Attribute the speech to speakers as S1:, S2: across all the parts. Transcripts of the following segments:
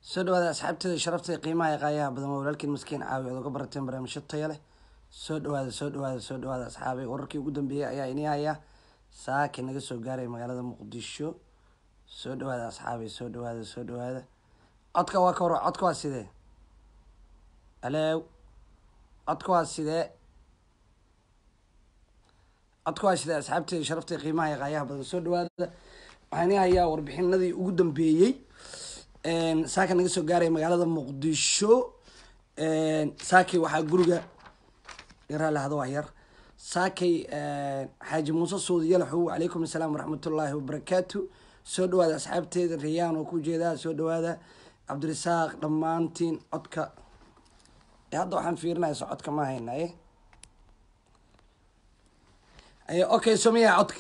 S1: soo dhawaada asxaabteeda sharafta qiimaha qaayaha badan waa walaalkiin maskiin caawi ood uga barateen barnaamijyo tayo leh soo dhawaada asxaabay wararkii ugu dambeeyay ayaa inii haya saaki naga soo gaaray magaalada muqdisho soo dhawaada asxaabay soo dhawaada codka waa ka hor codka waa sidee alew codka waa sidee asxaabteeda sharafta qiimaha qaayaha badan soo dhawaada waxaan inii hayaa warbixinadii ugu dambeeyey saaka naga soo gaaray magaalada muqdisho saakay waxaa guriga yaraalahdo waa yar saakay xaaji muuse suudi yalaxow calaykum assalaam waraxmatullaahi wabarakaatu soo dhawaada asxaabteeda rayaan oo ku jeedaa soo dhawaada cabdirasaaq dhammaantiin codka hadda waxaan fiirinaya so codka ma hayna okay somiya codka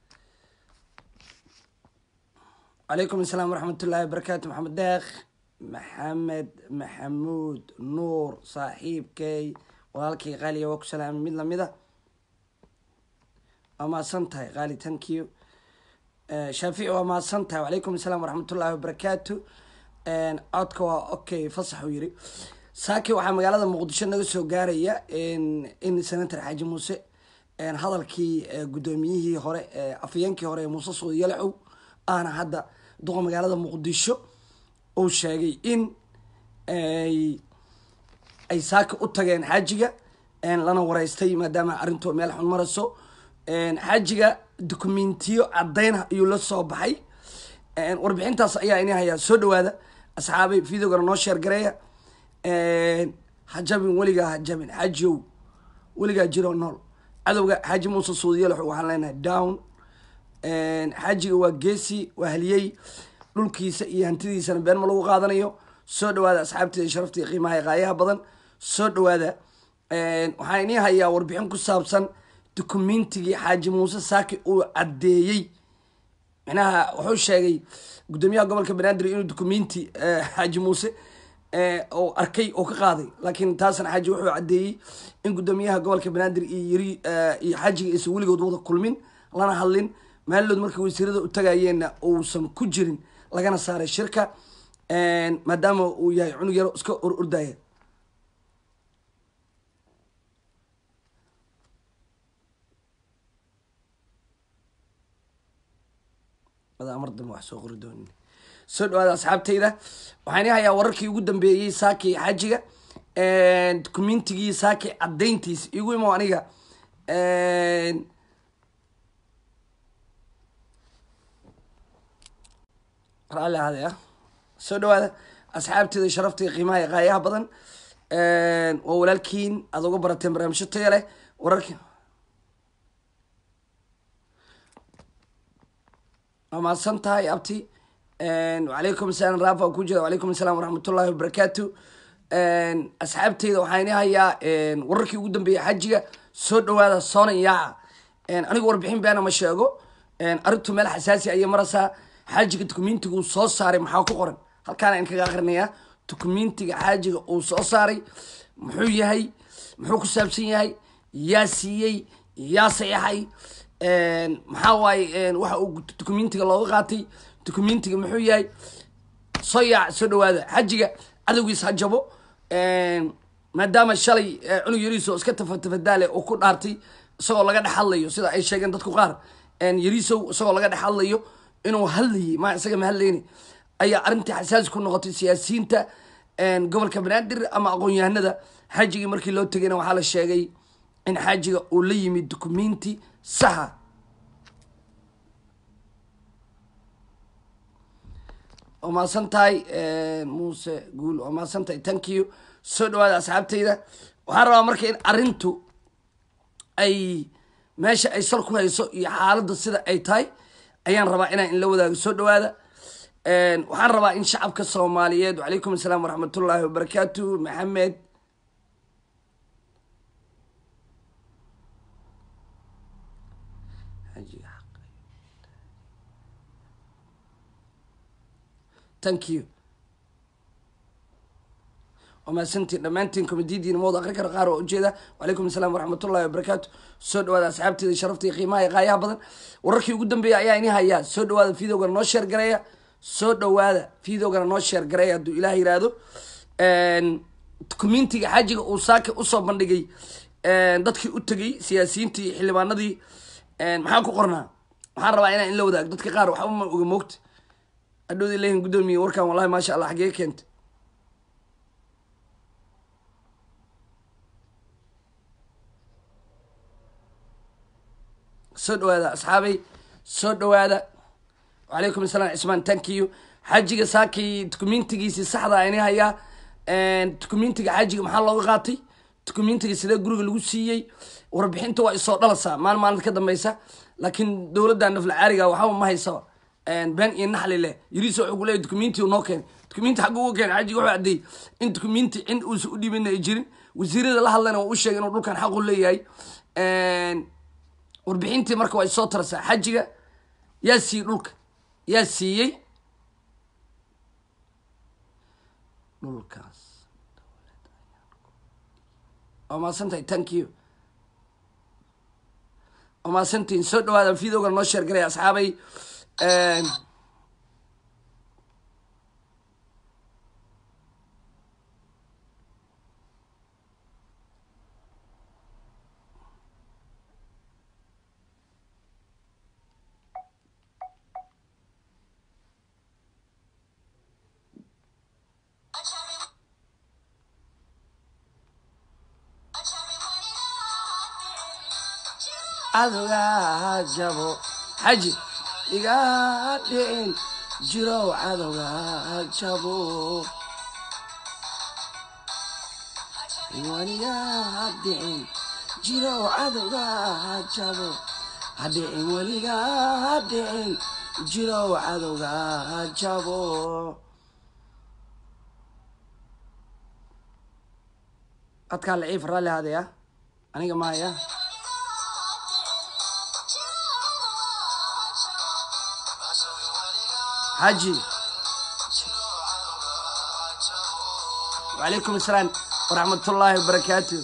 S1: عليكم السلام ورحمة الله وبركاته محمد داخ محمود نور صاحب كي والكي غالي وكو سلام ميدا وما سنتهي غالي تنكيو شافعي وما سنتهي وعليكم السلام ورحمة الله وبركاته عودكوا اوكي فصح ويري ساكي waxaa magaalada muqdisho naga soo gaaraya in senator xaaji muuse hadalkii gudoomiyihii hore afyeenkii hore muuse suudi yalaxow ana hadda duqa magaalada muqdisho oo sheegay in ay saaka u tageen xaajiga lana wareystay maadaama arrintu meel xun marayso xaajiga dokumentiyo caddayn ayuu la soo baxay warbixintaas ayaa inii hayaa soo dhawaada asxaabay videogana noo sheer gareeya hajabin weligaa hajabin xaajiyow weligaa jiro nool cadowga xaaji muuse suudi yalaxow waxaan leenahay down xaajiga waa geesi waa haliyey dhulkiisa iyo hantidiisana been ma lagu qaadanayo soo dhawaada asxaabteeda sharaftii qiimaha qaayaha badan soo dhawaada waxaan inii hayaa warbixin ku saabsan dokumentigii xaaji muuse saaki uu caddeeyey micnaha wuxuu sheegay gudoomiyaha gobolka banaadir inuu dokumenti xaaji muuse oo arkay oo ka qaaday laakiin taasna xaaji wuxuu caddeeyey in gudoomiyaha gobolka banaadir iyo xaajiga aysan weligood wada kulmin lana hadlin maalidood markii wasiirada u tagayeenna uusan ku jirin lagana saaray shirka maadaama uu yahay cunug yaro iska ordaya mar dambe wax soo qori doonin soo dhawaada asxaabteyda waxaan ii hayaa wararkii ugu dambeeyey saaki xaajiga dokumentigii saaki caddayntiisa igu imo aniga raalli ahadaya soo dhawaada asxaabteeda sharaftii qiimaha qaayaha badan waa walaalkiin aad uga barateen barnaamijyo tayo leh wararkii waa mahadsan tahay abti wacalaykum asalaam raafa ku jira wacalaykum asalaam waraxmatullaahi wabarakaatu asxaabteyda waxaa inii hayaa wararkii ugu dambeeyay xajiga soo dhawaada soona yaaca anigu warbixin beena ma sheego arrintu meel xasaasi ayay maraysaa xaajiga dokumentiga uu soo saaray maxaa ku qoran halkaana in kaga akrinayaa dokumentiga xaajiga uu soo saaray muxuu yahay muxuu ku saabsan yahay yaa siiyey yaa saxeexay maxaa waaye waxa uu dokumentiga looga qaatay dokumentiga muxuu yahay soo yaac soo dhawaada xaajiga cadowgiis ha jabo maadaama shalay cunug yariiso iska tafadaale oo ku dhaartay isagoo laga dhex hadlayo sida ay sheegeen dadku qaar yariisow isagoo laga dhex hadlayo inuu hadlayay ma isaga ma hadlayni ayaa arrintii xasaasi ku noqotay siyaasiyiinta gobolka banaadir ama aqoon-yahanada xaajigii markii loo tegayna waxaa la sheegay in xaajiga uu la yimid documenti saxa oo maasan tahay muuse guul oo maasan tahay thank you soo dhawaada asxaabteyda waxaan rabaa marka in arrintu ay meesha ay sal ku hayso iyo xaaladda sida ay tahay ayaan rabaa inaan in la wadaago soo dhawaada waxaan rabaa in shacabka soomaaliyeed wacalaykum assalaam waraxmatullaahi wabarakaatu maxamed thank you وماسنتي دمانتين كوميديين موضوع آخر كره قارو وجهه وعليكم السلام ورحمة الله وبركاته سود وهذا أصحابتي شرفتي قيمة غاية بدن وركي قدام بيا يعني هيا سود وهذا فيديو قرنا نشر قرية soo dhawaada videogana noo sheer garay hadduu ilaah yiraahdo communitiga xajiga uu saaka usoo bandhigay dadkii u tegay siyaasiyiintii xildhibaanadii maxaa ku qornaa waxaan rabaa inaan in la wadaag dadka qaar waxba ma oga moogta adhowda leeyihin guddoomiye warkan wallahi maasha allah xagee keenta soo dhawaada asxaabay soo dhawaada wacalaykum assalam cismaan thank you xajiga saakii documentigiisii saxda ini hayaa documentiga xajiga maxaa looga qaatay documentiga sidee guriga lagu siiyey warbixinta waa isoo dhalasaa maalinta ka dambeysa laakiin dowladda nafla caariga waxba ma haysa been iyo naxli leh yiriisa wuxuu kuleeyahy documenti noo keenay documenti xagga uga keenay xajiga wuxuu caddeeyey in documenti cin uusa u dhiibina ay jirin wasiirada la hadlayna waa u sheegay inuu dhulkan xaq u leeyahay warbixintii marka waa isoo tarasaa xajiga yaa siiyey dhulka yaa siiyey dhulkaas waa mahadsantahay thank you waa mahadsantihin soo dhawaada videoga noo sheer garaya asxaabay cadowga jabo xaji iga dhicin jirow cadowga jabo waniga dhicin jirow cadowga jabo hadhicin weliga dhicin jirow cadowga jabo adkaa laciif raalli haadaya aniga maaya حاجي وعليكم السلام ورحمة الله وبركاته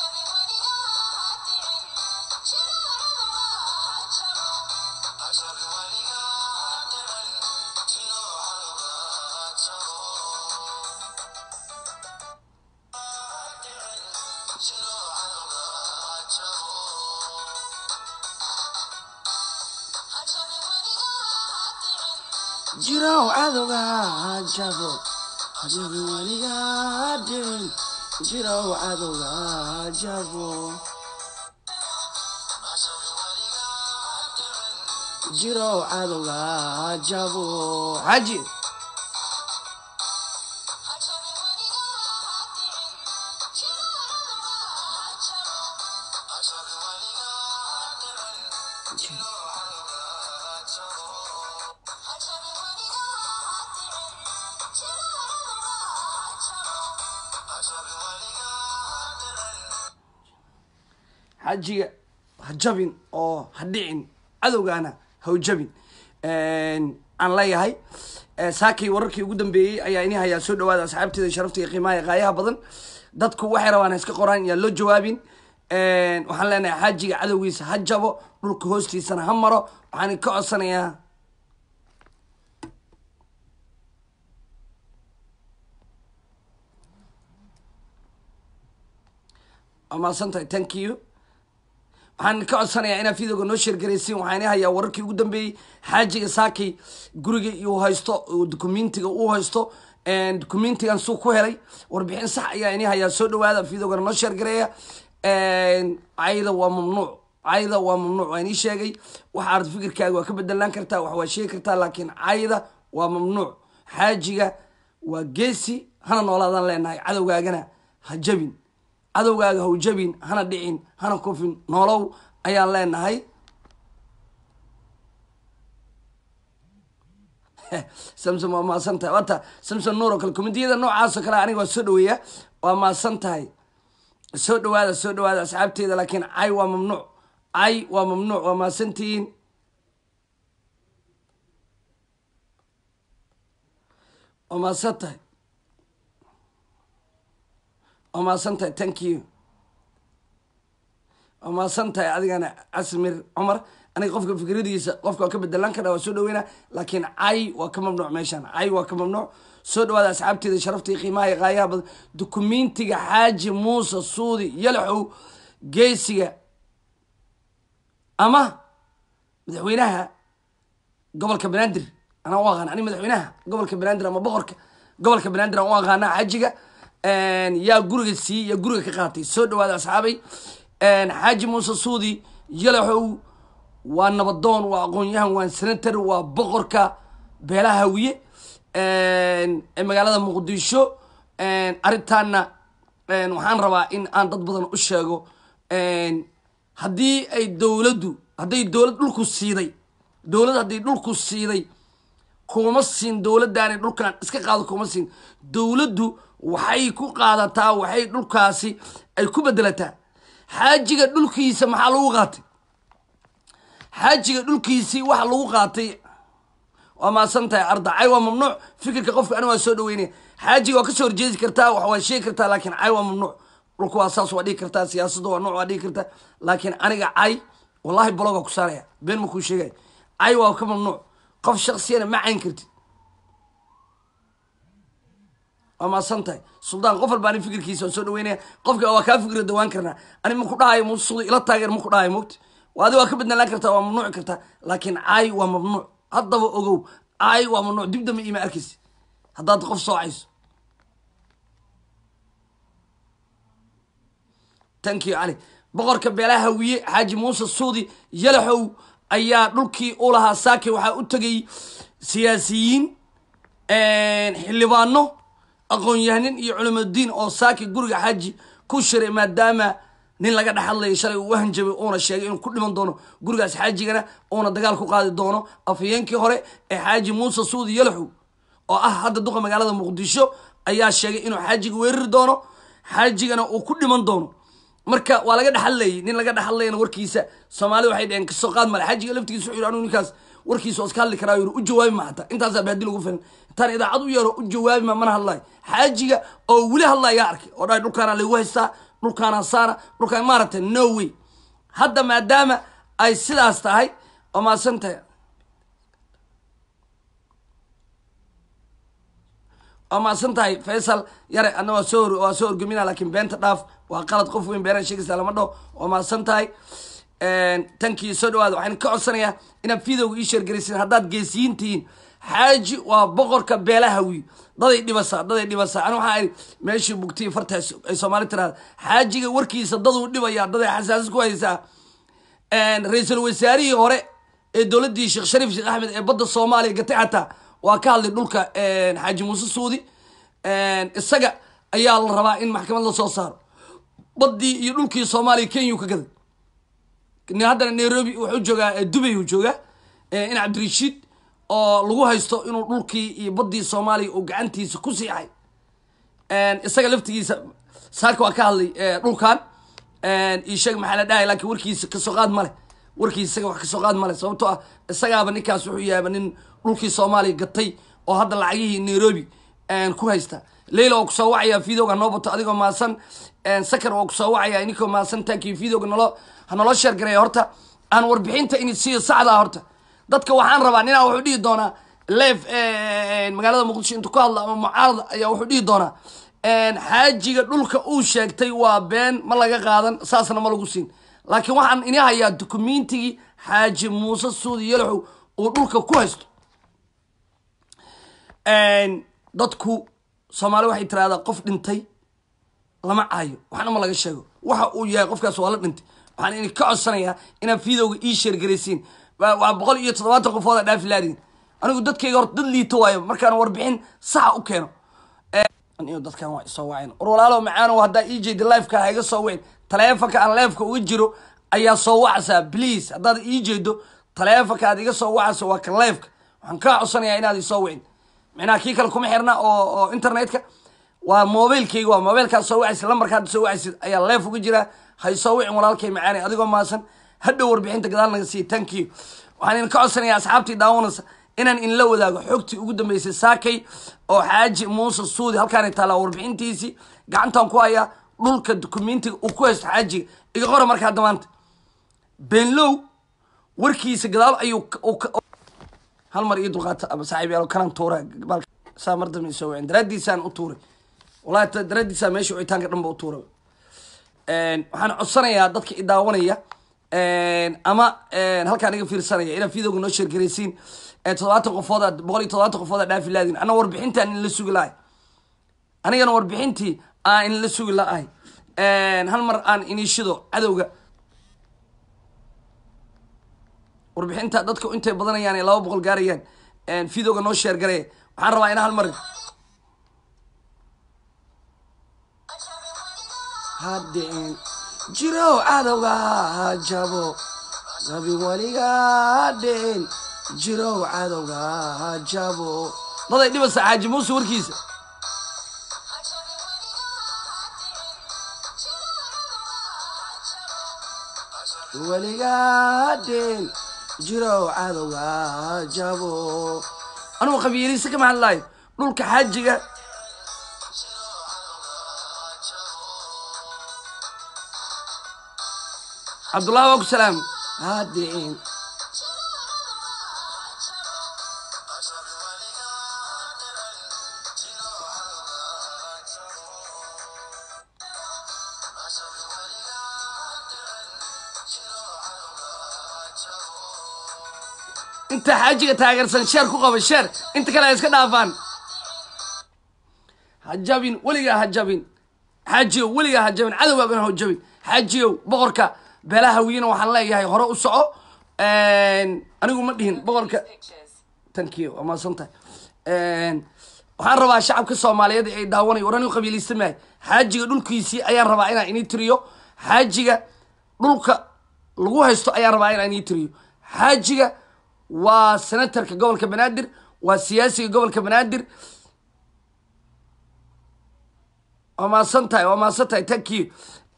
S1: jirow cadowga jabo hadhicin weliga dhicin jirow cadowga jabo jirow cadowga jabo xaji xajiga ha jabin oo ha dhicin cadowgaana ha u jabin aan leeyahay saakii wararkii ugu dambeeyey ayaa ini hayaa soo dhawaada asxaabteeda sharafta iyo qiimaha qaayaha badan dadku waxay rabaan iska qoraan yaa loo jawaabin waxaan leenahay xajiga cadowgiisa ha jabo dhulka hoostiisana ha maro waxaan ka codsanayaa waa mahadsantahay thank you waxaan ka codsanayaa inaad videoga noo sheergaraysiin waxaan hayaa wararkii ugu dambeeyey xaajiga saakay guriga uu haysto documentiga uu haysto documentigan suu ku helay warbixin sax ayaa ini hayaa soo dhawaada videogana noo sheergareeya cayda waa mamnuuc cayda waa mamnuuc waa inii sheegay waxa arad fikirkaaga waa ka bedelaan kartaa wax waa sheegi kartaa laakiin cayda waa mamnuuc xaajiga waa geesi hana noolaadaan leenahay cadowgaagana ha jabin cadowgaaga ha u jabin hana dhicin hana kufin noolow ayaan leenahay samsom waa mahadsan tahay wata samsom nuur oo kale komediyada noocaasoo kale aniga waa soo dhaweeya waa mahadsan tahay soo dhawaada asxaabteeda laakiin cay waa mamnuuc cay waa mamnuuc waa mahadsantihiin waa mahadsan tahay waa mahadsan tahay thank you waa mahadsan tahay adigana casmir cumar aniga qofka fikradiisa qofka waa ka bedelan karaa waa soo dhaweynaa laakiin cay waa ka mamnuuc meeshaan cay waa ka mamnuuc soo dhawaada asxaabteeda sharaftii qiimaha iyo qaayaha badan dukumentiga xaaji muuse suudi yalaxow geesiga ama madaxweynaha gobolka banaadir أنا واقعا أنا مدحونها قبل كبراندر أما بقرك قبل كبراندر أنا واقعا حاجة يا جورج السي يا جورج كقاطي سود وهذا أصحابي حاج موسى صودي يلحو وأنا بدون وأغنيها وأن سنتر وبقرك بلا هوية المجال هذا مقدسو أردتنا وحن روا إن أن تضبطن أشجعو هدي الدولة هدي الدولة الكوسيدي دولة هدي الكوسيدي kuma siin dawladdaani dhulkan iska qaado kuma siin dawladdu waxay ku qaadataa waxay dhulkaasi ay ku bedelataa xaajiga dhulkiisa maxaa lagu qaatay xaajiga dhulkiisi waxa lagu qaatay waa ma santahay ardacay waa mamnuuc fikirka qofka aniga waa soo dhaweynay xaajiga waa ka soo horjeedi kartaa wax waa sheegi kartaa laakiin cay waa mamnuuc dhulku waa saas waa dhigi kartaa siyaasadda waa nooc waa dhigi kartaa laakiin aniga cay wallahi bloga ku saaraya been ma ku sheegay cay waa ka mamnuuc قف شخصيا ما عين كرتي أما سنتي سلطان قفل باني فكر كيس وسود وينه قف جوا كافكر الدوان كرنا أنا ممكن هاي موصل إلى التاجر ممكن هاي موت وهذا واكبدنا لا كرتا وممنوع كرتا لكن عاي وممنوع هذا أجو عاي وممنوع دبدم إيما أركز هذا قف صاعس تنكي علي بقر كبيلة هوية حاج موسى السودي يلحو ayaa dhulkii u lahaa saaki waxa u tagay siyaasiyiin xildhibaano aqoon-yahanin iyo culimadiin oo saaki guriga xaaji ku shiray maadaama nin laga dhaxadlay shalay uu hanjabay oo sheegay inuu ku dhiman doono gurigaas xaajigana oo dagaal ku qaadi doono afyeenkii hore ee xaaji muuse suudi yalaxu oo hadda duqa magaalada muqdisho ayaa sheegay inuu xaajiga weerari doono xaajigana uu ku dhiman doono marka waa laga dhaxalay nin laga dhaxalayna warkiisa Soomaalidu waxay dheen ka soo qaad mal xajiga laftigiisa wuxuu yiraahdo ninkaas warkiisa oo iska hadli karaa u jawaabi ma hata intaas baadil ugu filan tan idaacad u yeero u jawaabi ma mana hadlay xajiga oo wili hadlaya arkay oo dhaay dhulkaana lagu haystaa dhulkaana saara dhulkaan maartay no way hadda maadaama ay sidaas tahay oo ma santay أما سنتاي فيصل يرى أنه سور جميلة لكن بنت ضاف وقالت قف وين بيرن شيء سلام الله وما سنتاي تنكي سودو هذا وحين كعصرية إن في ذو يشير جريسين هذا جيسين تين حاج وبقر كبيلة هوي ضد دي بس أنا وحاي ماشي بكتي فرتها سومالي ترى حاج وركي صدقوا دي بيا ضد حساس كويسة رئيس الوزراء غير الدولة دي شريف شيخ أحمد بدر الصومالي قطعتها وكان لدولك حاج موسى السودي السجا أيال الرباع إن محكمة الله صار بدي يدولك الصومالي كينيو كذا إن هذا نيروبي وحجة دبي وحجة إن عبد الرشيد لغوها يستو إنه دولك بدي الصومالي وقعنتي سكوسي عاي السجا لفتي سارك وكان دولكان يشجع محل ده لكن وركي كسوقات ماله وركي السجا وكسوقات ماله سوته السجا بنيكاس وحيا بنين dhulkii Soomaaliya gatay oo hadda lacagihii Nairobi ku haysta leelo oo soo wacaya fiidowga noo bato adigoo maasan sakar oo soo wacaya inikoo maasan taakii fiidowga nolo share garay horta aan warbixinta in si saacada horta dadka waxaan rabaa inaan wuxuu dhigi doonaa live magaalada Muqdisho inta ku hadla ama mucaarad ayaa wuxuu dhigi doonaa xaajiga dhulka uu sheegtay waa been ma laga qaadan saasna ma lagu siin laakiin waxaan inii hayaa documentigi xaaji Muuse Suudi Yalaxu oo dhulka ku haysto dadku Soomaali waxay tiraahdaa qof dhintay lama caayo waxna ma laga sheego waxa uu yahay qofkaas waa la dhintay waxaan in ka codsanayaa in fiidowga ii share gareysiin waa 170 qofood dhaaf laadin anigu dadkayga hor dad liito waayo markaan warbixin sax u keeno anigu dadkan waa soo waceen walaalo macaan oo hadda EJ live ka iga soo weyn taleefanka aan live ka uga jiro ayaa soo wacsa please hadda EJ do taleefanka aad iga soo wacso waa ka live waxaan ka codsanayaa inaad ii soo weyn معناه كي كلكم حرنا أو إنترنتك وموبايل كي وموبايل كان سوي عسل لما كان سوي عسل أي الله فوق جرا هيسوي ولا الكي معاني أديكم مثلا هدوا وربعين تقدر نسي تانكي وحنا نكسر يا أصحابتي داونس إن لو ذا حكتي قدام بيس ساكي أو حاج موسى السودي هل كانت تلا وربعين تيسي قعنتهم كوايا دولك الدوكومنتي وكويس حاجي يغور مركز دمانت بين لو warkiisa gadaal ayuu hal mar ii dulqaata aba saaxiib yaalo kanan tuura balka saa mar dambe soo weyn daradiisaan u tuuray wallahi daradiisa meesha wicitaanka dhanba u tuuray waxaan codsanayaa dadka i daawanaya ama halkaan iga fiirsanaya ila fiidowga noo sheergareysiin 70 qofood 170 qofood dhaafi laadin ana warbixintaan in la sugi lahay anigana warbixintii aan in la sugi lahay hal mar aan iniishido cadowga warbixinta dadka intay badanayaan ee 200 gaarayaan fiidowga noo sheergareey waxaan rabaa in hal mar haddeen jiro cadowga jabo gabi waliga haddeen jiro cadowga jabo daday dhibasa xaaji muuse warkiisa waliga haddeen jiro cadowga jabo anuu qabiiliisa kama hadlaayo dhulka xaajiga Abdullah wa salam hadeen inta xaajiga taageersan sheer ku qaba sheer inta kale iska dhaafaan hajabin waliga hajabin xaajiyo waliga hajabin cadawga bana hajabin xaajiyo boqorka beelaha wiina waxaan leeyahay hore u soco anigu ma dhihin boqorka thank you ama santa waxaan rabaa shacabka Soomaaliyeed ay daawanay waran u qabiilismay xaajiga dhulkiisii ayaan rabaa inaan inii tiriyo xaajiga dhulka lagu haysto ayaan rabaa inaan inii tiriyo xaajiga waa senatorka gobolka Banaadir waa siyaasiga gobolka Banaadir ama santa thank you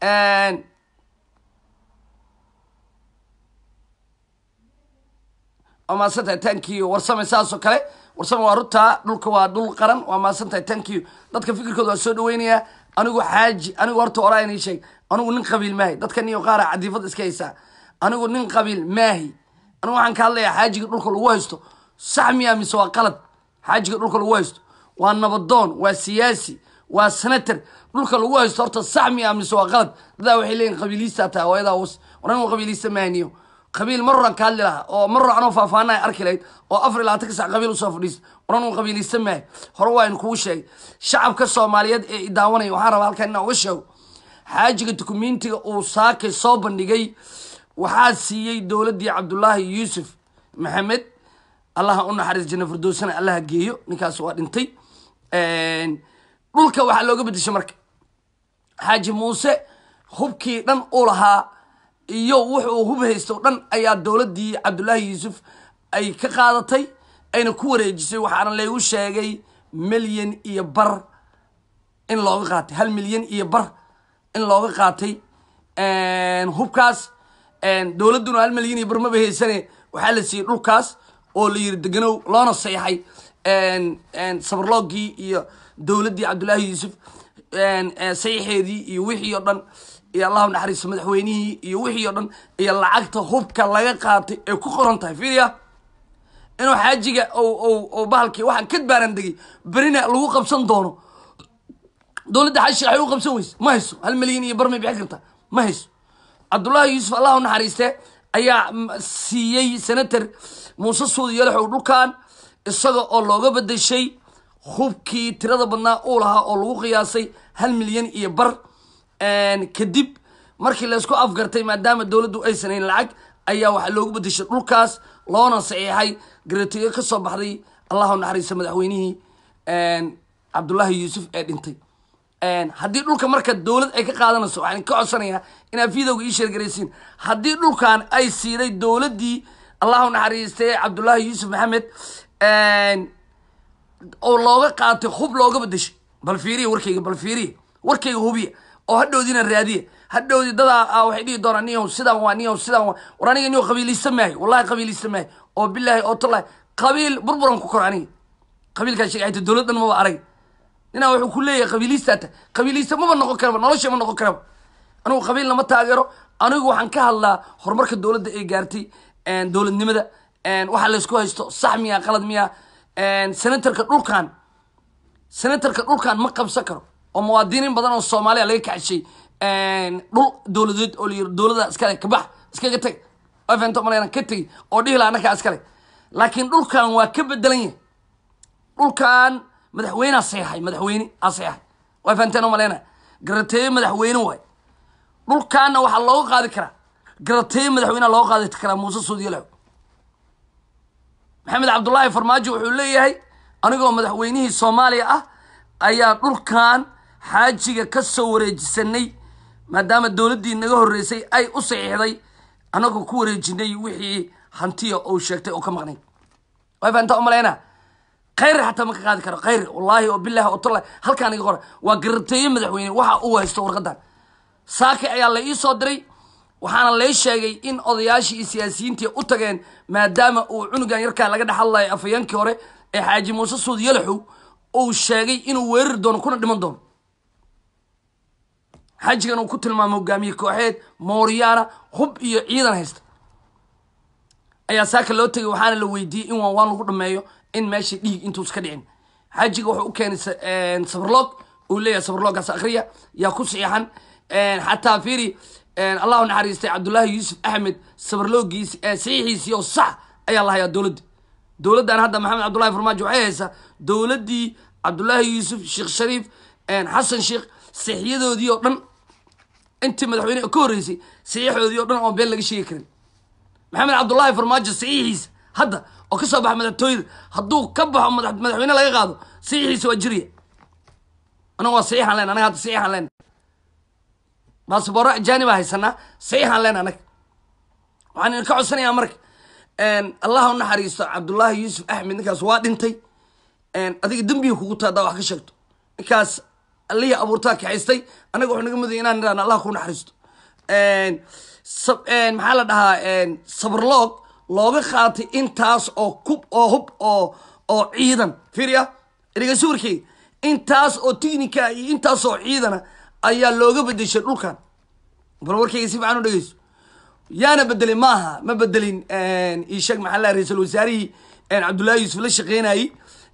S1: ama santa thank you warsame saaso kale warsame waa ruta dhulka waa dhul qaran waa ma santa thank you dadka fikirkooda waa soo dhaweynaya anigu xaaji anigu horta oraa inay sheeg anigu nin qabiil maahay dadka niyo qaara cadiifad iska haysa anigu nin qabiil maahay anigu waxaan ka hadlayaa xaajiga dhulka lagu haysto sax miya mise waa qalad xaajiga dhulka lagu haysto waa nabadoon waa siyaasi waa senator dhulka lagu haysto horta sax miya mise waa qalad dadaa waxay leeyihin qabiilista taa hooyadaa was waran qabiilista maaniyo qabiil marran ka hadli lahaa oo marran anoo faafaanay arki lahayd oo 24 saac qabiil u soo fadhiis waran qabiilista maay hore waa in kuu sheeg shacabka Soomaaliyeed ee daawanay waxaan rabaa halkan inaan uga sheego xaajiga dukumentiga uu saakay soo bandhigay waxaa siiyay dawladii Cabdullaahi Yuusuf Maxamed Allah u naxariis janna firdowsana Allah geeyo ninkaas waa dhintay dhulka waxa looga bedeshay marka xaaji Muuse hubkii dhan uu lahaa iyo wuxuu hub haysto dhan ayaa dawladii Cabdullaahi Yuusuf ay ka qaadatay ayna ku wareejisay waxaana leeyahay sheegay milyan iyo bar in looga qaatay 1 milyan iyo bar in looga qaatay hubkaas dawladuna 1 milyan iyo bar ma bahaysanay waxa la siiyay dhulkaas oo la yiri deganow loona saxay sabarloogii iyo dawladii Cabdullaahi Yuusuf saxeedii iyo wixii oo dhan iyo Allah naxariis madaxweynihii iyo wixii oo dhan iyo lacagta hubka laga qaatay ee ku qoran tahay fiiriya inuu xaajiga oo bahalkii waxaan ka baaran dagay barina lagu qabsan doono dawladda xashi ay u qabsan weys ma hayso 1 milyan iyo bar ma bixin kartaa ma hayso Cabdullaahi Yuusuf Allah naxariiste ayaa siiyay senator Muuse Suudi Yalaxow dhulkan isaga oo looga bedeshay hubkii tirada badnaa uu lahaa oo lagu qiyaasay 1 milyan iyo bar kadib markii la isku afgartay maadaama dawladdu ay saneyn lacag ayaa waxa loogu bedeshay dhulkaas loona saxeexay garatiga ka soo baxday Allahu naxariiso madaxweynihii Cabdullaahi Yuusuf ee dhintay haddii dhulka marka dawlad ay ka qaadanayso waxaan ka codsanayaa inaa fiidowga ii sheergareysiin haddii dhulkan ay siiday dawladii Allahu naxariistay Cabdullaahi Yuusuf Maxamed oo looga qaatay hub looga bedeshay bal fiiriye warkayga hubiya oo hadhowdina raadiye hadhowdi dadaa waxay dhigi doonaan niyow sidaan waa war aniga niyow qabiilista maahay wallahi qabiilista maahay oo bilaahi oo tallahi qabiil burburan ku kor aniga qabiilkaa sheegayta dawladdan maba arag ninaa wuxuu ku leeyahay qabiilista maba noqon karaba nolosha ma noqon karaba anigu qabiil lama taageero anigu waxaan ka hadlaa horumarka dawladda ay gaartay dowladnimada waxa la isku haysto sax miya qalad miya senatorka dhulkan ma qabsan karo oo muwaadiniin badan oo Soomaaliya laga kacshay dhul dowladeed oo dowladda iskale ka bax iskaga tag afento malayna ka tag oo dhihla anaka iskale laakiin dhulkan waa ka bedelan yahay dhulkan madaxweyne asaxay waa fantaan malayna garatay madaxweyne way dhulkaana waxa loo qaadi karaa garatay madaxweyne loo qaadi karaa Muuse Suudi Yalaw maxamed cabdullaahi farmaajo wuxuu leeyahay anigoo madaxweynihii Soomaaliya ah ayaa dhulkan xaajiga ka soo wareejisanay maadaama dowladdii naga horeysay ay u saxiixday anagoo ku wareejinay wixii hantiya oo sheegtay oo ka maqnay way faanta umalayna khayr hatta ma ka qaadi karo khayr wallahi oo billahi oo talla halkaan iga qora waa garatay madaxweyne waxa uu haysto warqadan saaki ayaa la ii soo diray waxaana la sheegay in odayaashii iyo siyaasiyiintii u tageen maadaama uu cunugan yarka laga dhaxalay afayeenkii hore ee xaaji Muuse Suudi Yalaw uu sheegay inuu weerar doono kuna dhiman doono xaajigan uu ku tilmaamo hogaamiye kooxeed Mooriyana hub iyo ciidan haysta ayaa saaka loo tagay waxaana la weydiiyay in waan lagu dhameeyo in meeshii dhiig intuu iska dhicin xaajiga wuxuu u keenay safarloog uu leeyahay safarloogaas akhriya yaa ku saxiixan xataa fiiri الله نحريستي عبد الله يوسف أحمد سبرلوجيس سيحيس يو صح أي الله يا دولد أنا هذا محمد عبد الله فرماجو عيسى دولدي عبد الله يوسف الشيخ شريف حسن شيخ سيحيدو ديو دن أنت مدحوين كوريسي سيحيدو ديو دن أو بين لك شيء كريم محمد عبد الله فرماجو سيحيس هذا وكسب أحمد التوير هدوه كبه مدحوين لا يقعدوا سيحيس وجريه أنا هو صحيح لنا أنا هذا صحيح لنا باسبور جانب هيسنا صحيح لنا أنا وأنا كعسني يا مرك الله نحريست عبد الله يوسف أحمد نكاس واد انتي أديك دمبي وكوتا دا وحكي شكتو نكاس اللي أبورتاك حيستي أنا قلت نقول مدينة أن الله يكون حريست محل ده صبرلوج لوجا خاطي إنتاس أو كوب أو هب أو عيدا فيريا اللي جسوركي إنتاس أو تكنيكا إنتاس أو عيدنا أيها لوجا بدي يشرلو كان برووركي يسيب عنه دقيس يانا بدلين ماها ما بدلين يشق محل رئيس الوزراء عبد الله يوسف لا شقيناي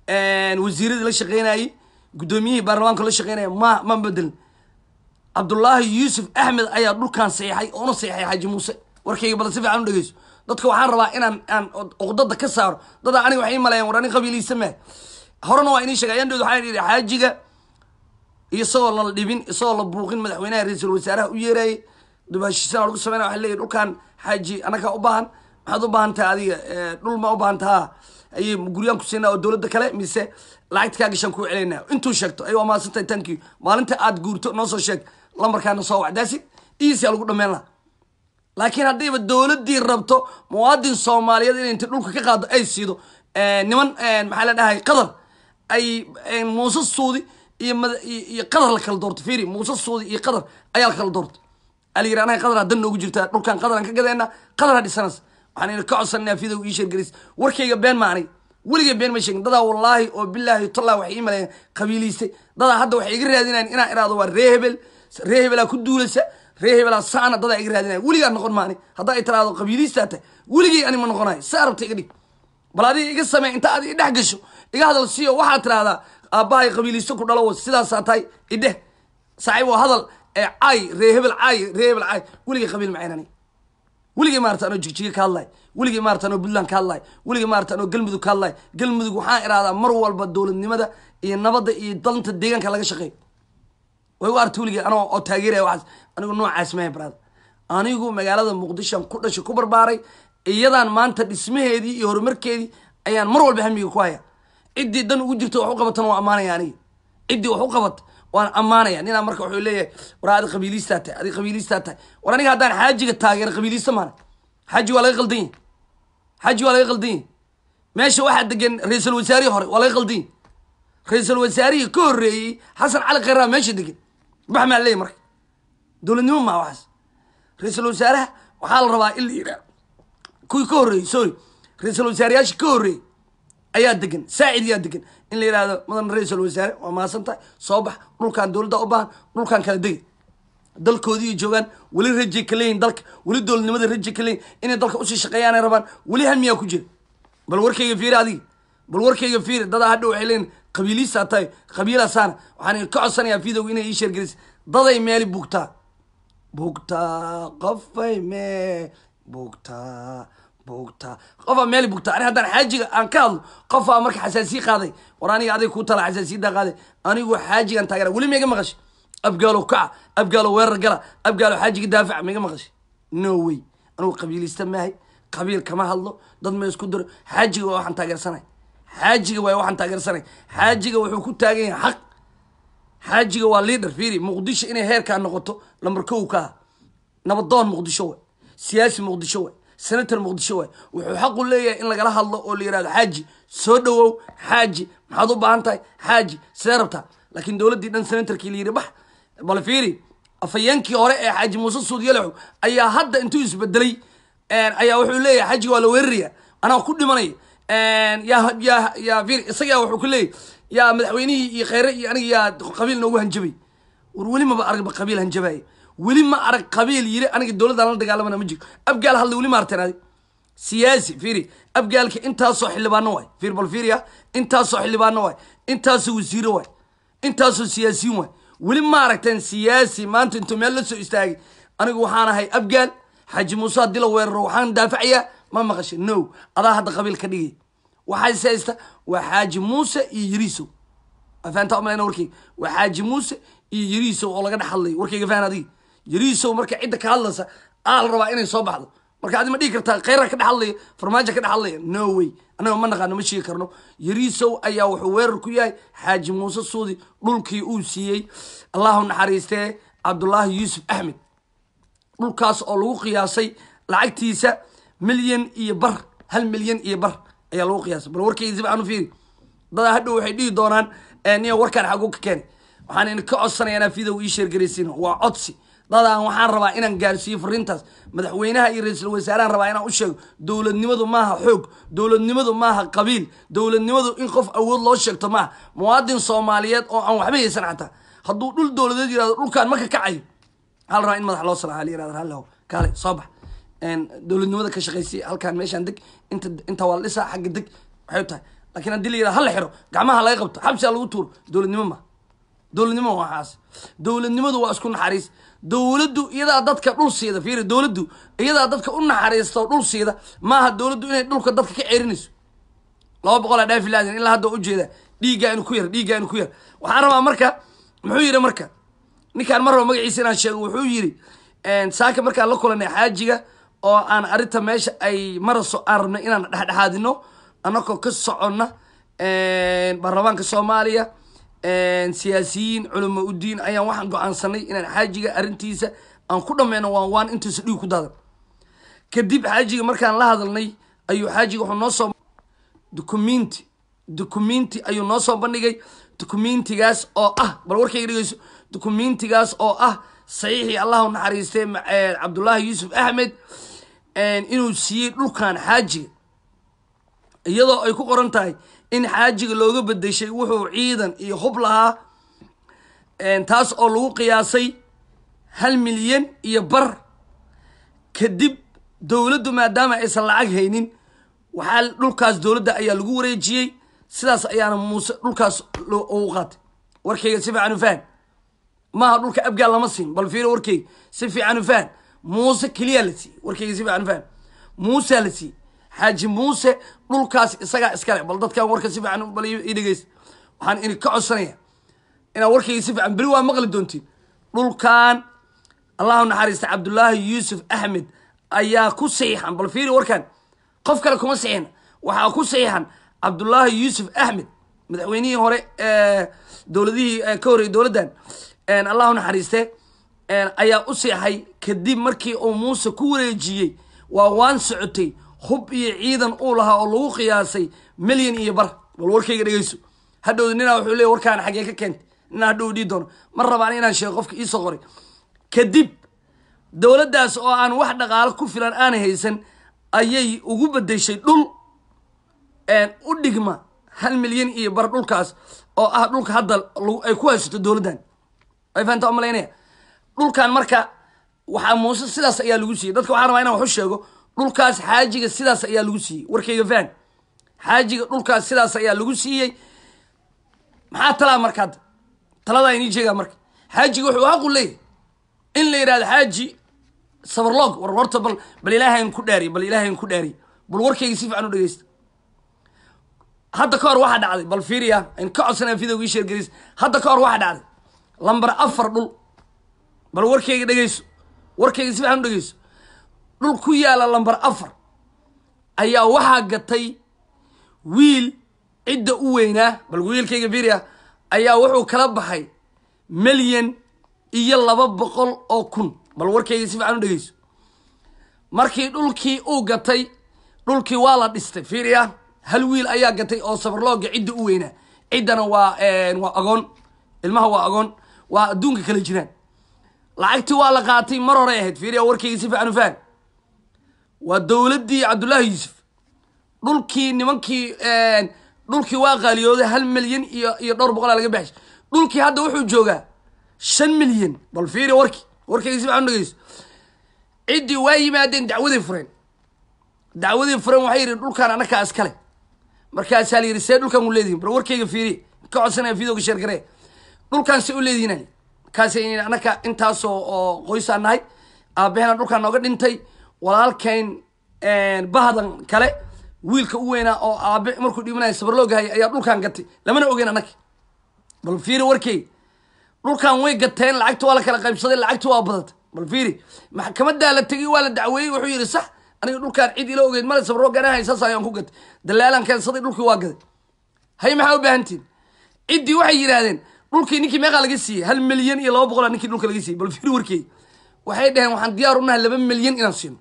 S1: وزير لا شقيناي قدوميه برلمانك لا شقيناي ما بدل عبد الله يوسف أحمد أيها دول كان صحيحي أو صحيحي حاج موسى وركي بدل سيف عنه دقيس dadka waxaan rabaa inaan uqdada ka saaro dad aniga waxay malayeen warani qabiiliisame horena waa inii sheegayaan dad waxaan yiri xaajiga isoo la dhibin isoo la buuqin madaxweynaha ra'iisul wasaaraha u yeeray dubashiisana lagu sameeyay waxa leeyahay dhulkan xaaji anaka u baahan maxaad u baahan tahay adiga dhul ma u baahan tahay ay guriyaan ku siinaa oo dawladda kale mise lacagta ka gashan ku celinaa intuu sheegto ay waa maasantay tanki maalinta aad guurto noo soo sheeg lambarkaana soo wacdaasi iisi lagu dhameyn la laakiin haddii dawladdii rabto muwaadin Soomaaliyeed in inta dhulka ka qaado ay siido niman maxaa la dhahay qadar ay Muuse Suudi iyo qadar la kala doorto fiiri Muuse Suudi iyo qadar ayaa kala doorto ali yiraana qadar hadan ugu jirta dhulkan qadaran ka gadeena qadar hadhisanas waxaan ka codsanaa fiidow ii sheer garis warkayga been maani waliga been ma sheegin dada wallahi oo billahi tallah wax ii maleen qabiiliste dada hadda wax iga raadinayaan inaan iraado waa reehebel ku duulasa reehebel saana dada iga raadinayaan waliga noqon maani hadda ay tiraado qabiilista ta waligi ani ma noqonaay saarabta iga dhig balaadi iga samee inta aad dhex gasho iga hadal siiyo waxa tiraada aabahay qabiilisto ku dhalo sidaas tahay ideh saaxiib hadal ay reehebel waliga qabiil macaynani waliga maarta anoo jigjiga ka hadlay waliga maarta anoo Puntland ka hadlay waliga maarta anoo Galmudug ka hadlay Galmudug waxaan iraadaa mar walba dawladnimada iyo nabadda iyo dalanta deegaanka laga shaqeeyo way u artay waliga anoo oo taageeray waxaas anigu noocaas ma brad anigu magaalada Muqdisho ku dhashay ku barbaaray iyadaan maanta dhismaheedii iyo horumarkeedii ayaan mar walba hamiga ku haya cidii dan ugu jirto wax u qabatan waa amaanaya aniga cidii wax u qabat waan amaanaya nina marka wuxuu leeyahay waraad qabiilista tahay war aniga hadaan xaajiga taageer qabiilista maan xaaji waa laga qaldan meesha waxa degan ra'iisul wasaarihi hore waa laga qaldan ra'iisul wasaarihi ka horeeyay Xasan Cali Khayra meesha degan baxma leeyahay marka dawladnimo ma waxas ra'iisul wasaaraha waxa la rabaa in la yiraahdo kuwi ka horeeyay sorry ra'iisul wasaariyaasha ka horeeyay ayaa degan saacid yaa degan in la yiraahdo mudan ra'iisul wasaare waa maasanta soo bax dhulkan dawladda u baahan dhulkan kala degi dalkoodii joogaan weli rajo ka leeyihiin dalka weli dowladnimada rajo ka leeyihiin inay dalka usii shaqeeyaan ay rabaan weli hamiyaa ku jira bal warkayga fiiri adiga bal warkayga fiiri dadaa hadha waxay leeyihiin qabiiliista tahay qabiilaasaana waxaan ka codsanayaa videoga inay ii sheergelis daday meeli bugtaa qofay mee bugtaa qofaa meeli bugtaa ani haddaan xaajiga aan ka hadlo qofaa marka xasaasiye qaaday war aniga aday kuu tala xasaasiyaddaa qaaday anigu xaajigaan taageera weli maiga maqashay abgaalo kaca abgaalo weerar gala abgaalo xaajiga daafaca maiga maqashay no way anigu qabiilista maahay qabiil kama hadlo dad ma isku diro xaajiga waa waxaan taageersanay xaajiga wuxuu ku taagan yahay xaq xaajiga waa leader fiiri muqdisho inay heerkaa noqoto lambar kow ka ah nabadoon muqdisho way siyaasi muqdisho way senator muqdisho way wuxuu xaq u leeyahay in lagala hadlo oo la yirahdo xaaji soo dhawow xaaji maxaad u baahan tahay xaaji sidee rabtaa laakiin dowladdii dhan senatorkii la yidhi bax bal fiiri afayeenkii hore ee xaaji muuse suudiyalaxu ayaa hadda intuu isbedelay ayaa wuxuu leeyahay xaajiga waa la weeraraya anaa ku dhimanaya ya fiiri isagaa wuxuu ku leeyahy yaa madaxweynihii iyo kheyre iyo aniga yaa qabiil noogu hanjabay war weli maba aragba qabiil hanjabaaye weli ma arag qabiil yiri aniga dowladdan la dagaalamana ma jiro abgaal hadlay weli ma arteen adi siyaasi fiiri abgaalka intaasoo xildhibaano waay fiir bal fiiriya intaasoo xildhibaano waay intaasoo wasiiro waay intaasoo siyaasiyiin waay weli ma aragteen siyaasi maanta intuu meel la soo istaagay anigu waxaan ahay abgaal xaaji muuse haddii la weeraro waxaan daafacayaa ma maqashay no adaa hadda qabiil ka dhigay waxaa haysta waa xaaji muuse iyo yiriisow faanta umalayna warkayga waa xaaji muuse iyo yiriisow oo laga dhex hadlayo warkayga faan adiga yiriisow marka cidda ka hadlaysa aa la rabaa inay soo baxdo marka adi ma dhigi kartaa kheyra ka dhex hadlaya farmaajo ka dhex hadlaya no way annaga ma naqaano ma sheegi karno yiriisow ayaa wuxuu weerar ku yahay xaaji muuse suudi dhulkii uu siiyey allahu naxariistee cabdullaahi yuusuf axmed dhulkaas oo lagu qiyaasay lacagtiisa milyan iyo bar 1 milyan iyo bar ayaa lagu qiyaasay bal warkaysi baan u fiiri dadaa hadhow waxay dhihi doonaan niya warkaan xaguu ka keenay waxaan idinka codsanayaa inaa video ii sheergaraysiino waa codsi dadaan waxaan rabaa inaan gaarsiiyo fariintaas madaxweynaha iyo ra-iisul wasaarahan rabaa inaan u sheego dowladnimadu maaha xoog dowladnimadu maaha qabiil dowladnimadu in qof awood loo sheegto maaha muwaadin soomaaliyeed oo aan waxba haysan xataa hadduu dhul dowladeed yirahdo dhulkaan ma ka kacayo waxaa la rabaa in madax loo salaaxa la yirahdo hallow kaale soo bax dowladnimada ka shaqaysay halkaan meeshaan deg inta waa la dhisaa xagga deg waxay u tahay laakiin haddii la yirahdo hala xiro gacmaha laga qabto xabsiga lagu tuuro dowladnimo maaha dowladnimo waxaas dowladnimadu waa isku naxariis dowladdu iyadaa dadka dhul siida fiiri dowladdu iyadaa dadka u naxariisto dhul siida maaha dowladdu inay dhulka dadka ka ceerinayso 200 dhaafi laadin ilaa hadda u jeeda dhiiga inuu ku yar waxaan rabaa marka muxuu yiri marka ninkaan mar rabo magaciisa inaan sheego wuxuu yiri saaka markaan la kulanay xaajiga oo aan arinta meesha ay maraso aan rabnay inaan dhexdhexaadino annagoo ka soconna baarlamaanka Soomaaliya siyaasiyiin culimo u diin ayaan waxaan go'aansanay inaan xaajiga arintiisa aan ku dhameeno waan intiisa dhiig ku daadan kadib xaajiga markaan la hadalnay ayuu xaajiga wuxuu noo soo documenti ayuu noo soo bandhigay documentigaas oo ah bal warkayga dhigayso documentigaas oo ah saxiixii allahu naxariistay cabdullaahi yuusuf axmed inuu siiyey dhulkan xaajiga iyadoo ay ku qoran tahay in xaajiga looga bedeshay wuxuu ciidan iyo hub lahaa taas oo lagu qiyaasay 1 milyan iyo bar kadib dowladdu maadaama aysan lacag haynin waxaa dhulkaas dowladda ayaa lagu wareejiyey sidaas ayaana muuse dhulkaas ugu qaatay warkayga si fiican u faham maaha dhulka abgaal lama siin bal fiiro warkayga si fiican u faham muuse keliya la siiyey warkayga si fiican u faham muuse la siiyey xaaji muuse dhulkaas isagaa iskale bal dadkan warka si fiican bal ii dhegeysta waxaan idinka codsanayaa inaa warkayga si fiican beri waa maqli doontiin dhulkan allahu naxariista cabdullaahi yuusuf axmed ayaa ku saxiixan bal fiiri warkan qof kale kuma saxiixin waxaa ku saxiixan cabdullaahi yuusuf axmed madaxweynihii hore dowladihii ka horreeyay dowladdan allahu naxariiste ayaa u saxiixay kadib markii uu muuse ku wareejiyey waan socotay hub iyo ciidan uu lahaa oo lagu qiyaasay 1 milyan iyo bar bal warkayga dhageyso hadhow ninaa wuxuu leeyahay warkaan xagee ka keentay ninaa hadhow dhii doono mar rabaan inaan sheego qofka ii soo qoray kadib dowladdaas oo aan wax dhaqaalo ku filan aan haysan ayay ugu bedeshay dhul u dhigma 1 milyan iyo bar dhulkaas oo ah dhulka hadda ay ku haysato dowladdan ay faanta umaleynaya dhulkan marka waxaa muuse sidaas ayaa lagu siiyey dadka waxaan rabaa inaan wax u sheego dhulkaas xaajiga sidaas ayaa lagu siiyey warkayga faan xaajiga dhulkaas sidaas ayaa lagu siiyey maxaa talaa markaad talada inii sheegaa marka xaajiga wuxuu xaq u leeyahay in la yidhahdo xaaji sabarloog war horta bal ilaahayn ku dhaariy bal ilaahayn ku dhaariy bal warkayga si fiican u dhegeysta hadda ka hor waxaa dhacday bal fiiriya in ka codsanaa videoga ii sheergeliis hadda ka hor waxaa dhacday lambar 4 dhul bal warkayga dhegeyso warkayga si fiican u dhegeyso dhul ku yaala lambar 4 ayaa waxaa gatay wiil cidda u weynaa bal wiilkayga fiiriya ayaa wuxuu kala baxay milyan iyo 200 oo kun bal warkayga si fiican u dhegeyso markii dhulkii uu gatay dhulkii waa la dhistay fiiriya hal wiil ayaa gatay oo sabarlooga cidda u weynaa ciddana waa agoon ilmaha waa agoon waa adduunka kala jiraan lacagtii waa la qaatay mar hore ahayd fiiriya warkayga si fiican u faham waa dowladdii cabdullaahi yuusuf dhulkii nimankii dhulkii waa qaaliyooday 1 milyan iyo dhowr boqol laga baxshay dhulkii hadda wuxuu joogaa 5 milyan bal fiiriya warkayga si fiican u dhegeyso ciddii waa yimaadeen dacwadii fureen waxay yidhi dhulkaan annakaa iskale markaasaa la yidhi see dhulkan u leedihin bal warkayga fiiriye ka codsanaya videoga sheergaree dhulkaan se u leedihin ali markaasa annaka intaasoo oo qoysaan nahay aabahena dhulkaan nooga dhintay walaalkayn bahdan kale wiilka u weynaa oo aabe markuu dhimanaya sabarloogahay ayaa dhulkaan gatay lamana ogeyn annaka bal fiiri warkayga dhulkaan way gateen lacagta waa la kala qaybsaday lacagta waa badatay bal fiiri maxkamadaa la tegey waa la dacweeyey wuxuu yidhi sax aniga dhulkaan cid ila ogeyd male sabarloogaan haysaas ayaan ku gatay dalaalan keensaday dhulkii waa gaday hay maxaa u baahantiin ciddii waxay yidhaahdeen dhulkii ninkii meeqaa laga siiyey 1 milyan iyo 200 ninkii dhulka laga siiyey bal fiiri warkayga waxay dhaheen waxaan diyaar u nahay 2 milyan inaan siino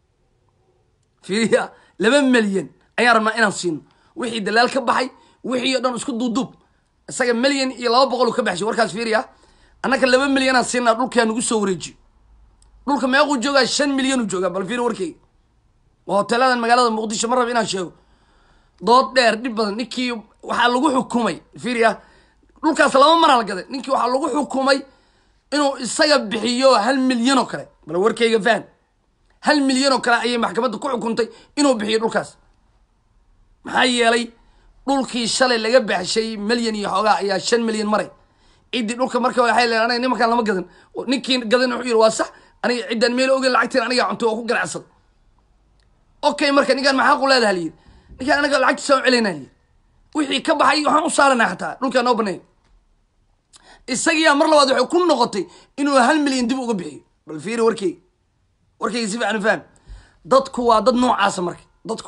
S1: fiiriya 2 milyan ayaan rabnaa inaan siino wixii dalaal ka baxay wixii oo dhan isku duuduub isaga milyan iyo 200 ka baxshay warkaas fiiriya annaka 2 milyan aan siinaa dhulkii aan ugu soo wareejiyo dhulka meequu joogaa 5 milyan uu joogaa bal fiiri warkayga waa hoteeladan magaalada muqdisho mar raba inaan sheego dood dheer dhib badan ninkii waxaa lagu xukumay fiiriya dhulkaas 2 mar la gaday ninkii waxaa lagu xukumay inuu isaga bixiyo 1 milyan oo kale bal warkayga faan 1 milyan oo kale ayay maxkamadda ku xukuntay inuu bixiyo dhulkaas maxaa yeelay dhulkii shalay laga baxshay milyan iyo xoogaa ayaa 5 milyan maray ciddii dhulka marka waxay leedahay aniga nimankaan lama gadan ninkii gadan wuxuu yidhi waa sax aniga ciddaan meel ogeyn lacagteen aniga cunto oo ku ganacsada okay marka ninkaan maxaa ku leedahay liyid ninkaan anaga lacagta soo celinaa liyid wixii ka baxay waxaan u saaranaa xataa dhulkaan noo baneeyo isagiyaa mar labaad waxay ku noqotay inuu 1 milyan dib uga bixiyo bal fiiri warkayga si fiican u faham dadku waa dad noocaasa marka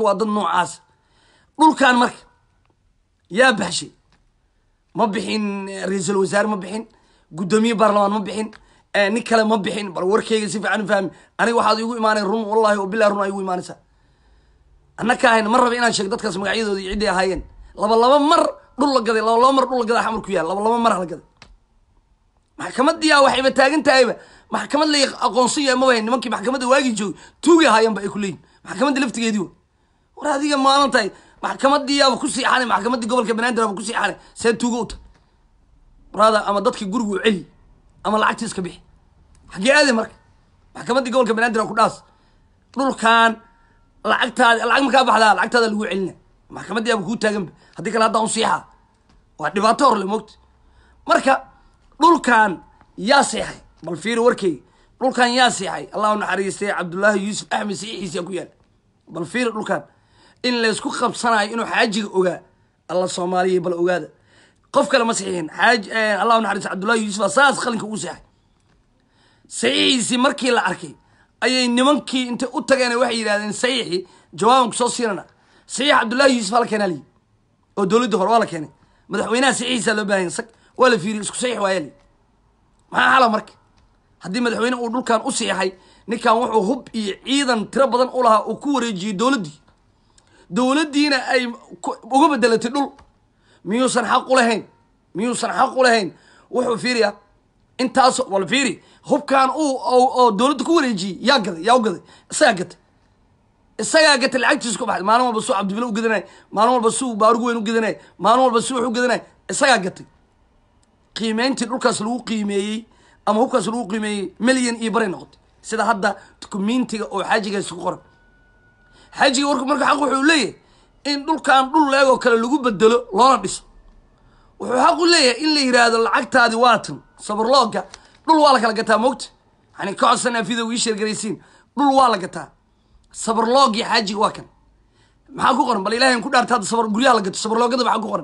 S1: dhulkaan marka yaa baxshay ma bixin ra-iisul wasaare ma bixin guddoomiye baarlamaan ma bixin nin kale ma bixin bal warkayga si fiican u fahmi aniga waxaad igu imaanay run wallahi oo billahi run ay igu imaanaysaa annaka ahayn mar raba inaan sheego dadkaas magacyadooda iyo ciddii ahaayeen laba mar dhul la gaday laba mar dhul la gaday xamar ku yaal laba mar la gaday maxkamadiyaa waxayba taagan tahayba maxkamad la aqoonsan yahay maba nimankii maxkamadda waagii joogay tuugi ahaayanba ay ku leeyihin maxkamadda laftigeedii war adiga maalan tahay maxkamadiyaaba ku siixanay maxkamaddii gobolka banaadir aba ku siixanay see tuuga u tahay waraada ama dadkii gurigu celi ama lacagtii iska bixi xaggee aaday marka maxkamaddii gobolka banaadir ku dhaas dhulkaan lacagtaada lacag markaa baxdaa lacagtaada lagu celina maxkamaddii aba kuu taaganba haddii kale haddaan u siixaa waa dhibaato hor le moogta marka dhulkaan yaa seexay bal fiiri warkayga dhulkaan yaa seexay allahu naxariistay cabdullaahi yuusuf axmed saxiixiisa ku yaal bal fiiri dhulkaan in laysku qabsanayo inuu xaajiga ogaa alla soomaaliya bal ogaada qof kale ma saxiixin allahu naxariistay cabdullaahi yuusuf saas qalinka ugu seexay saxiixiisii markii la arkay ayay nimankii intay u tageen waxay yidhahdeen saxiixi jawaaban kusoo siinana saxiix cabdullaahi yuusuf hala keenaa liyi oo dowladda hore waa la keenay madaxweynaha saxiixiisa loo baahan sag waa la fiiriyay isku saxiix waaya li maxaa xala marka haddii madaxweyne uu dhulkan u siixay ninkan wuxuu hub iyo ciidan tiro badan u lahaa uu ku wareejiyey dowladdiina ay uga bedelatay dhul miyuusan xaq u lahayn wuxuu fiiriya intaas wal fiiri hubkan oo dowladda ku wareejiyey yaa u gaday isagaa gatay lacagtiisa ku baxday maalin walba suu cabdibile u gadanay maalin walba suu baarugu weyn u gadanay maalin walba suu wax u gadanay isagaa gatay qiimeyntii dhulkaas lagu qiimeeyey ama hubkaas lagu qiimeeyey milyan iyo bari noqotay sida hadda dukumentiga oo xaajiga isku qoran xaajiga warku marka xaq wuxuu leeyahay in dhulkan dhul leego kale lagu bedelo loona dhiso wuxuu xaq u leeyahay in la yiraahdo lacagtaadi waatan sabarlooga dhul waa la kala gataa moogta yani ka codsanaa video ii sheergaraysiin dhul waa la gataa sabarloogii xaajiga waa kan maxaa ku qoran bal ilaahay ku dhaarta hadda sabar guryaha la gato sabarloogada maxaa ku qoran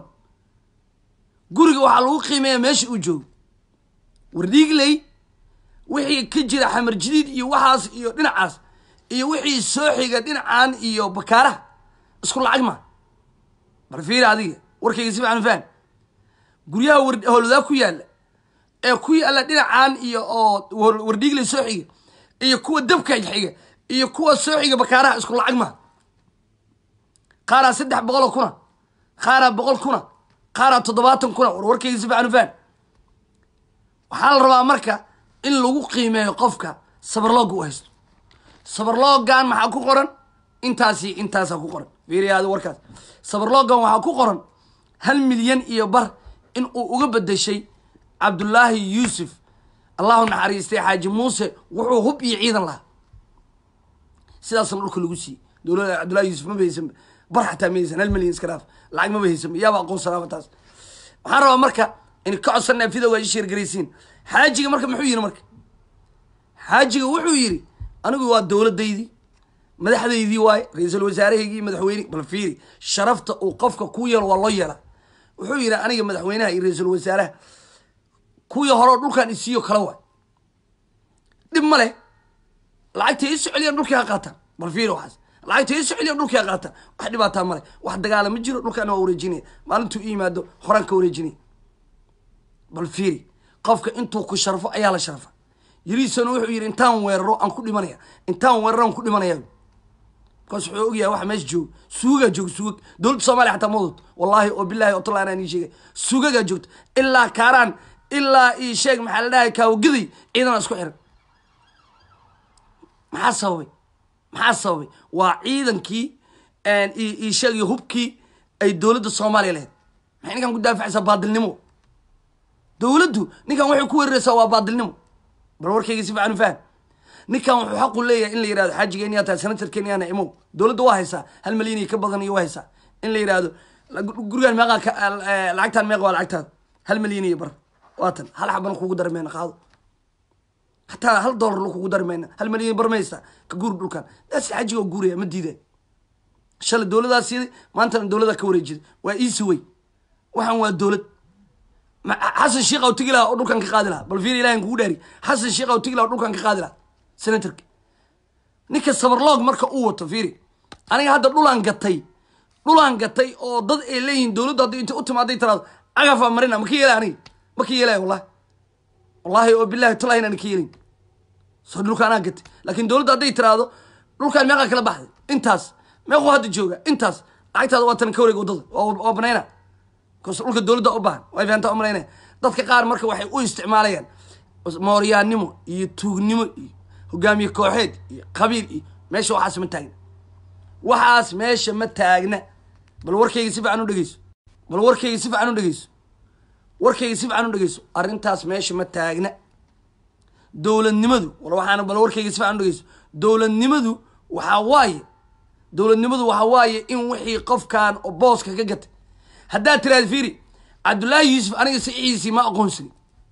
S1: guriga waxaa lagu qiimeeyaa meesha uu joogo wardhiigley wixii ka jira xamar jadiid iyo waxaas iyo dhinacaas iyo wixii soo xiga dhinacaan iyo bakaaraha isku lacag ma bal fiiri adiga warkayga si fiican faham guryaha howlwadaa ku yaalla ee ku yaalla dhinacaan iyo oo wardhiigley soo xiga iyo kuwa dabka xiga iyo kuwa soo xiga bakaaraha isku lacag ma qaaraa 300 kuna qaaraa 100 kuna qaaraa 70 kuna warkayga si fiican faham waxaa la rabaa marka in lagu qiimeeyo qofka sabarlooga u haysto sabarloogan maxaa ku qoran intaasaa ku qoran fiiriyaada warkaas sabarloogan waxaa ku qoran 1 milyan iyo bar in uu uga bedeshay cabdullaahi yuusuf allahu naxariistay xaaji muuse wuxuu hub iyo ciidan lahaa sidaasna dhulka lagu siiyey dowladda cabdullaahi yuusuf ma bahaysan bar xataa ma haysan 1 milyan iska dhaaf lacag ma bahaysan yaaba aqoonsanaaba taas waxaan rabaa marka in ka codsanaa videoga sheer garaysiin xaajiga marka muxuu yiri marka xaajiga wuxuu yiri anigu waa dowladaydi madaxdaydii waay ra'iisul wasaarahaygii madaxweyne bal fiiri sharafta uu qofka ku yeelo waa loo yeelaa wuxuu yiri aniga madaxweynaha iyo ra'iisul wasaaraha kuwii hore dhulkan isiyo kala waay dib ma leh lacagta ii socoliyan dhulkii ha qaataan bal fiiri waxaas lacagta ii socoliyan dhulkii ha qaataan wax dhibaataa ma leh wax dagaala ma jiro dhulkan waa wareejinaya maalintuu ii yimaado horaan ka wareejinaya bal fiiri qofka intuu ku sharfo ayaa la sharfa yiriisana wuxuu yiri intaan weeraro aan ku dhimanaya kaas wuxuu ogyahay waxa meesha joogo suuga joogo suuga dowladda Soomaaliya xataa moodad wallahi oo billahi oo talaa inaan sheegay suugaga joogto ilaa kaaraan ilaa ii sheeg maxaa la dhahay kaawgiday ciidan isku xiran maxaa sababay waa ciidankii ii sheegay hubkii ay dowladda Soomaaliya lahayd maxay ninkan ku daafacaysaa baadilnimo dowladdu ninkan waxay ku weeraraysaa waa baadilnimo bal warkayga si fiican faham ninkan wuxuu xaq u leeyahay in la yiraahdo xaajiga in yaata senator Kenya imo dowladdu waa haysaa 1 milyan ka badan iyo waa haysaa in la yiraahdo gurigan meeqa lacagtan meeqa waa lacagtan 1 milyan iyo bar waatan hal xaban kugu darmeena qaado hataa $1 kugu darmeena 1 milyan bar maysta ka guur dhulkan daas xaajiga guuraya ma diiday shal dowladaasi maanta dowladda ka wareejid waa easy way waxan waa dowlad حسن الشيخ أو تقيلها أو دول كان كقادلها بل في إلهي نقول حسن الشيخ أو تقيلها أو دول كان كقادلها سنترك نيك الصبر لوج مركا قوة تفيري أنا هذا دولان قطي أو ضد إلين دولو ضد أنت قلت ما دي ترى أقف مرينا مكيلة مكيلة والله بالله طلعين أنا كيلين صدق أنا قلت لكن دولو ضد ترى دول كان ميقا كلا بحث انتاس ميقو هاد الجوجة انتاس عيت هذا وطن كوري وضد أو بنينا كسرولك الدولة أوبان وين أنت أمرينا ضدك قار مركب واحد ويستعماليا موريان نمو يتوج نمو هجامي كوحد قبيل ماشي وحاس متاجنا وحاس ماشي متاجنا بالوركي يسيب عنه دقيس بالوركي يسيب عنه دقيس وركي يسيب عنه دقيس أرنتاس ماشي متاجنا دولة النمدو والله حنا بالوركي يسيب عنه دقيس دولة النمدو وحواي دولة النمدو وحواي إن وحي قف كان باص كجت هدات ترى فيري عبد الله يوسف أنا سعيسي ما أقونسني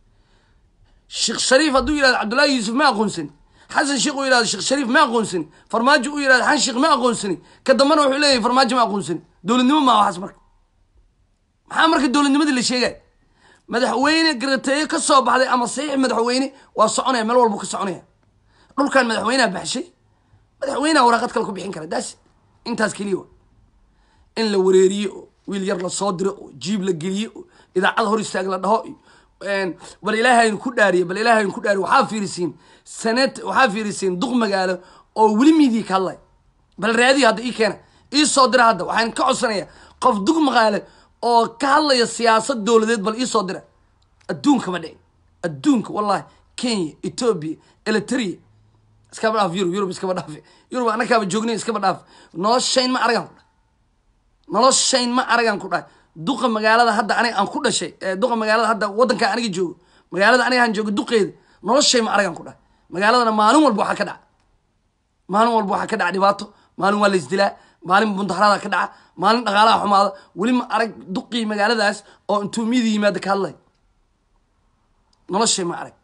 S1: الشيخ شريف أدو إلى عبد الله يوسف ما أقونسني حسن شيخ إلى الشيخ شريف ما أقونسني فرماجو إلى حسن شيخ ما أقونسني كدمنا وحليه فرماجو ما أقونسني دول النمو ما حسمرك محامرك الدول النمو اللي شيء مدحويني قرتي كصوب على أما صحيح مدحويني وصعوني ملو البوك صعوني قول كان مدحوينه بحشي مدحوينه ورقتك لكم بحين كره داس انت اسكليو إن لو وريريو ويل يرلا صادر جيب لجليه إذا عذر يستعجل النهائي بل إلهي نكون داري وحافيرسين سنة وحافيرسين ضغم قاله أو ولي ميديك الله بل رادي هذا إيه كان إيه صادر هذا وحين كعصنية قف ضغم قاله أو كهلا السياسة الدولة بل إيه صادره الدونك مدين الدونك والله كينيا إثيوبيا إلتري اسكابر في يوروب اسكابر في يوروب أنا كاب جوجني اسكابر في ناس شين ما أرجع noloshayn ma aragan ku dhahay duqa magaalada hadda aniga aan ku dhashay duqa magaalada hadda wadanka aniga joogo magaalada aniga aan joogo duqeeda noloshay ma aragan ku dhahay magaaladana maalin walba waxaa ka dhaca maalin walba waxaa ka dhaca dhibaato maalin waa la isdilaa maalin bundaxrada ka dhaca maalin dhaqaalaha xumaada weli ma arag duqii magaaladaas oo intuu miidi yimaada ka hadlay noloshay ma arag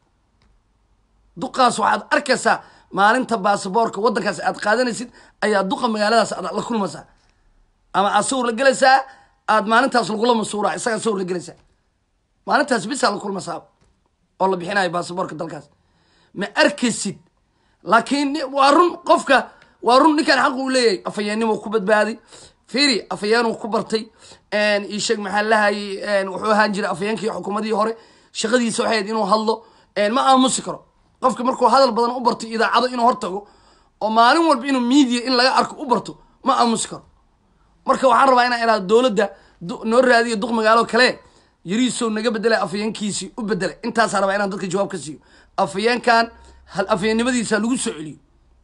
S1: duqaas waxaad arkaysaa maalinta baasaboorka waddankaas aad qaadanaysid ayaa duqa magaaladaas aad la kulmaysaa ama aad sawir la gelaysaa aad maalintaas lagula masuuraa isagaa sawir la gelaysaa maalintaas bisaa la kulmaysaa oo la bixinayo baasaboorka dalkaas ma arkaysid laakiin waa run qofka waa run ninkan xaq uu leeyahay afayeenimo ku badbaaday fiiri afayeenuu ku bartay isheeg maxaa lahayay wuxuu ahaan jiray afayeenkii xukuumadii hore shaqadiisa waxay ahayd inuu hadlo ma aamusi karo qofka markuu hadal badan u barto idaacado inuu hortago oo maalin walba inuu media in laga arko u barto ma aamusi karo marka waxaan rabaa inaan iraado dowladda noo raadiyo duq magaalo kale yariisow naga bedelay afayeenkiisii u bedelay intaasaan rabaa inaan dadka jawaab ka siiyo afayeenkan hal afayeenimadiisa lagu soo celiyo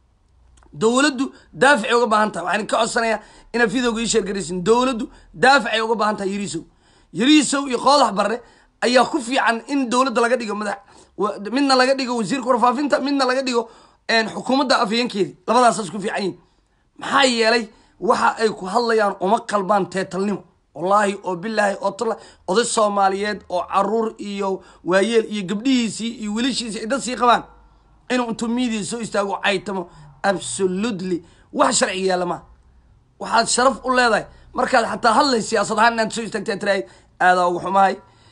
S1: dowladdu daafacay uga baahan tahay waxaan ka codsanayaa inaad videoga ii sheergaraysin dowladdu daafacay uga baahan tahay yariisow iyo qoodax barre ayaa ku fiican in dowladda laga dhigo madax midna laga dhigo wasiirka warfaafinta midna laga dhigo xukuumadda afayeenkeedii labadaasaas ku fiican yihin maxaa yeelay waxa ay ku hadlayaan uma qalbaan teetalnimo wallaahi oo bilaahi oo tala oday soomaaliyeed oo caruur iyo waayeel iyo gabdhihiisii iyo wiilashiisii dad sii qabaan inuu intuu media soo istaago caytamo absolutely wax sharci yaala ma waxaad sharaf u leedahay markaad xataa hadlay siyaasad ahaan inaad soo istaagtaa tiraahid aadaa uga xumahay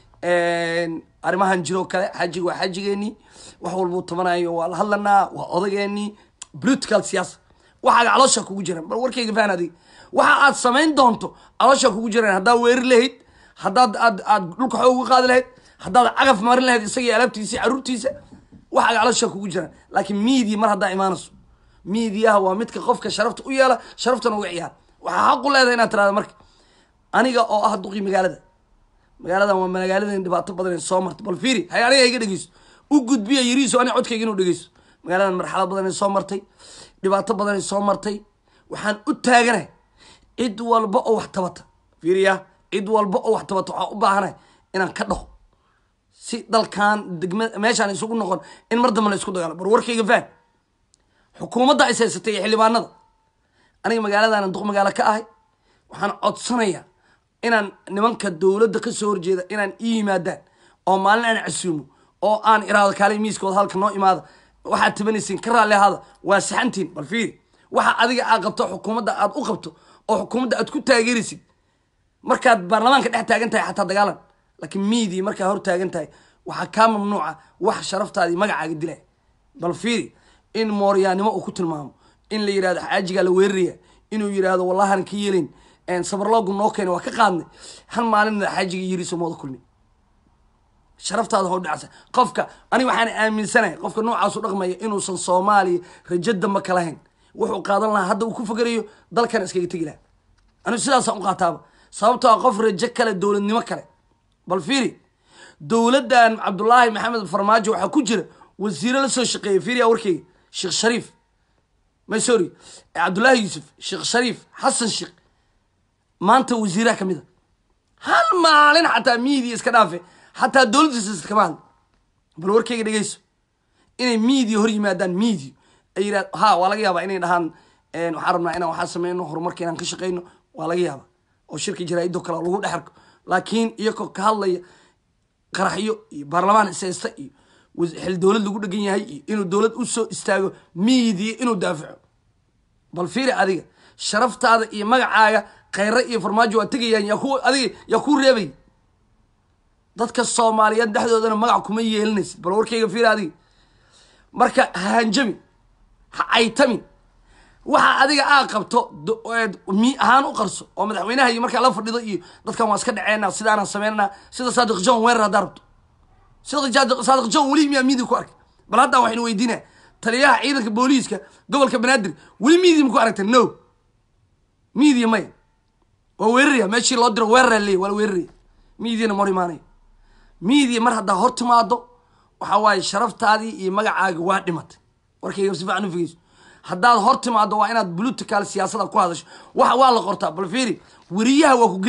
S1: arrimahan jiroo kale xajiga waa xajigeenii wax walbuu tabanayo waa la hadlanaa waa odageenii political siyaasa waxaaga caloosha kugu jiraan bal warkayga fahan adiga waxa aad samayn doonto caloosha kugu jiraan haddaad weerar lahayd haddaad aad dhulka xoog uga qaadi lahayd haddaad cagaf marin lahayd isagii alaabtiisa caruurtiisa waxaaga caloosha kugu jiraan laakiin media mar haddaa imaanayso mediaha waa midka qofka sharafta u yeela sharaftana uga ciyaar waxaa xaq u leedahay inaad tirahda marka aniga oo ah duqii magaaladan waa magaaladan dhibaato badan soo martay bal fiiri hay aniga iga dhegeyso u gudbiya yariiso aniga codkayga inuu dhegeyso magaaladan marxalad badan soo martay dhibaato badan soo martay waxaan u taaganahay cid walba oo wax tabata fiiriya cid walba oo wax tabata waxaan u baahanahay inaan ka dhaho si dalkan degma meeshaan isugu noqon in mar dambe la isku dagaalo bar warkayga faan xukuumadda ay haysatay xildhibaanada aniga magaaladan duq magaalo ka ahay waxaan codsanayaa inaan nimanka dowladda ka soo horjeeda inaan ii yimaadaan oo maalin aan casuumo oo aan iraado kaalay miiskooda halka noo imaada waxaad tabanaysiin ka raalli ahaada waa saxantiin bal fiiri waxa adiga aad qabto xukuumadda aad u qabto oo xukuumadda aad ku taageeraysid markaad baarlamaanka dhex taagan tahay xataa dagaalan laakiin media markaa hor taagan tahay waxaa kaa mamnuuca wax sharaftaadii magacaaga dilay bal fiiri in mooryaanimo uu ku tilmaamo in la yidhahdo xaajigaa la weeraraya inuu yidhaahdo wallahan ka yeelin sabarloogu noo keena waa ka qaadnay hal maalinna xaajiga yiriiso mooda kulmi sharaftaada hoo dhacsa qofka aniga waxaan aaminsanahay qofka noocaasu dhaqmaya inuusan soomaaliya rajo damba ka lahayn wuxuu qaadan lahaa hadda uu ku fakerayo dalkan iskaga tegi lahaa anigu sidaasaan u qaataaba sababtoo ah qof rajo kale dowladnimo kale bal fiiri dowladdan cabdullaahi maxamed farmaajo waxaa ku jira wasiiro la soo shaqeeyay fiiriya warkeyga sheekh shariif sorry cabdullaahi yuusuf sheekh shariif xasan sheekh maanta wasiiraha kamid a hal maalin xataa media iska dhaafe xataa dowladdiisa iskama hadlo bal warkeyga dhegeyso inay media hor yimaadaan media ay yidhahd ha waa laga yaabaa inay dhahaan waxaan rabnaa inaan waxaa sameyno horumarka inaan ka shaqeyno waa laga yaabaa oo shirka jaraa-idoo kale lagu dhex arko laakiin iyagoo ka hadlaya qaraxyo iyo baarlamaan ishaysta iyo xil dowlad lagu dhegan yahay iyo inuu dowlad u soo istaago media inuu daafaco bal fiiri adiga sharaftaada iyo magacaaga khayre iyo farmaajo waa tegayaan yaa kuu reebay dadka soomaaliyeed dhexdoodana magac kuma yeelinaysid bal warkayga fiiri adiga marka ha hanjamin ha caytamin waxa adiga aa qabto ahaan u qarso oo madaxweynaha iyo markaa la fadhido iyo dadkan waa iska dhaceena sidaanaan sameynana sida saadiq john weerar haddaa rabto saadiq john weli miyaa media ku arkay bal haddaan waxaynu weydiinaya taliyaha ciidanka booliiska gobolka banaadir weli media ma ku aragta no media maya waa weeraraya meeshii loo diro weerara leey waa la weeraraya mediana mar imaanaya media mar haddaa hor timaado waxa waaye sharaftaadii iyo magacaaga waa dhimatay warkayga si fiican u figeyso haddaad hor timaado waa inaad political siyaasada ku hadasho waxa waa la qortaa bal fiiri wariyaha waa ku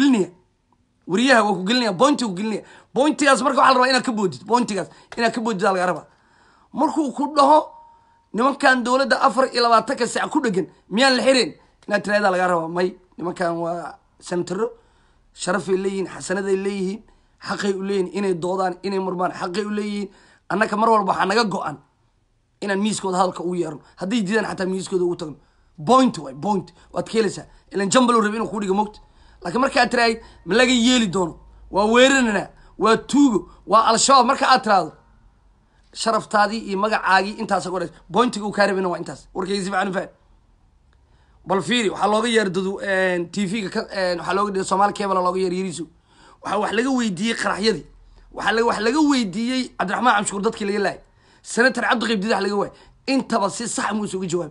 S1: gelinaya bointi ku gelinaya bointigaas marka waxaa la rabaa inaad ka boodid bointigaas inaad ka boodid laga rabaa markuu ku dhaho nimankan dowladda 24 saac ku dhagan miyaan la xirin inaad tiraahdaa laga rabaa may nimankan waa sentaro sharafay leeyihiin xasanaday leeyihiin xaqay u leeyihiin inay doodaan inay murmaan xaqay u leeyihiin annaka mar walba waxaa naga go-an inaan miiskooda hadalka ugu yeerno hadday diidaan xataa miiskooda ugu tagno point waad ka helaysaa ilan jambalow rabi inuu ku dhiga mogta laakiin markaad tirahay ma laga yeeli doono waa weeraranaa waa tuugo waa al-shabaab marka aad tiraahdo sharaftaadii iyo magacaagii intaasa ku dhas pointiga uu kaa rabina waa intaas warkayga si fiican faham bal fiiri waxaa looga yeer dadu tv-ga waxaa looga dhigay Soomaali Cable looga yeer yariiso waxaa wax laga weydiiyey qaraxyadii wax laga weydiiyey Cabdiraxmaan Camshuur dadkii laga laayay senator Cabdiqayb Didax laga waayay intaba si sax mu isugu jawaab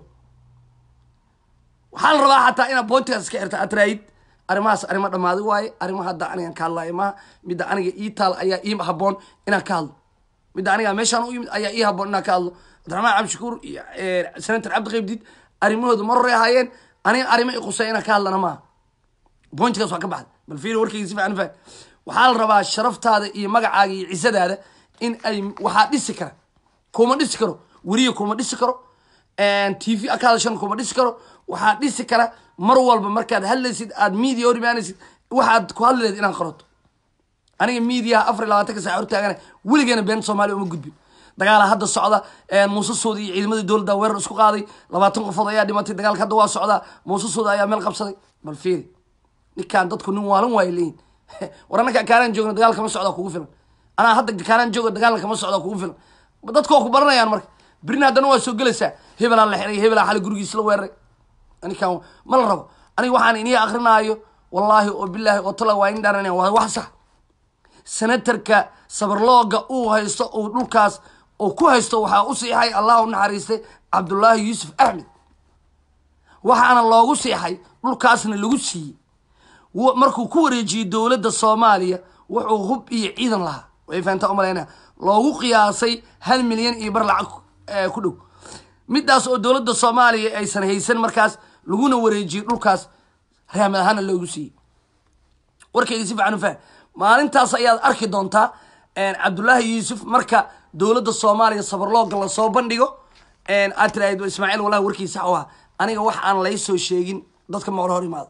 S1: waxaa la rabaa xataa inaad pointigaas iska xirta aad tiraahid arrimahaas arrimo dhammaaday waaye arrimaha hadda anigan ka hadlaayo maaha midda aniga ii taal ayaa ii habboon inaan ka hadlo midda aniga meeshaan u yimid ayaa ii habboon inaan ka hadlo Cabdiraxmaan Camshuur iyo senator Cabdiqayb Did arrimahooda mar hore ahaayeen aniga arrimo i qusay inaan ka hadlana maaha pointigaas waa ka baxday bal fiiri warkayga si fiican faham waxaa la rabaa sharaftaada iyo magacaaga iyo cisadaada in ay waxaa dhisi kara kuma dhisi karo weriye kuma dhisi karo tv akaadashan kuma dhisi karo waxaa dhisi kara mar walba markaad hadlaysid aad media hor imaanaysid waxaad ku hadli lahayd inaan qaroto aniga mediaha 24 saac hortaagana weligeena been Soomaaliya uma gudbin dagaala hadda socda Muuse Suudi iyo ciidamada dowladda weerar isku qaaday 20 qofood ayaa dhimatay dagaalka hadda waa socda Muuse Suudi ayaa meel qabsaday bal fiiri ninkaan dadku nin waalan way leeyin war anaka kaaran joogno dagaalka ma socda kugu filan ana hadda kaaran joogo dagaalka ma socda kugu filan dadku ku baranayaan marka birina hadana waa soo galaysaa hebel aan la xiray hebel aan xal gurigiisa la weeray aniga ma la rabo aniga waxaan inii aqrinaayo wallahi oo billahi oo tala waa in dharanay waa wax sax senatarka sabarlooga uu haysto oo dhulkaas oo ku haysto waxa u siixay Allah u naxariistay Cabdullaahi Yuusuf Axmed waxaana loogu siixay dhulkaasna lagu siiyay markuu ku wareejiyay dowladda Soomaaliya wuxuu hub iyo ciidan lahaa way faanta umaleena loogu qiyaasay 1 milyan iyo bar lacag ku dhow midaas oo dowladda Soomaaliya aysan haysan markaas laguna wareejiyay dhulkaas raamad ahaan loogu siiyay warkayga si fiican u faham maalintaas ayaad arki doontaa Cabdullaahi Yuusuf marka dowladda Soomaaliya sabarlooga la soo bandhigo aad tiraahdo Ismaaciil wallahi warkiisa sax waa aniga wax aan la soo sheegin dadka ma hor imaado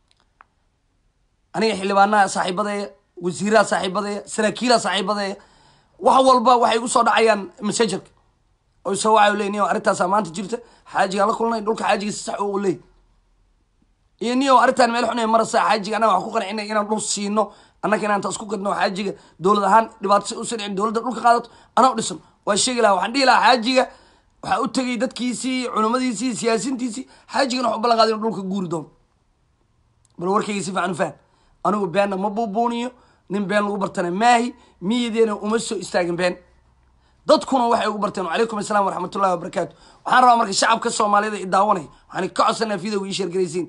S1: aniga xildhibaanaha saaxiibadaya wasiirada saaxiibadaya saraakiila saaxiibadaya wax walba waxay u soo dhacayaan messengerka oo soo waxa leeyahay arintaas maanta jirta xaajiga la kulnay dhulka xaajiga sax oo leeyahay iyo arintan meel xunay marasa xaajiga ana wax ku qancinay inaan dhul siino annaka inaan taas ku gadno xaajiga dowlad ahaan dhibaato u soo dowladda dhulka qaadato ana u dhisan waa sheegi lahaa waxaan dhihi lahaa xaajiga waxa u tagay dadkiisii culimadiisii siyaasiintiisii xaajigana wax u ballan qaaday dhulka guuri doon bal warkayga si fiican faham anigu beenna ma buubuuniyo nin been lagu bartana maahi miyadeena uma soo istaagin been dadkuna waxay ugu barteen calaykum assalaam waraxmatullaahi wabarakaatu waxaan rabaa marka shacabka Soomaalida i daawanay waxaan ka codsanaa fiidowga ii sheergaraysiin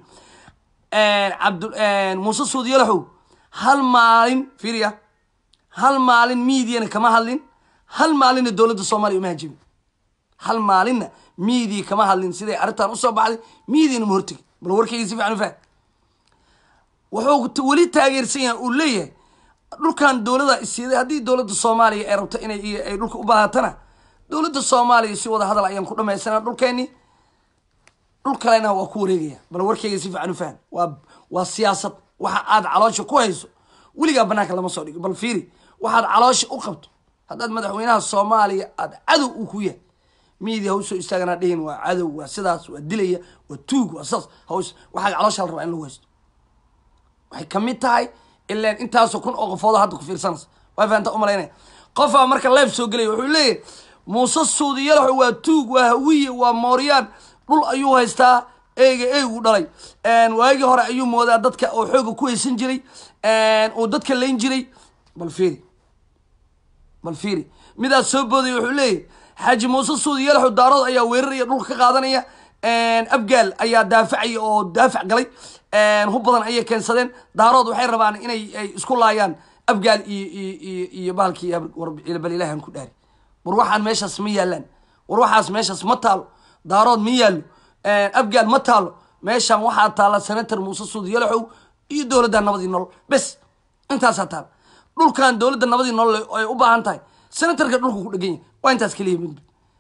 S1: Muuse Suudi Yalaxow hal maalin fiiriya hal maalin miyadeena kama hadlin hal maalin dowladda Soomaaliya uma hajibin hal maalinna miidii kama hadlin siday arintan u soo baxday miidiina ma hortagin bal warkayga si fiican u faham wuxuu weli taageersan yahay uu leeyahay dhulkan dowladda isiiday haddii dowladda Soomaaliya ay rabto inay dhulka u baahatana dowladda Soomaaliya si wada hadal ayaan ku dhamaysanaa dhulkeeni dhul kalena waa ku wareegaya bal warkayga si fiican u faham waa siyaasad waxa aad caloosha ku hayso weligaa banaanka lama soo dhigo bal fiiri waxaad caloosha u qabto haddaad madaxweynaha Soomaaliya aad cadow u ku yahay media hawsoo istaagana dheen waa cadow waa sidaas waa dilaya waa tuug waa saas haws waxa caloosha la rabaa in lagu haysto waxay kamid tahay ilaa intaas kun oo qofood hadda ku fiirsanaysa way faanta u maleynay qofa marka live soo galay wuxuu leeyahay Muuse Suudi Yalaxow waa tuug waa hawiye waa Mooriyaan dhul ayuu haystaa eegu dhalay waagi hore ayuu moodaa dadka oo xoog ku haysan jiray oo dadka leen jiray bal fiiri midaas soo booday wuxuu leeyahay xaaji Muuse Suudi Yalaxow daarood ayaa weeraraya dhulka ka qaadanaya abgaal ayaa daafacay oo daafac galay hub badan ayay keensadeen daarood waxay rabaan inay isku laayaan abgaal iyo baalkii bal ilaahan ku dhaari war waxaan meeshaas ma yaalaan war waxaas meeshaas ma taalo daarood ma yaalo abgaal ma taalo meeshan waxaa taala senator Muuse Suudi Yalaxow iyo dowladda nabadii nolol bas intaas taal dhulkan dowladda nabadii nolol ay u baahan tahay senatorka dhulku ku dhagan yahay waa intaas kaliya mid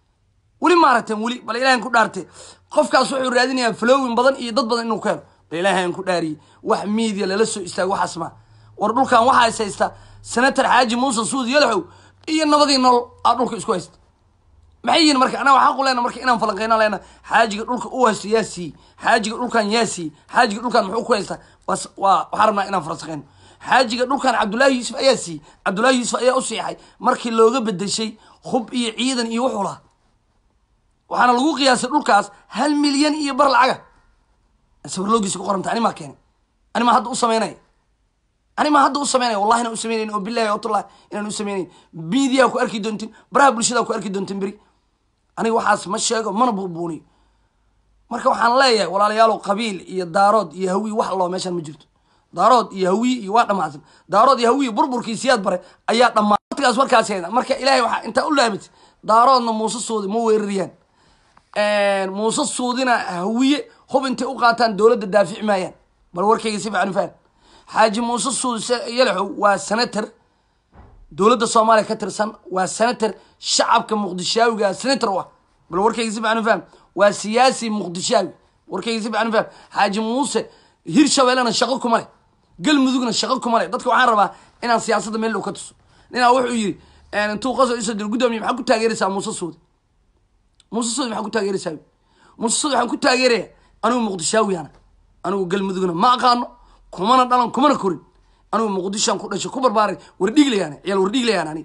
S1: ولي مارتين ولي بل إلهي نكون دارتي قفك أصوحي الرادين فلوين بدن إيه ضد بدن إنه كان بل إلهي نكون داري واحد ميديا للسو يستاق واحد اسمه وردول كان واحد سيستا سنة الحاج موسى سود يلحو إيه النبضي إنه أردولك إسكويست محيين مركا أنا وحاقول لنا مركا إنا مفلقينا لنا حاجة قلولك أوه سياسي حاجة قلولك ياسي حاجة قلولك محو كويستا بس وحرمنا إنا فرسخين حاجة قلولك عبد الله يوسف أياسي عبد الله يوسف أيا أصيحي مركي اللوغة بدي شيء خب إيه عيدا إيه وحولا وحانا لغو قياس قلولكاس هل مليون إيه بر العقا سبر لوغي سيكو قرمت أنا ما كان أنا ما حد أصميني أنا ما حد أصميني والله أنا أصميني وبالله يا الله إنا أصميني بيديا كو أركي دونتين برا بلشدا كو أركي دونتين بري أنا waxaas ma sheego mana buubuuni marka waxaan leeyahay walaalayaal qabiil iyo daarood iyo hawi wax loo meeshan ma jirto daarood iyo hawi iyo waa dhamaadsan daarood iyo hawi burburkiisiyad bare ayaa dhamaadkaas warkaas heena marka ilaahay waxa inta u laabit daaroodna muuse soodi ma weerariyaan muuse soodina hawiye hub inta u qaataan dawladda daafic maayaan bal warkayga si fiican faan xaaji muuse soodi yalaxu waa senator دولة الصومالية كترسن وسنتر شعب كمقدشاوي جا سنتر وا بالورك يجيب عنه فهم وسياسي مقدشاوي ورك يجيب عنه فهم حاج موسى هيرشة ولا نشغلكم عليه قل مذوقنا نشغلكم عليه ضدك وعربة إن السياسة من اللي كترس لأن أروح يجري يعني أنتوا قصوا يسد القدام يحكوا تاجر سام موسى السود موسى السود يحكوا تاجر سام موسى السود يحكوا تاجر أنا مقدشاوي أنا قل مذوقنا ما قانو كمان دلنا كمان كورين أنا مقدشان كل شيء كبر باري ورديق لي أنا يلا ورديق لي أنا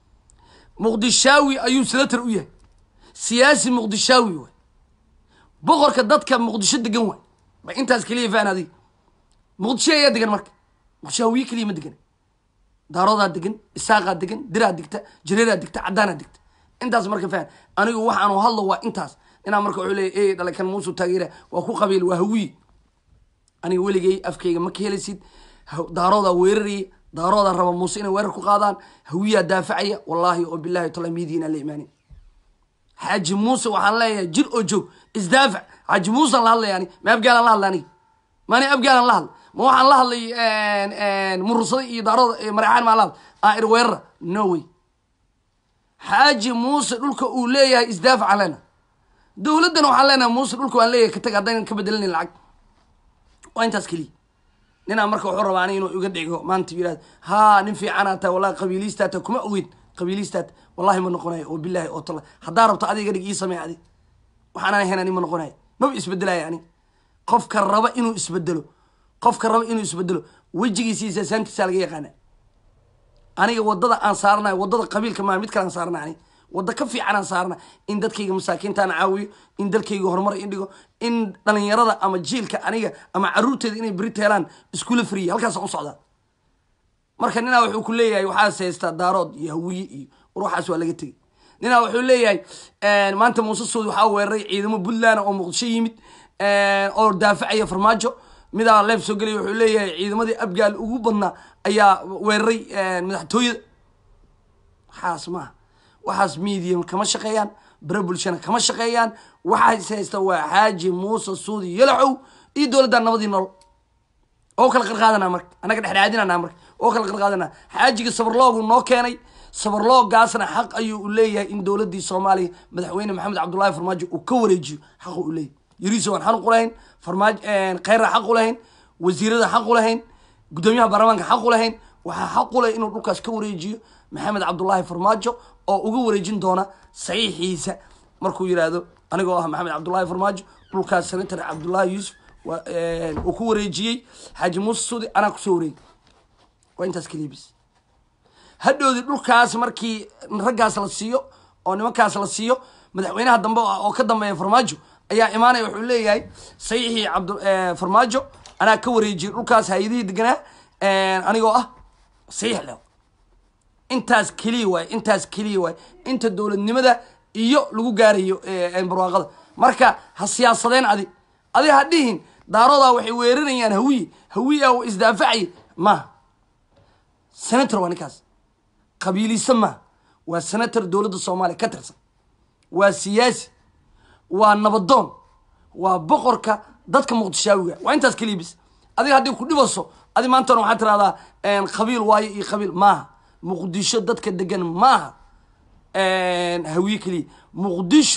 S1: مقدشاوي أيو سلاتر وياه سياسي مقدشاوي وياه بغر كدات كان مقدشة دقنوه ما أنت أسكليه فان هذه مقدشة دقن مرك مقدشاوي كلية مدقن دارات دقن الساقة دقن درا دقته جريرة دقته عدانة دقته أنت أس مرك فان أنا واحد أنا وهلا وأنت أس أنا مرك عليه إيه ده كان موسو تغييره وأخو قبيل وهوي أنا ولي جاي أفكي مكيلسيد دارودا ويري دارودا ربا موسى وير ku qaadaan hawiya daafacaya wallahi oo billahi talamiidina leeyahay حاج موسى waxaan leeyahay jir oo joog isdaafac حاج موسى la hadlayani ma abgaal la hadlani maani abgaal la hadl ma waxaan la hadlay mursada iyo daaroda marxaan ma la air weerar no way حاج موسى dhulka uu leeyahay isdaafac alana dawladdan waxaan leenahay موسى dhulka waan leeyahay ka tag hadaan ka bedelin lacag waa intaas kaliya ننا مركو حرة عني إنه يقدعه ما أنت يراد ها نفي عناته والله قبيليستات كم أوين قبيليستات والله من نقناي وبالله أطلع حضارة تعدي قد يجي سمع هذه وحنا هنا ني من نقناي ما بيسبدله يعني قف كربا إنه يسبدله قف كربا إنه يسبدله وجهي سياسة سنت سالجي قنا أنا وضد أنصارنا وضد قبيل كمان ميت كان أنصارنا يعني وضد كفي عن أنصارنا إن دل كي مساكين تان عاوي إن دل كي هرمر إنديجو إن دلنا يرضى أما جيل كأنيجا أما عروت إني بريت هلان سكول فري هل كان صعدا مركننا وحول كلية يحاس يستدارود يهوي وروح أسوأ لقيتي ننا وحول ليه ما أنت مصصود وحاول الري إذا مو بلنا أو مغشيمت أو دافعية فرماجو ماذا لبسه قلي وحول ليه إذا ما دي أبقى الأوبنا أيا وري مدحتوي حاس ما وحاس ميديم كما شقيان بربلشنا كما شقيان وحاس يستوى حاج موسى السودي يلعو يدول دار نبضي نور oo kala qarqaadana marka anaga dhexdhexaadina marka oo kala qarqaadana xaajiga sabarloogu noo keenay sabarloogaasna xaq ayuu u leeyahay in dawladii Soomaaliya madaxweyne Maxamed Cabdullaahi Farmaajo uu ka wareejiyo xaq u leeyahay yiriso waan xaq u lahayn Farmaajo khayra xaq u lahayn wasiirada xaq u lahayn gudoomiyaha baarlamaanka xaq u lahayn waxa xaq u leeyahay inuu dhulkaas ka wareejiyo Maxamed Cabdullaahi Farmaajo oo uga wareejin doona saxiixiisa markuu yiraahdo anigoo ah Maxamed Cabdullaahi Farmaajo dhulkaas senator Cabdullaahi Yuusuf وكو ريجي حاج موسى السودي أنا كسوري وأنت سكليبس هدو دولكاس مركي نرجع سلسيو أو نمكا سلسيو مدحوينها دمبو أو كدم فرماجو أيا إيماني وحولي جاي صحيح عبد فرماجو أنا كوريجي دولكاس هيدي دقنا أنا جوا صحيح له أنت سكليوي أنت الدولة النمذا يو لجو جاريو برواقض مركا هالسياسة عادي هذه هديهن دارada waxay weerinayaan hawiya oo isdaafacay ma senator wanikaas qabiilisama waa senator dawladda Soomaaliya ka tirsan waa siyaasi waa nabadoon waa boqorka dadka muqdishaawiga waa intaas kaliibis adiga hadii ku dhibaso adi maanta waxa tiraahdaa qabiil waayo iyo qabiil ma muqdisho dadka degan ma hawiye kali muqdisho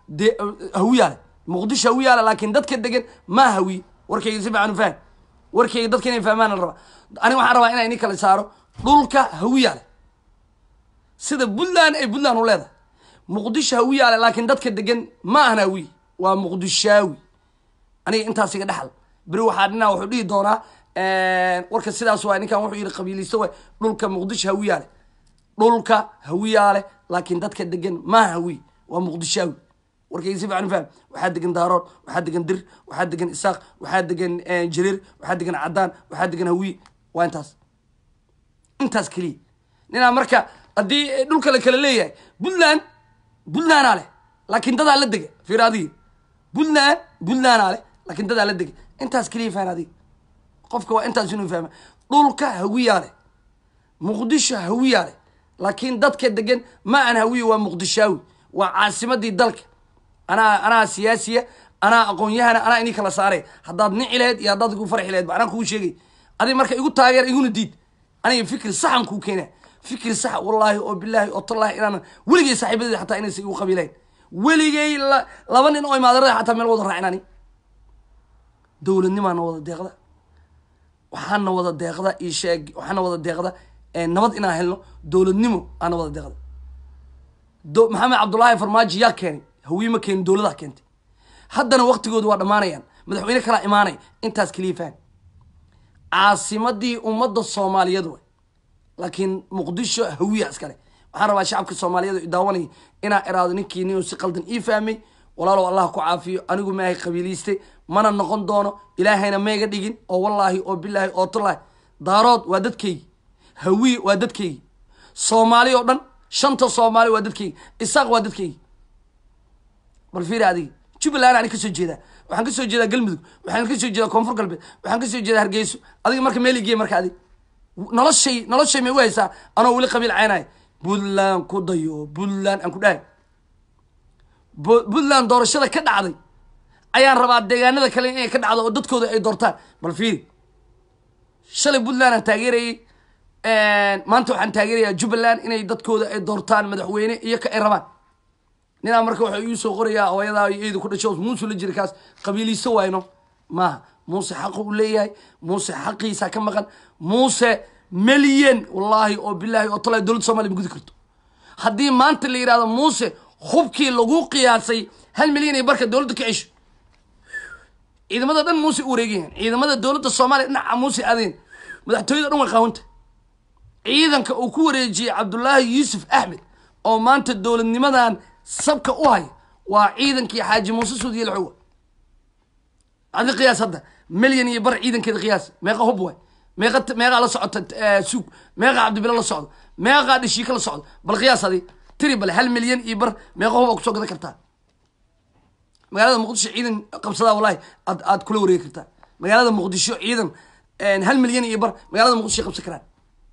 S1: هوية مقدش هوية لكن دتك الدجن ما هوي وركي يسمع عنه فاهم وركي دتك إني فهمان الربع أنا واحد ربع إني كلا صاروا دولك هوية سيد بلان أي بلان ولاده مقدش هوية لكن دتك الدجن ما أنا هوي ومقدشاوي أنا أنت هسيق دحل بروح عندنا وحدي دونا ورك السيدة سواء إن كان وحيد قبيلي سوا دولك مقدش هوية دولك هوية لكن دتك الدجن ما هوي ومقدشاوي وركي يسمع عنه فاهم واحد دقن دارات واحد دقن در واحد دقن إساق واحد دقن جرير واحد دقن عدان واحد دقن هوي وانتاس كلي نينا مركا أدي دولك لكلليه بلدان عليه لكن ده على الدقة في رادي بلدان عليه لكن ده على الدقة انتاس كلي في رادي قفك وانتاس شنو فاهم دولك هوية عليه مقدش هوية عليه لكن دتك الدقن ما أنا هوي ومقدشاوي وعاصمة دي دلك أنا سياسية أنا أقونيها أنا إني كلا صاري حداد نعلاد يا داد كو فرح لاد أنا كو شيء أدي مركا يقول تاجر يقول نديد أنا يفكر صح عن كو كنا فكر صح والله وبالله وطلع أنا ولقي صاحبي حتى إني سيقو قبيلين ولقي لبن إنه ما درى حتى من الوضع رعناني دول النما نوض الدقة وحنا وضع الدقة إيشاق وحنا وضع الدقة نبض إنا هلو دول النمو أنا وضع الدقة محمد عبد الله فرماجي يا كان هو ما كان دولة كنت حدنا وقت جود وارد مانيان مدحوينك كلا إيماني أنتاس كليفان عاصمة دي أمد الصومالية دو لكن مقدشة هوية عسكري وحنا شعبك الصومالية داوني إنا إرادني كيني وسقلدن إيفامي ولا لو الله كعافي أنا جو معي قبيليستي ما نقول دونه إلهينا ما يقدين أو والله أو بالله أو طلع دارات ودتكي هوي ودتكي صومالي أردن شنطة صومالي ودتكي إساق ودتكي بالفير هذه شوف اللي أنا كسر جيدا وحن كسر جيدا قلبك وحن كسر جيدا كونفور قلبي وحن كسر جيدا هرجيس هذه مركب مالي جي مركب هذه نلاش شيء ما ويسا أنا أقول قبيل عيناي بولان كوديو بولان أنكو ده بولان دور الشلة كده عادي أيان ربع دجاجنا ذا كلين إيه كده عادي ودت كده أي دورتان بالفير شلة بولان تاجري ما أنتوا عن تاجري جبلان إنه يدت كده أي دورتان مدحوينه يك أي ربع نينا مركب يوسف غريا أو يدا يدو كده شوز موسى للجركاس قبيلي سوا إنه ما موسى حقه وليه موسى حقي ساكن مكان موسى مليون والله أو بالله أو طلع دولة صومالي بيقول كرتو حدين ما أنت اللي يراد موسى خبكي لجو قياسي هالمليون يبارك الدولة كعيش إذا ما ده موسى أوريجين إذا ما ده دولة الصومالي نعم موسى أذين ما تريد أنو الخونت إذا كأكوريجي عبد الله يوسف أحمد أو ما أنت الدولة نمدان سبك أوهاي وإذا كي حاج موسى سودي العوا هذا قياس هذا مليون يبر إذا كذا قياس ما يقهبوه ما على صعود سوق ما عبد بالله الله صعود ما قاعد الشيء كله صعود بالقياس هذه تريبل هل مليون يبر ما هو سوق ذكرتها مقالة مقدش عيدا قبصة والله عاد كله وريه كرتها مقالة مقدش عيدا هل مليون يبر مقالة مقدش قبصة كران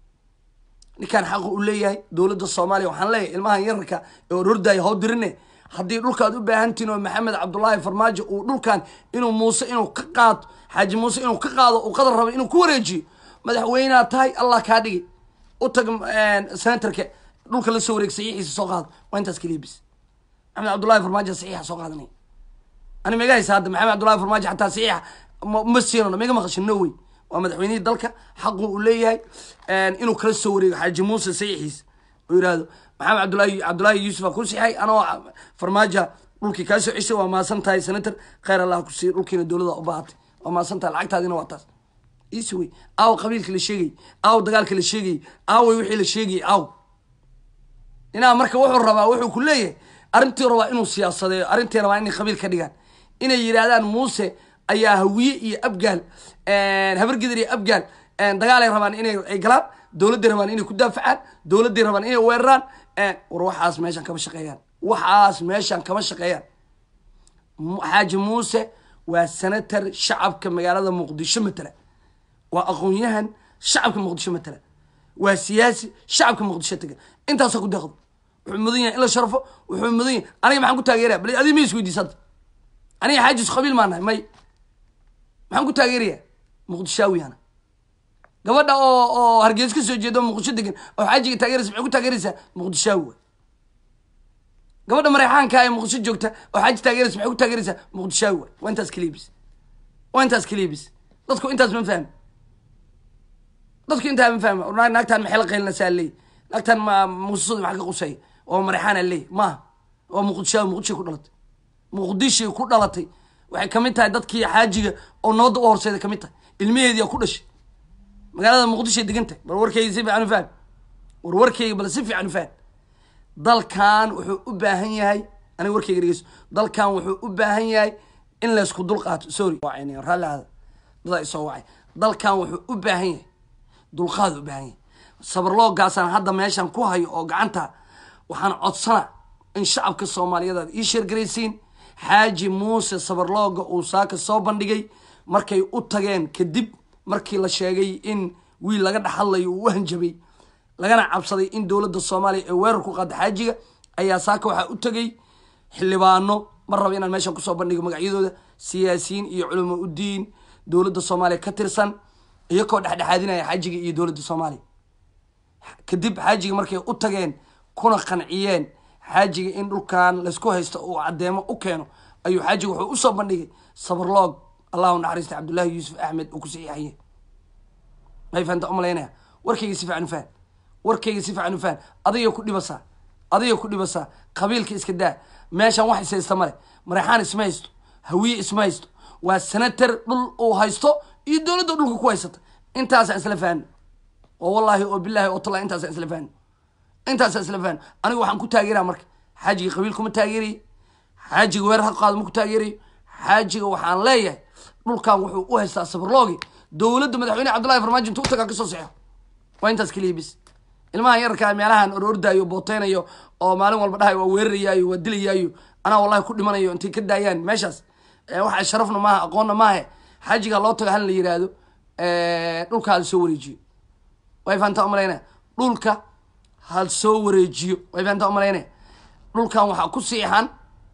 S1: كان حقه وليه دولة الصومالي وحن ليه المها يركا ورده يهودرنه حدي يقول كادو بهانتينو محمد عبد الله فرماجو ودول كان إنه موسى إنه كقاد حاج موسى إنه كقاد وقدر ربي إنه كوريجي مدحوينا تاي الله كادي وتقم سنترك دول كل سوريك صحيح سوقات وانت سكليبس محمد عبد الله فرماجو صحيح سوقاتني أنا ما جاي سعد محمد عبد الله فرماجو حتى صحيح مسيرنا ما جا مخش النووي ومدحويني دلك حقه وليه إنه كل سوري حاج موسى صحيح ويرادو محمد عبد الله يوسف كل شيء أنا فرماجة لوكي كاسو عيسى وما سنتهاي سنتر خير الله كسير لوكي الدولة أبعت وما سنتها العقد هذه نواتاس يسوي أو قبيل كل شيء أو دجال كل شيء أو يوحي للشيء أو هنا مركب وحول ربا وحول كلية أرنتي ربا إنه سياسة أرنتي ربا إني قبيل كديان إن يرادان موسى أيها هوية أبجال هبر قدري أبجال دجال ربا إني إقلاب دولة دي ربان إني كدافعان دولة دي ربان إني ويران وروحاس ماشان كما شقيان وحاس ماشان كما شقيان حاج موسى وسنتر شعبك مقالة مقدشة مثلا وأقوياهن شعبك مقدشة مثلا وسياسي شعبك مقدشة تقل انت أصلا داخل وحمدين إلا شرفه وحمدين أنا ما حنقول تاغيرها بل هذه ميسوي دي صد أنا حاجز خبيل معنا ما حنقول تاغيرها مقدشاوي أنا gabadha oo hargeys ka soo jeedo muqdisho degan oo xaajiga taageeraysa maxay ku taageeraysaa muqdisho gabadha mareyxaanka ee muqdisho joogta oo xaaji taageeraysa maxay ku taageeraysaa muqdishaawi waay waa intaas kaliibis waa intaas kaliibis dadku intaas ma fahmi dadku intaa ma fahmi naagtaan maxay la qaylinaysaa leey naagtaan muqdishada maxaa ka qusay oo mareyxaana leey maaha oo muqdishaawi muqdishay ku dhalatay muqdishay ku dhalatay waxay kamid tahay dadkii xaajiga oo nabadda u horseeda kamid tahay ilmaheedii ku dhashay magaalada muqdisho degan tahay bal warkayga si fiican u faham warkayga bal si fiican u faham dalkan wuxuu u baahan yahay aniga warkayga dhegeyso dalkan wuxuu u baahan yahay in la isku dul qaato sorry waacayna raalli dada isoo wacay dalkan wuxuu u baahan yahay dulqaad u baahan yahay sabar loogaasaan hadda meeshan ku hayo oo gacanta waxaan codsana in shacabka soomaaliyeed aad ii sheergaraysiin xaaji muuse sabarlooga uu saaka soo bandhigay markay u tageen kadib markii la sheegay in wiil laga dhaxadlayo uu u hanjabay lagana cabsaday in dowladda soomaaliya ee weerar ku qaada xaajiga ayaa saaka waxaa u tegay xildhibaano mar raba inaan meeshan kusoo bandhigo magacyadooda siyaasiyiin iyo culamo udiin dowladda soomaaliya ka tirsan iyakoo dhexdhexaadinaya xaajiga iyo dowladda soomaaliya kadib xaajiga markay u tageen kuna qanciyeen xaajiga in dhulkan laysku haysto uu caddeemo u keeno ayuu xaajiga wuxuu usoo bandhigay sabarloog allahu naxariista cabdullaahi yuusuf axmed uu ku saxiixaye may fahanta umalaynaya warkayga si fiican u fahan warkayga si fiican u fahan adiga ku dhibasaa qabiilka iska daa meeshan wax is haysta male mareyxaan isma haysto hawiye isma haysto waa senator dhul uu haysto iyo dowladda dhulka ku haysata intaasaan isla fahno oo wallaahi oo bilaahi oo tallahi intaasaan isla fahno aniga waxaan ku taageeraa marka xaajiga qabiil kuma taageerayo xaajiga weerar ha qaado ma ku taageerayo xaajiga waxaan leeyahay dhulkan wuxuu u haystaa sabarloogi dowladda madaxweyne cabdullahi farmaajo intuu u tagaa kasoo saxo waa intaas kaliya bis ilmahan yararkaa meelahan orordaayo booteynayo oo maalin walba dhahay waa weerarayaayo waa dilayaayo anaa wallahi ku dhimanayo intay ka daayaan meeshaas waxa sharafna maaha aqoonna maahe xaajiga loo tago hal la yiraahdo dhulka hal soo wareejiyo way fahantaa umalaynaya dhulka hal soo wareejiyo way fahantaa umalaynaya dhulkan waxaa ku siixan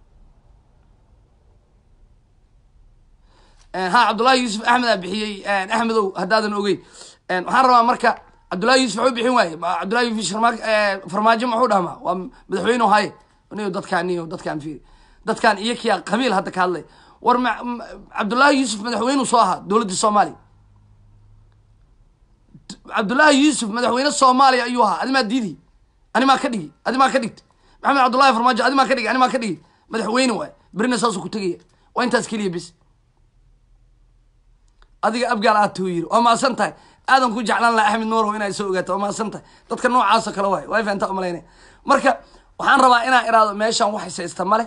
S1: ha cabdullaahi yuusuf axmed aa bixiyey axmedow haddaadan ogeyn waxaan rabaa marka cabdullaahi yuusuf waxuu bixin waaye cabdullaahi yuusuf farmaajo maxuu dhahmaa waa madaxweyne haye niyo dadkaan fiiri dadkaan iyo kiyaa qabiil hadda ka hadlay war cabdullaahi yuusuf madaxweyneu soo ahaa dowladda soomaaliya cabdullaahi yuusuf madaxweyne soomaaliya ayuu ahaa adimaa diidi animaa ka dhigi adimaa ka dhigta maxamed cabdullaahi farmaajo adimaa ka dhigi animaa ka dhigi madaxweyne waaye berina saasuu ku tegaya waa intaas keliya bis adiga abgaal aad tuu yiri waa maasan tahay aadan ku jeclaan laha axmed nuurow inaa soo ogaato waa maasan tahay dadka noocaasoo kale waay way fahantaa umalaynaya marka waxaan rabaa inaa iraado meeshan wax isaysta male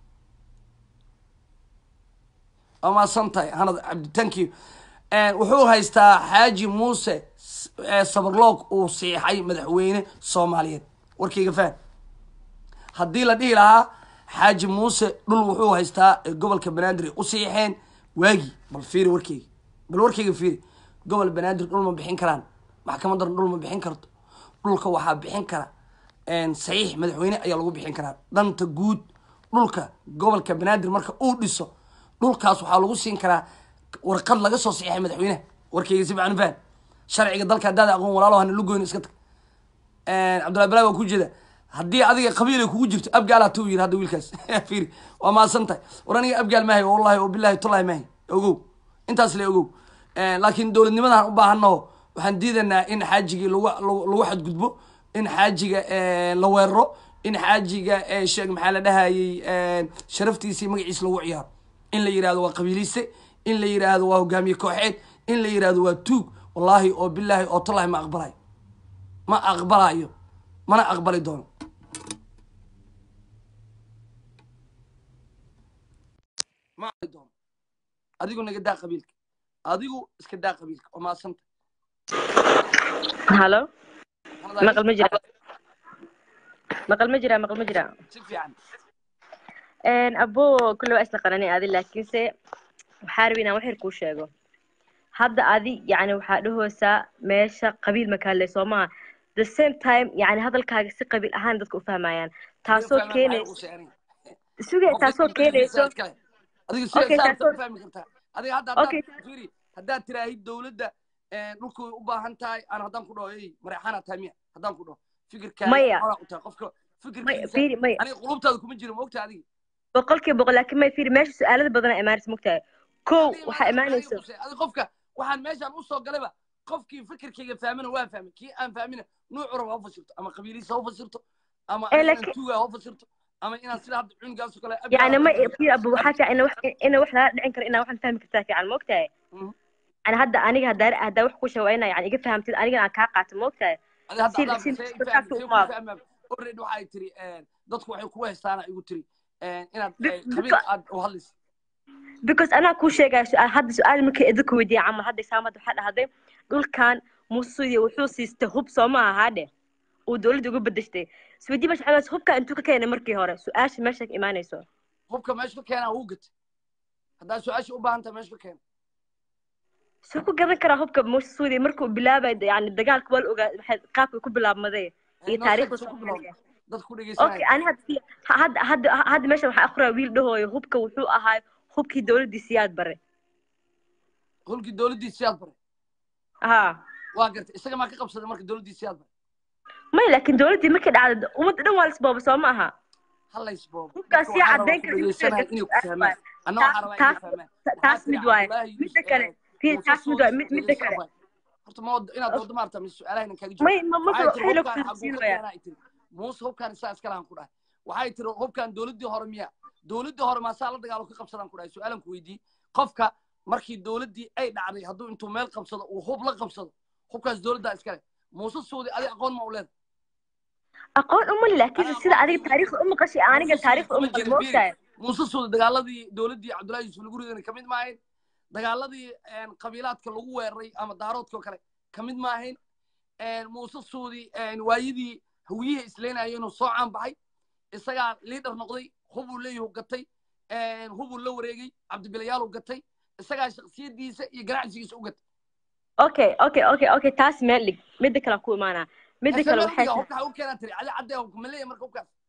S1: waa maasan tahay hanad cabdi thank you wuxuu haystaa xaaji muuse sabarloog uu siixay madaxweyne soomaaliyeed warkayga fahan haddii la dhihi lahaa xaaji muuse dhul wuxuu haystaa gobolka banaadir u siixeen waagii bal fiiri warkayga fiiri gobol banaadir dhul ma bixin karaan maxkamadan dhul ma bixin karto dhulka waxaa bixin kara saxiix madaxweyne ayaa lagu bixin karaa danta guud dhulka gobolka banaadir marka uu dhiso dhulkaas waxaa lagu siin karaa warqad laga soo saxiixay madaxweyneha warkayga si fiican fahan sharciga dalka haddaada aqoon walaalo hana lugoyn iska tag cabdullahi balaa waa ku jeeda haddii adiga qabiil ay kugu jirto abgaalaa tuu yiri hadda wiilkaas fiiri waa maasan tahay war aniga abgaal maahay wallahi oo billahi tullahi maahay ogow intaas le ogow laakiin dowladnimadan u baahanaho waxaan diidanaa in xaajigii lagu xadgudbo in xaajiga la weeraro in xaajiga sheeg maxaa la dhahayey sharaftiisii magaciisa lagu ciyaaro in la yirahdo waa qabiiliste in la yiraahdo waa hogaamiye kooxeed in la yiraahdo waa tuug wallaahi oo bilaahi oo tallahi ma aqbalayo mana aqbali doono ma aqbali doono adigu naga daa qabiilka adigu iska daa qabiilka oo maasanta
S2: halo maqal ma jira
S1: si fiican
S2: abo kulli waa isla qaranay adi laakiinse waxaa rabi inaan wax yar kuu sheego hadda adi yani waxaa dhahoosaa meesha qabiil ma kaale soo maha the same time yani hadalkaaga si qabiil ahaan dadka u fahmayaan taasoo keenayso
S1: haddaad tiraahid dowladda dhulku u baahan tahay aan haddaan ku dhaho marexaana tahay miya haddaan ku dhaho fikirkaa qofka fikirkiisa
S2: fiiri may
S1: aniga qulubtaada kuma jiro moogta adiga
S2: boqolkiiba boqol laakiin may fiiri meesha su-aalada badan imaanaysa mogtahay kow
S1: adiga
S2: waxaa
S1: maadaama aniga
S2: imaanayso
S1: qusay adiga qofka waxaan meeshaan usoo galayba qofkii fikirkayga fahmina waa fahmay kii aan fahmina nuucu raba ha fasirto ama qabiilihiisa ha fasirto ama aniga inaan
S2: laakiin
S1: tuugaa ha fasirto ama inaan sida hadda cunugaaso kale
S2: يعني ما
S1: abgaal
S2: في أبو حاجة إنه واحد دعين كر إنه واحد فاهم كتير عن موقتها أنا هدا هدا وح كوشة وأنا يعني إجا فهمت أنا كعقات موقتها
S1: adi hadda
S2: سيل
S1: adaa
S2: سيل
S1: see
S2: بتاعك
S1: fahmi see ku
S2: وما
S1: fahmaa already waxay tiri dadku waxay ku heestaana igu tiri inaad qabiil
S2: because
S1: aad u hadlaysid
S2: because أنا كوشة جالس هذا سؤال ممكن إذا ودي عم هذا سامد وحد هذا دول كان مصري وحوسي استهوب سما هذا ودول دول بدشتي سودي مش على هوب كان توك كان مركي هورا سؤال ماشك إيماني سو
S1: hubka meesha ka keenaa wuu gatay haddaa su-aasha u baahan tahay meesha ka keena
S2: سو كو قدر كره هوب كمش سوري مركو بلابا يعني دجال كبل أوجا قاب يكون بلاب مذي إيه
S1: noo
S2: تاريخ
S1: sheeg soo ku bilowda dad ku
S2: اوكي
S1: dhegeysanaya
S2: انا هاد ماشي waxa akhra wiil dhahoy hubka wuxuu ahaa hubkii dawladda siyaad bare
S1: holkii dawladdii siyaad bare
S2: ha
S1: waa gartay isaga maa ka qabsaday marka dawladdii siyaad bare
S2: may laakiin dawladdii markay dhacdo umad dhan waa isbooba soo ma aha
S1: halaysboob
S2: hubkaas si cadeyn
S1: ku dhegeysanaya inay ku fahmaan anna waxaa rabaa inay fahmaan
S2: taas mid waaye midda kale fi taas mid waaye midda kale
S1: horta ma inaad wado maarta mis su'aalaha inaan kaaga jawaabo
S2: may ma
S1: waxay tiri
S2: waxay la
S1: hubkaan xaguu
S2: kusiin
S1: ka
S2: waya
S1: keenaa ay tiri muuse hubkaan isaa iska lahan ku dhahay waxay tiri hubkaan dawladdii hore miya dawladdii hore maasaa la dagaalo ka qabsadaan ku dhahay su'aalan ku weydiiyey qofka markii dawladdii ay dhacday hadduu intuu meel qabsado uu hub la qabsado hubkaas dawladdaa iskale muuse suudi adi aqoon ma u leedahay
S2: aqoon uma laakiin sida adiga taariikhda uma qashi aniga taariikhda uma qalmoogtahay
S1: muuse suudi dagaaladii dawladdii cabdullaahi yuusuf lagu ridana ka mid maahayn dagaaladii qabiilaadka lagu weeraray ama daaroodka oo kale ka mid maahayn muuse suudi waayadii hawiyihii isleynaya inuu soo caan baxay isagaa liidhar noqday hubuu leeyahu gatay hubuu la wareegay cabdibilayaaluu gatay isagaa shaksiyadiisa iyo ganacsigiisa u gatay
S2: okay taas meel dhig midda kale ku imaanaa midda kale waxay
S1: hubka u keenaa tiri cali cadde hubka ma leeyahay marka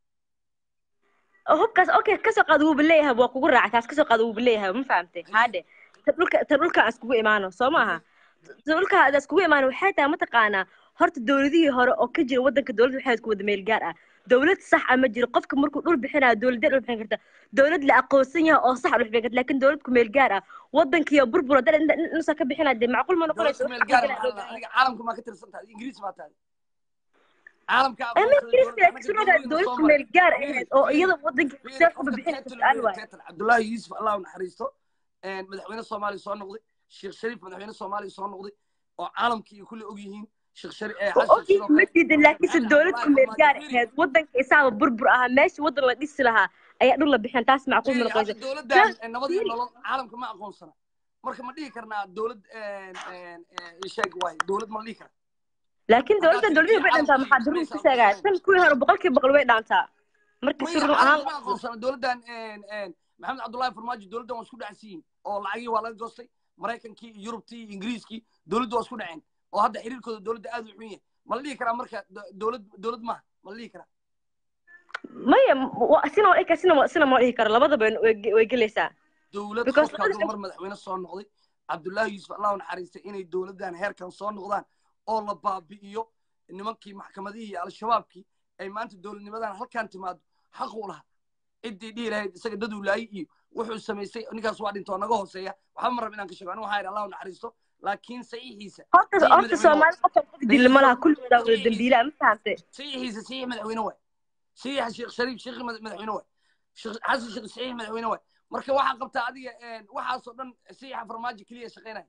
S2: hubkaas okay kasoo qaad wuu leeyahay waa kugu raacay taas kasoo qaad wuu leeyahay ma fahamtay haade dhulka aan iskugu imaano soo maaha dhulka aan iskugu imaano waxay tahay mataqaanaa horta dawladihii hore oo ka jira waddanka dawladda waxay ku wada meel gaar ah dawlad sax ah ma jiro qofka markuu dhul bixinayo dawladda dhul bixin karta dawlad la aqoonsan yahay oo sax dhul bixin karta laakiin dawlad ku meel gaar ah waddankiiyo burbura dad insa ka bixinaya dee macquul ma noqonayso
S1: meel gaar aniga caalamku ma ka tirsan tahay ingiriis ma tahay caalamka
S2: dawlad meel gaar ahayd oo iyada waddankiisa sax ku bixinaysa su'aal waay
S1: cabdullaahi yuusuf allah u naxariisto madaxweyne soomaaliya soo noqday sheekh shariif madaxweyne soomaaliya soo noqday oo caalamkii iyo kulli og yihiin sheekh shariif
S2: madiida laakiinse dawlad ku meel gaar ahayd waddanka isaaba burbur ahaa meesha waddan la dhisi lahaa ayaa dhul la bixin taas macquul ma noqonayso
S1: dawladdan nabad iyo nolol caalamka ma aqoonsana marka ma dhihi karnaa dawlad sheeg waay dawlad ma dhihi kara
S2: laakiin dawladihii way dhantaa maxaa daruu ku sheegaa tan kuwii hore boqolkiiba boqol way dhaantaa marka si run ahaan
S1: ma aqoonsana dawladdan maxamed cabdullaahi farmaajo dawladdan waa isku dhacsiin oo lacagii waa laga goostay maraykankii iyo yurubtii iyo ingiriiskii dawladdu waa isku dhaceen oo hadda xiriirkooda dawladda aad u xun yahay ma la dhihi karaa marka dawlad maaha ma la dhihi karaa
S2: maya sina ma dhihi karo labadaba way gelaysaa
S1: dawlad qofka hadduu mar madaxweyne soo noqday cabdullaahi yuusuf allah u naxariistay inay dawladdan heerkan soo noqdaan oo la baabi'iyo nimankii maxkamadihii iyo al-shabaabkii ay maanta dawladnimadan halkan timaado xaq u lahaa ciddii dhihi lahayd isaga daduu laayay iyo wuxuu samaystay ninkaas waa dhintoo naga hooseeya waxba ma rab inaan ka sheego anigu waxaa idhi allah u naxariisto laakiin saxiixiisa
S2: horta soomaali qofka qof dil ma laha kulligooda wada dambiilaa ma fahamtay
S1: saxiixiisa saxiix madaxweyne waay saxiixa sheekh shariif sheekh madaxweyne waay xasan sheekh saxiix madaxweyne waay marka waxaa qabtaa adiga waxaasoo dhan saxiixa farmaajo keliya shaqaynaya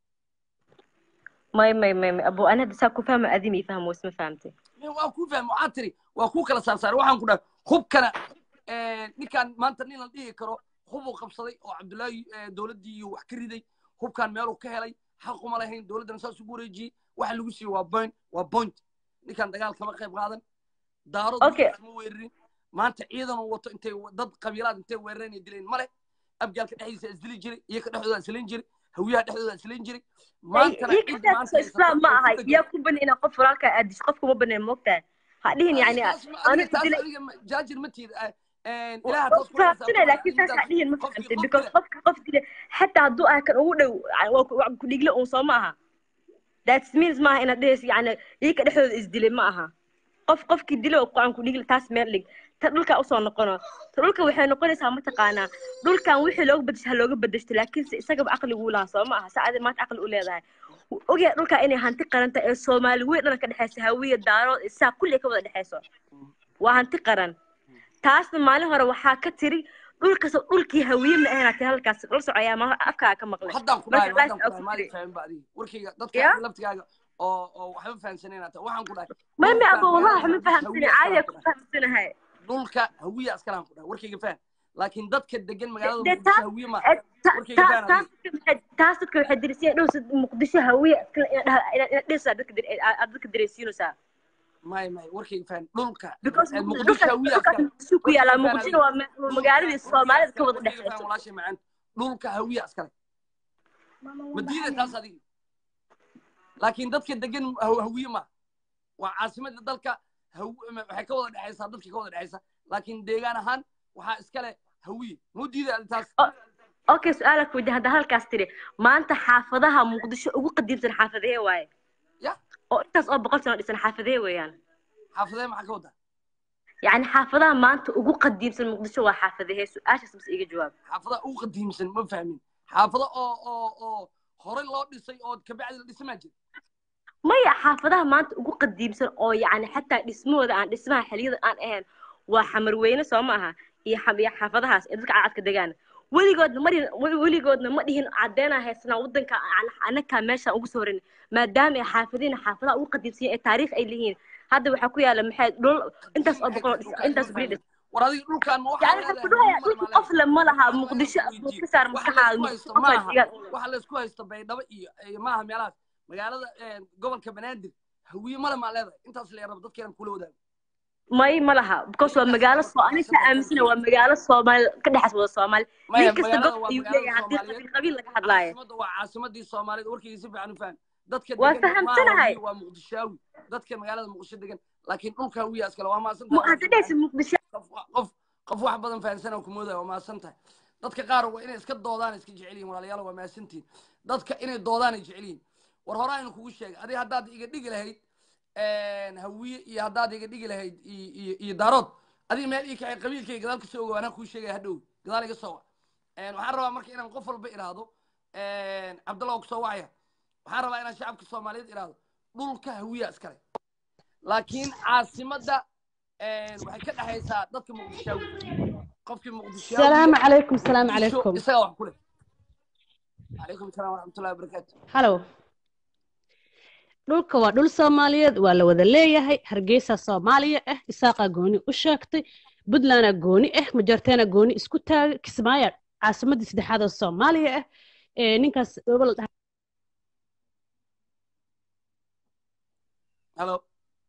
S2: may abu ana hadda saa ku fahma adimi fahmo isma fahamtay
S1: waa ku fahmo waxaa tiri waa ku kala saarsaaray waxaan ku dhahay hubkana ninkaan maanta nin la dhihi karo hubuu qabsaday oo cabdullaahi dawladdii iyo wax ka riday hubkaan meeluu ka helay xaquma lahayn dawladdana saas ugu wareejiyey waxa lagu siiyey waa point ninkaan dagaal kama qayb qaadan daarood ma weerarin maanta ciidan uu wato intay dad qabiilaad intay weerareen ay dileen male abgaalka dhexdiisa isdili jiray iyo ka dhexdooda islayn jiray hawiyaha dhexdooda islayn jiray
S2: maanta islaam ma aha yaa ku banayna qof walaalka aadis qof kuma banay moogtaa ha dhihin yani
S1: aniga jaajir ma tiid ilaha taas ku
S2: fahamsana laakiin taas ha dhihin ma fahamtay because qof dile xataa hadduu ah kan ugu dhow waa ku dhigle uun soo ma aha that means maaha inaad dhehayso yani iyaka dhexdooda isdilay ma aha qofkii dilo oo qocan ku dhigil taas meel dhig ta dhulka usoo noqono ta dhulka waxay noqonaysaa mataqaanaa dhulkan wixii looga bedeshto laakiinse isagaba aqli uu lahaa soo ma aha saacadii maanta aqli u leedahay ogyahay dhulka inay hanti qaranta ee soomaali weyn dhana ka dhexaysa hawiya daarood isaa kulli ka wada dhexayso waa hanti qaran taasna maalin hore waxaa ka tiri dhulkii hawiye ma ahayn tii halkaas la socoyaa ma afkaaga ka maqlay
S1: haddaan ku dhahay maali fahmin ba adiga warkayga dadka laftigaaga oo waxba fahansanayna ta waxaan ku dhahay
S2: ma abo wallahi ma fahamsana caadi ku fahamsanahay
S1: dhulka hawiye askaran ku dhahay warkayga faham laakiin dadka degan magaalada hawiye ma warkayga faham
S2: taas dadka waxay dirisay dhow muqdisho hawiye ina dhisa dadka dirisiinaysa
S1: may warkayga faham dhulka
S2: muqdisho hawiye askaran ku yaala muqdisho waa magaalada Soomaalida ka wada dhexaysa
S1: walaashay macaan dhulka hawiye askaran madiina taas adiga laakiin dadka degan hawiye ma waa caasimada dalka waxay ka wada dhexaysaa dadka ka wada dhexaysa laakiin deegaan ahaan waxaa iskale hawiye mudiida taas
S2: okay su'aalak wajah hadda halkaas tiri maanta xaafadaha muqdisho ugu qadiimsan xaafadee waaye
S1: ya
S2: oo intaas oo 100 sano dhisan xaafadee weeyaan
S1: xaafadee maxaa ka wada
S2: يعني حافظها ما أنت أقول قديم سن مقدسة وحافظها سؤال بس إيجا جواب
S1: حافظها أو قديم سن ما فاهمين حافظها أو هوري الله ديسي أو كبعد الاسم أجل
S2: ما هي حافظها ما أنت أقول قديم سن أو يعني حتى اسمه ذا عن اسمها حليل الآن أهل وحمر وين سومها هي حافظها إذا قعدت كدجان ولي قدنا ما دهين عدينا هاي سنة ودن أنا كماشة أقصورن ما دام حافظين حافظها أقول قديم سن التاريخ اللي هين هذا وحكوا على محل دول أنت أنت سبريد
S1: ورادي دول كان ما
S2: يعني حكوا قفلة ما لها مقدسة مكسر مسحة
S1: waxa la isku haysto baydhabo iyo maaha meelahaas magaalada gobolka banaadir hawiye mala ma leedahay intaas la yarab dadkeen kula wadaago
S2: may ma laha because waa magaalo Soomaaliya aaminsan waa magaalo Soomaali ka dhaxas wada Soomaali mid kasta dad ay leeyahay hadii qabiil laga hadlaayo
S1: waa caasimadii Soomaaliyeed warkiisa si fiican u faham dadka
S2: waa fahamsanahay
S1: waa muqdishaawi dadka magaalada muqdisho degan laakiin dhulka hawiye askale waa maasan
S2: tahay hadda muqdisho
S1: qof wax badan fahansan ku moodaa waa maasan tahay dadka qaar waa inay iska doodaan iska jeceliin walaalayaal waa maasantiin dadka inay doodaan ay jeceliin war hore aynu kugu sheegay adiga haddaad iga dhigi lahayd hawiye iyo haddaad iga dhigi lahayd iyo daarood adiga meel ii kacay qabiilkay gadaal ka soo ogo anaa kuu sheegay hadhow gadaal iga soo wac waxaan rabaa marka inaan qof walba iraahdo cabdallah ku soo wacaya waxaan rabaa inaan shacabka Soomaaliyeed iraahdo dhulka hawiye iskale laakiin caasimada waxay ka dhaxaysaa dadka muqdisho qofkii muqdisho
S3: السلام عليكم السلام عليكم
S1: isaga wax kule عليكم السلام ورحمة الله وبركاته
S3: هلو dhulka waa dhul Soomaaliyeed waa la wada leeyahay Hargeysa Soomaaliya ah isaaqa gooni u sheegtay Puntland gooni ah majarteena gooni isku taagay Kismaayo caasimadii saddexaad ee Soomaaliya ah ninkaas gobol
S1: halo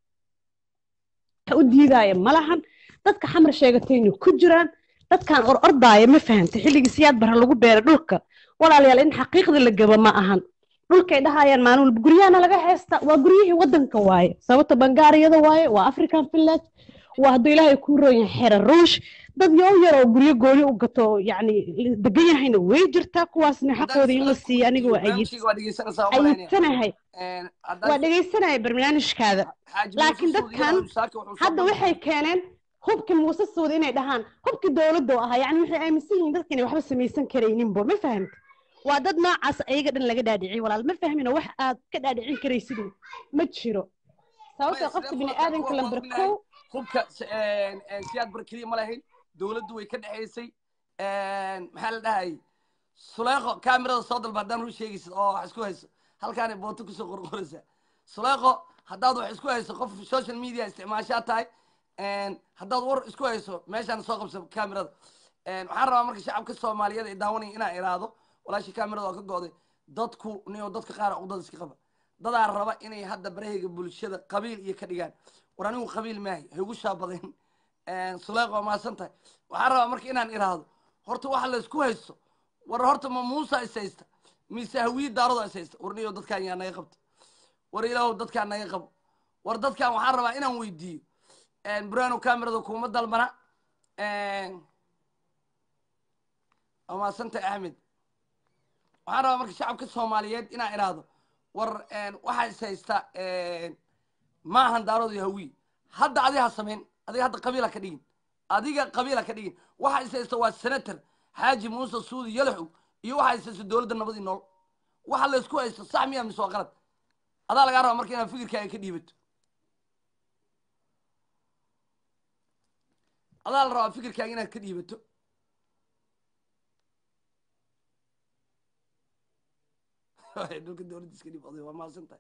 S3: u diidaya malahan dadka xamar sheegatay inuu ku jiraan dadkan ordaaya ma fahantay xilligii siyaad bar lagu beeray dhulka walaalayaal in xaqiiqda la gaba ma ahan dhulkay dhahayaan maalin guriyana laga heesta waa guriyihii wadanka waaye sababta bangaariyada waaye waa African village waa hadii Ilaahay ku rooyin xeer ruush dad yar oo guriyo gooni u gato yani degan yahayna way jirtaa kuwaasna xaqooda in la siiyo aniga waa ayidanahay waa dhageysanahay barnaamijkaada laakiin dadkan hadda waxay keeneen hubki Muuse Suudi inay dhahaan hubki dawladda ah yani waxay aaminsan yihiin dadkani waxba sameeysan kareynin bo ma fahamta waa dad noocaas ayaga dhan laga dhaadhicin walaal ma fahmina wax aad ka dhaadhicin kareysid ma jiro sababta qofka bini aadanka lambar 1
S1: hubka siyaad barkii ma lahayn dawladdu way ka dhaxaysay maxaa la dhahay Suleeqo kaamirada soo dalba hadaan u sheegaysid oo wax isku hayso halkaan ay booto ku soo qorqoraysa Suleeqo haddaad wax isku hayso qof social media isticmaashaa tahay haddaad war isku hayso meeshaan soo qabso kaamirada waxaan rabaa marka shacabka Soomaaliyeed ay daawanayaan inaan iraado walaashi kaamirada oo ka gooday dadku niyo dadka qaar u dad iska qaba dadaa raba inay hadda barahayga bulshada qabiil iyo ka dhigaan war anigu qabiil maahay hay ugu shaabadeen Suleeqo ma santahay waxaan rabaa marka inaan iraado horta waxa la isku haysto war horta ma Muuse isaysta mise hawiye daarood isaysta war niyo dadkan yaa naga qabto war ilaahu dadkan naga qabo war dadkan waxaan rabaa inaan weydiiyo Bruno kaamirada kuma dalbana ama santa Ahmed waxaan rabaa marka shacabka Soomaaliyeed inaan iraado war waxa isaysta ma ahan daarood iyo hawiye hadda adiga ha samayn adiga hadda qabiila ka dhigin adiga qabiila ka dhigin waxa isaysta waa senator xaaji muuse suudi yalaxu iyo waxa isaysta dowladda nabadii nool waxa la isku haysto sax miya mise waa qalad adaa lagaa rabaa marka inaad fikirkaaga ka dhiibato adaa la rabaa fikirkaaga inaad ka dhiibato dhulka dowladda iska dhiib oday waa mahadsantahay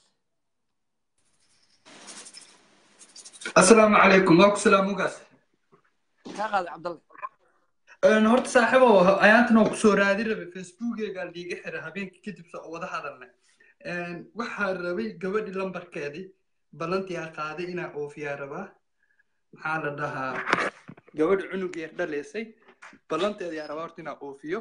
S4: السلام عليكم واكو سلام وقاس
S1: kaa qaaday cabdalle
S4: horta saaxiibo ayaantana ku soo raadi rabay facebookeyga liiga xira habeenkii kadib soo wada hadalnay waxaa rabay gabadhii lambarkeedii ballantii ha qaaday inaa oofiyaa rabaa maxaa la dhahaa gabadhi cunugeer dhaleysay ballanteedii yaa rabaa horta inaa oofiyo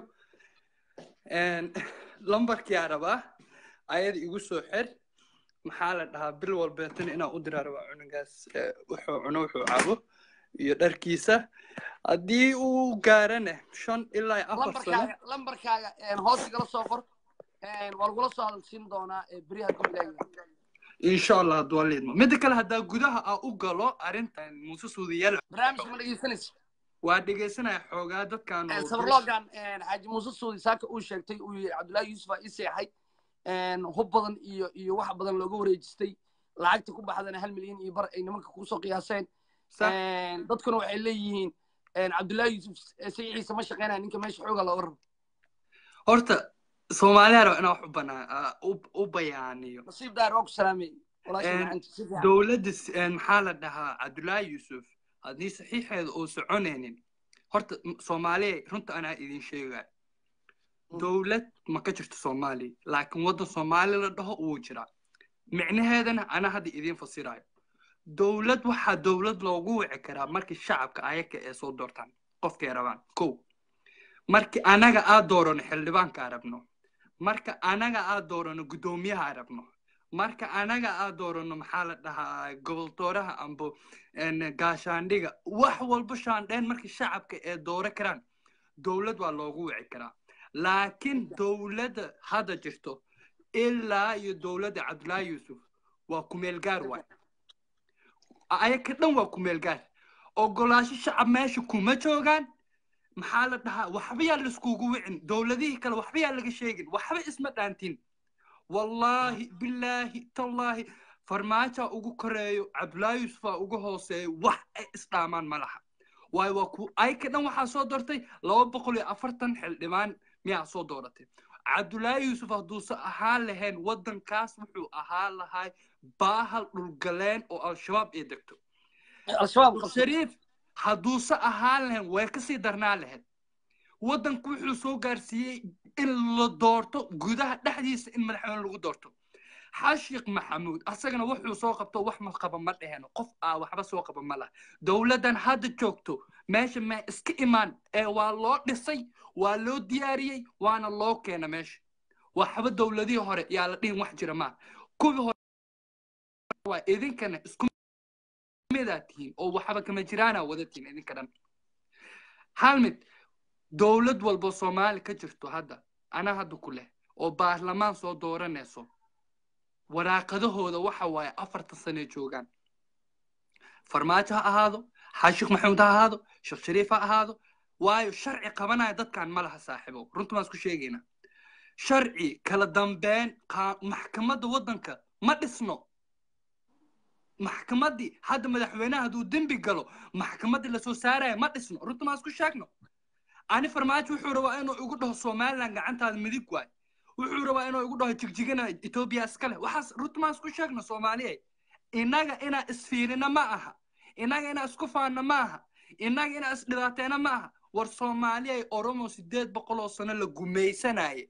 S4: lambarkii yaa rabaa ayada igu soo xir maxaa la dhahaa bil walbeetana inaa u diraa rabaa cunugaas wuxuu cuno wuxuu cabo iyo dharkiisa haddii uu gaarane 5 ilaa 4 sano
S1: lambarkaaga hoos igala soo qor waa lagula soo hadalsiin doonaa beri hadduu ilaahay
S4: insha allah hadduu alla idmo midda kale haddaa gudaha aa u galo arrintan muuse suudiyaal
S1: barnaamijka ma dhegeysanaysa
S4: waa dhegeysanaya xoogaa dadkan
S1: sabarloogan xaaji muuse suudi saaka uu sheegtay uu yidhi cabdullaahi yuusuf aa ii seexay hub badan iyo wax badan looga wareejistay lacagta ku baxdana 1 milyan iyo bar ay nimanka kusoo qiyaaseen dadkuna waxay leeyihiin cabdullaahi yuusuf saxiixiisa ma shaqeynaya ninka meesha xooga looga rabo
S4: horta soomaaliya raba inaa wax u banaa u bayaaniyo
S1: nasiib daar waa ku salaamay walaasha
S4: dowladda maxaa la dhahaa cabdullaahi yuusuf haddii saxiixeeda oo soconaynin horta soomaaliya runta anaa idin sheegaya dowlad ma ka jirto soomaaliya laakiin waddan soomaali la dhaho wuu jiraa micnaheedana anaa hadda idiin fasirayo dowlad waxaa dowlad loogu wici karaa markii shacabka ayaga ee soo doortaan qofkay rabaan kow markii anaga aa doorano xildhibaanka arabno marka anaga aa doorano guddoomiyaha arabno marka anaga aa doorano maxaa la dhahaa goboltooraha ambo gaashaandhiga wax walba shaandheen markii shacabka ee dooro karaan dowlad waa loogu wici karaa laakiin dowladda hadda jirto ilaa iyo dowladda cabdullaahi yuusuf waa kumeel gaar waay ayaga dhan waa kumeel gaar ogolaasho shacab meesha kuma joogaan maxaa la dhahaa waxba yaa laiskugu wicin dowladihii kale waxba yaa laga sheegin waxba isma dhaantin wallaahi bilaahi tallaahi farmaajo ugu koreeyo cabdullaahi yuusufaa ugu hooseeyo wax ay isdhaamaan ma laha waayo waa ku ayaga dhan waxaa soo doortay 240 xildhibaan miyaa soo dooratay cabdullaahi yuusuf hadduusa ahaan lahayn waddankaas wuxuu ahaan lahay baahal dhulgaleen oo al-shabaab ay degto shariif hadduusa ahaan lahayn way kasii darnaa lahayd waddanku wuxuu soo gaarsiiyey in la doorto gudaha dhexdiisa in madaxweyne lagu doorto xashiiq maxamuud asagana wuxuu soo qabto wax ma qaba ma dheheno qof waxba soo qaba ma laha dowladdan hadda joogto meesha ma iska imaan ee waa loo dhisay waa loo diyaariyey waana loo keena meesha waxba dowladihii hore yaa la dhihin wax jira maa kuwii hore waa idinkana isku midaa tihiin oo waxba kama jiraana wada tihiin idinka dhan hal mid dowlad walba soomaali ka jirto hadda anaa hadda ku leh oo baarlamaan soo dooranayso waraaqadahooda waxa waaye 4 sano joogaan farmaajo ha ahaado xaashiq maxamuud ha ahaado sheekh shariif ha ahaado waayo sharci qabanaya dadkan ma laha saaxiibo runta maan isku sheegaynaa sharci kala dambeyn maxkamadda waddanka ma dhisno maxkamaddii hadda madaxweynaha hadduu dembi galo maxkamaddii lasoo saaraya ma dhisno runta maan isku sheegno ani farmaajo wuxuu rabaa inuu igu dhaho somaliland gacantaada midig waay wuxuu rabaa inuu igu dhaho jigjigana etoobiya iskale waxaas runta maan isku sheegno soomaaliya innaga inaa isfiirina ma aha innaga inaa isku faanna ma aha innaga inaa isdhibaateena ma aha war soomaaliya oromo 800 sano la gumaysanaaye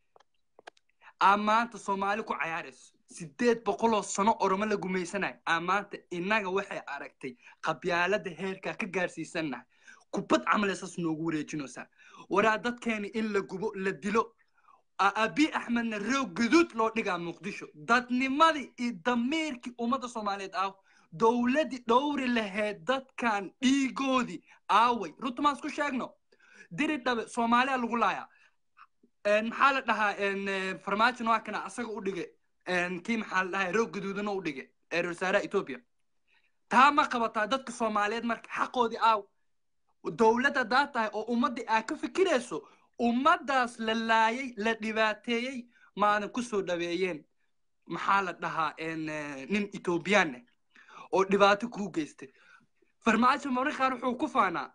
S4: maanta soomaali ku cayaarayso 800 sano oromo la gumaysanaaye maanta innaga waxay aragtay qabyaalada heerka ka gaarsiisanahay kubad camaleysas noogu wareejinaysaa waraa dadkeeni in la gubo la dilo abi axmedna roog gaduud loo dhigaa muqdisho dadnimadii iyo damiirkii ummadda soomaaliyeed dowladdii dhowri lahayd dadkan dhiigoodii aaway runta maan isku sheegno diri dhabe soomaaliya lagu laayaa maxaa la dhahaa farmaajo waa kana asaga u dhigay kii maxaa la dhahaa roog gaduudana u dhigay wasaaraha etoobiya taa ma qabataa dadka Soomaaliyeed marka xaqoodii aaw dowladda daatahay oo ummadii ay ka fikirayso ummadaas la laayay la dhibaateeyay maadan ku soo dhaweeyeen maxaa la dhahaa nin Ethiopian oo dhibaato ku geystay farmaajo markii qaar wuxuu ku faanaa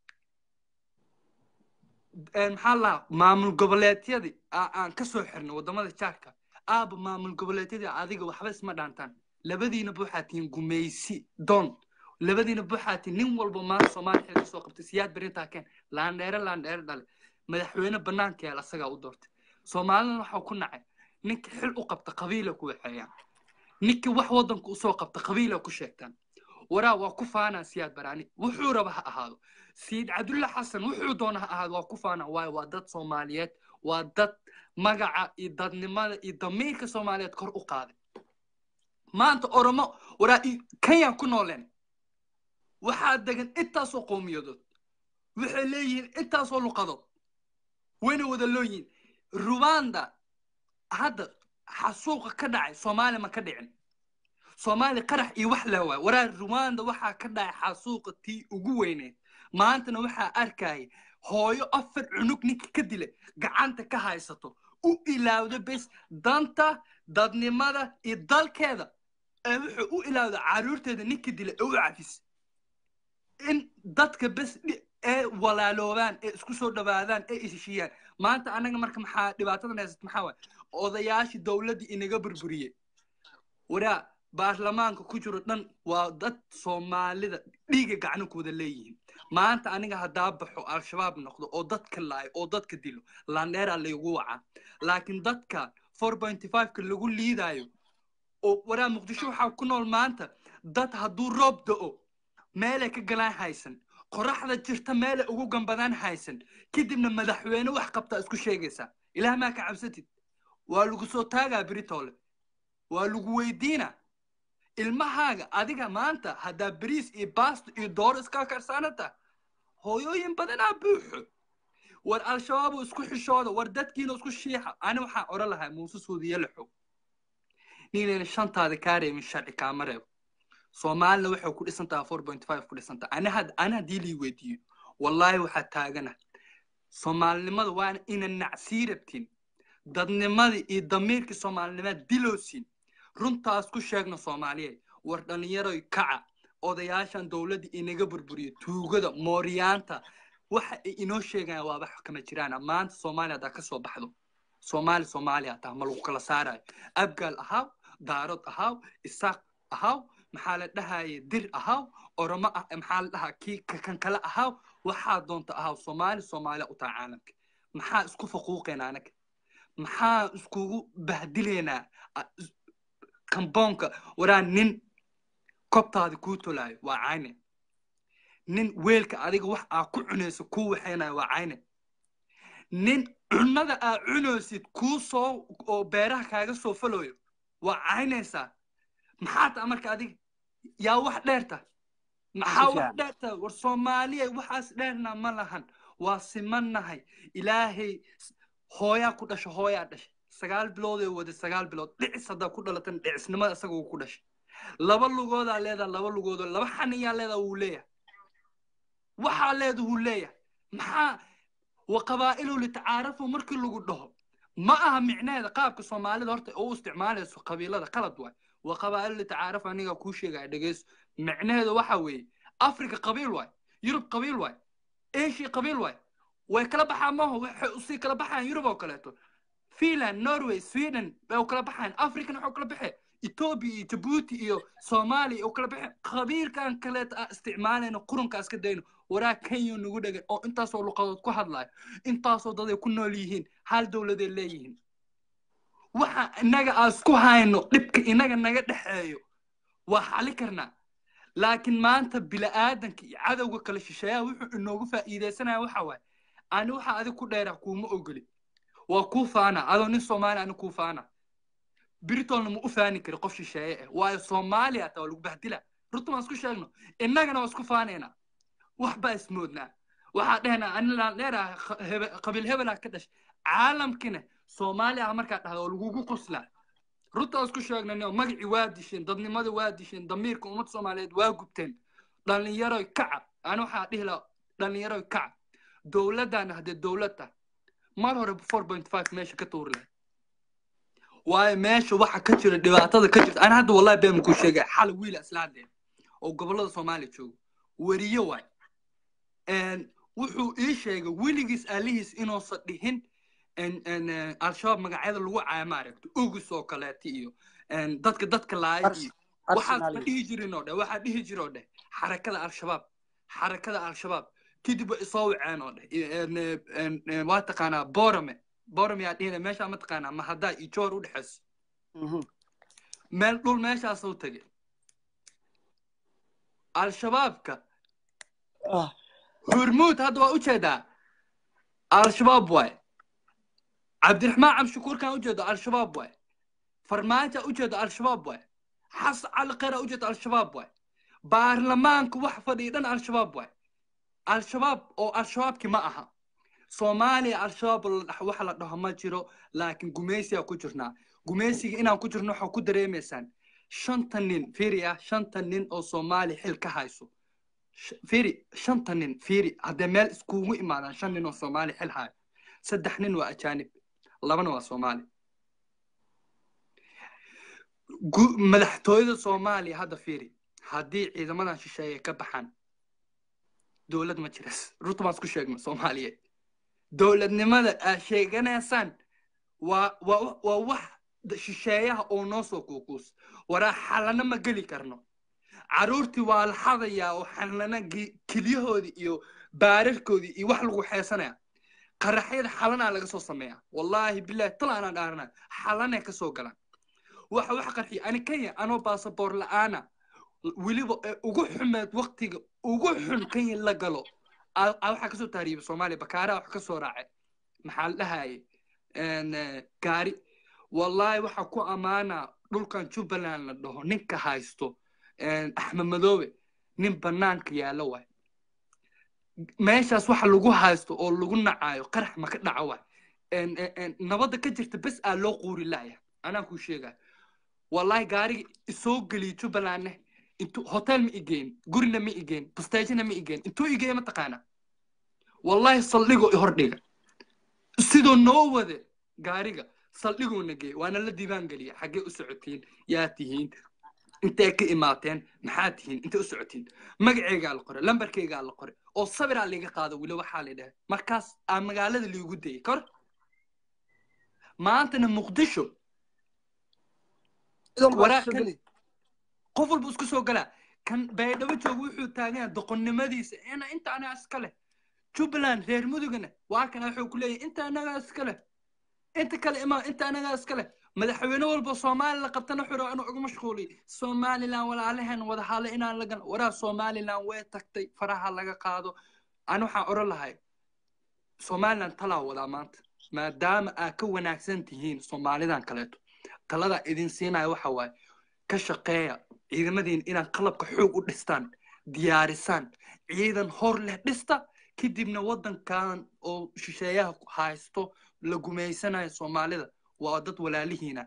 S4: maxaa la maamul goboleedyadii aan ka soo xirnay wadamada jaarka aaba maamul goboleedyadii adiga waxba isma dhaantaan labadiina buuxaatiin gumeysi doon labadiina buuxaatiin nin walba maanta Soomaaliya ka soo qabtay siyaad berinta keen laandheere dhale madaxweyne banaanka yaal asaga u doortay Soomaalina waxa ku nacay ninka xil u qabta qabiilo ku waxayaan ninka wax wadanka u soo qabta qabiilo ku sheegtaan waraa waa ku faana siyaad baraani wuxuu raba ha ahaado سيد عبد الله حسن وحودونها أهل وقفنا وادات صوماليات وادات مجا إدات نمال إدمير كصوماليات كر أقاد ما أنت أرما ورا كي يكونوا لين واحد دقن إتصو قوميود وحليين إتصو لقضاء وين ودلوين رواندا هذا حسوق كدعي صومالي ما كدعين صومالي قرح يوحله ورا رواندا وحا كدعي حسوق تي وجوينه maantana waxa arkay hooyo afar cunug ninka ka dilay gacanta ka haysato u ilaawdo bes danta dadnimada iyo dalkeeda wuxuu u ilaawdo caruurteeda ninka dilay oo cafis in dadka bes walaaloobaan isku soo dhawaadaan ishiiyaan maanta anaga marka maxaa dhibaatada neesat maxaa way odayaashii dawladda inaga burburiyay waraa baarlamaanka ku jiro dhan waa dad Soomaalida dhiiga gacankooda leeyihiin maanta aniga hadaa baxo al-shabaab noqdo oo dadka laay oo dadka dilo laandheera lagu waca laakiin dadka 4.5 ka lagu liidayo oo waraa muqdisho waxa ku nool maanta dad haduu roob da'o meel ka galaan haysan qoraxda jirta meel ugu gambadaan haysan kadibna madaxweyne wax qabta isku sheegaysa ilaahay ma ka cabsatid waa lagu soo taagaa Britole waa lagu weydiina ilmahaaga adiga maanta hadaa bariis iyo baasto iyo door iska karsanata hooyooyin badan buuxo war al-shabaab isku xishooda war dadkiina isku shiixa ana waxa oran lahaa Muuse Suudiye laxo niinayna shantaada kaareemin sharci kaamareeb Soomaalina waxa ku dhisantaa 4.5 ku dhisantaa ana diili weydiyo wallahi waxa taagana Soomaalinimada waan ina nacsiirabtin dadnimada iyo damiirka Soomaalinimada diloosin runtaas ku sheegna Soomaaliyeed war dhalinyaro kaca odayaashan dawladda inaga burburiyo tuugada mooriyaanta waxa ay inoo sheegaan waa wax kama jiraan maanta Soomaaliya ka soo baxdo Soomaaliya taa ma lagu kala saaray abgal ahaa daarad ahaa isaaq ahaa maxaa la dhahaye dir ahaa oroma maxaa la dhahaa kii kan kala ahaa waxa doonta ahaa Soomaaliya u taa caalamka maxaa isku faquuqeena anaga maxaa isku bahdileena كمبونكا ورا نين كوبتا هذا كوتولاي وعينه نين ويلك أديك وح أكعنس كوه حينا وعينه نين عندا عنوسيد كوسو أو بيره كاجا سوفلوي وعينه سا محات أمرك أديك يا واحد لرتا محاول لرتا والصومالية وحاس لرنا ملهن واسمنا هاي إلهي هويا كودش هويا دش سجال بلود ود سجال بلود دعس هذا كله لتن دعس نما سجوا كودش لبا لغود على هذا لبا لغود لبا حنيا على هذا وليه وحالده وليه مع وقبائله لتعارفوا مركل لغودهم ما أهم معناه هذا قابك الصومالي ضرت أو استعمال القبيلة هذا قلد واحد وقبائل لتعارف أنيقا كوشي قاعد جيس معناه هذا وحوي أفريقيا قبيل واحد يوروب قبيل واحد إيشي قبيل واحد وكلا بحامه وصي كلا بحان يوروب وكلاته فينلاند نرويج سويدن أو كلا بحان أفريقيا أو كلا بحان إثيوبيا جيبوتي أو صومالي أو كلا بحان خبير كان كلات استعمالنا قرن كاس كدينه ورا كينيو نقول أو أنت صار لقطات كحد لاي أنت صار ضد كنا ليهين هل دولة ليهين وح نجا أسكو هاينو لبك نجا دحيو وحالكرنا لكن ما أنت بلا آدم كي عدو كل شيء وح إنه جفا إذا سنة وحوي أنا وح هذا كل ده رقم أقولي وكوفانا هذا نصومالي أنا كوفانا بريطانيا مؤفاني كرقف شيء وصوماليا تقول بهدلة رتم أسكو شغله إننا أنا أسكو فانينا وحبا اسمودنا وحدنا أنا نرى قبل هبلا كدش عالم كنا صوماليا أمريكا هذا لوجو قصلا runtaas ku sheegnay magacii waa disheen dadnimada waa disheen damiirka ummadda Soomaaliyeed waa gubteen dhalinyaro kaca aan waxa dhihi lahaa dhalinyaro kaca dowladdan hadda dowladda mar hore 4.5 meesha ka tuur leh waayo meesha waxa ka jira dhibaatada ka jirta aan hadda wallahi been ku sheegay xal wiil islaadeen oo gobolada Soomaaliya joogo wariyo waay wuxuu ii sheegay wiligiis alihiis inuu sadhihin al-shabaab magacyada lagu caayama aragto ugus oo kaleeti iyo dadka laayay waxaa dhihi jirin oo dhan waxaa dhihi jiro dhan xarakada al-shabaab kadib soo waceen oo dhan waa taqaanaa borome yaa dhihina meesha ma taqaanaa ma haddaa iyo joor u dhexayso meel dhul meeshaas u tagay al-shabaabka hurmuud hadda waa ujeedaa al-shabaab waay cabdiraxmaan cabshakuur kan ujeedo al-shabaab waay farmaajo ujeedo al-shabaab waay xasan cali khayr ujeedo al-shabaab waay baarlamaanku wax fadhiya dhan al-shabaab waay al-shabaab oo al-shabaabki ma aha Soomaaliya al-shabaab waxa la dhaho ma jiro laakiin gumeysiga ku jirnaa gumeysiga inaan ku jirno waxa ku dareemeysaan 5 nin fiiriya 5 nin oo Soomaali xil ka hayso fiiri 5 nin fiiri hadda meel iskugu imaadaan 5 nin oo Soomaali xil hayo 3 nin waa ajaanib 2 waa Soomaali madaxtooyada Soomaaliya hadda fiiri haddii ciidamadan shisheeye ka baxaan dowlad ma jiras runta isku sheegno Soomaaliyeed dowladnimada sheeganaysaan waa wax shisheeyaha oo noo soo kuukuus waraa xalana ma geli karno caruurtii waa la xadayaa oo xalana keliyahoodii iyo baararkoodii iyo wax lagu xeesanaya qaraxyada xalana laga soo sameeyaa wallaahi bilaahi talaana dhaarna xalana ka soo galaan wax qarxi ani kenya anoo baasaboor la'aana weliba ugu xumeed waqtiga ugu xun kenya la galo waxa ka soo taariibay Soomaaliya bakaara wax ka soo raacay maxaa la dhahay gaari wallahi waxa ku amaana dhulkan Jubbaland la dhaho ninka haysto Axmed Madoobe nin banaanka yaalo waay meeshaas waxa lagu haysto oo lagu nacaayo qarax ma ka dhaco waay nabadda ka jirta bas aa loo quuri laaya anaan ku sheegaa wallahi gaariga isoo geliyo Jubbaland intu hotel ma igeen gurina ma igeen bastaajina ma igeen intuu igeen ma taqaana wallahi saldhigo i hordhiga sidoo noo wade gaariga saldhigo nagee waana la diiwaan galiya xagee u socotiin yaa tihiin intee ka imaateen maxaa tihiin intee u socotiin magacayga la qoray lambarkayga la qoray oo sabir aan liga qaado wili waxa la dhahay markaas aan magaalada liigu dayay kor maantana Muqdisho qof walba isku soo gala kan baydhabo joogo wuxuu taagan doqonnimadiisa inta anaga iska leh Jubbaland reer mudugana waa kan wuxuu ku leeyahay inta anaga iska leh inta kale inta anaga iska leh madaxweyne walba Soomaali la qabtana xiro inuu ugu mashquuliyo Somaliland walaalahan wada hal inaan laga waraa Somaliland way tagtay faraha laga qaado aan waxa oran lahay Somaliland tala wada maanta maadaama ay ka wanaagsan tihiin Soomaalidan kaleeto talada idin siinay waxa waay ka shaqeeya ciidamadeen inaan qalabka xoog u dhistaan diyaarisaan ciidan hor leh dhista kadibna wadankan oo shisheeyaha haysto la gumeysanayo Soomaalida waa dad walaalihiina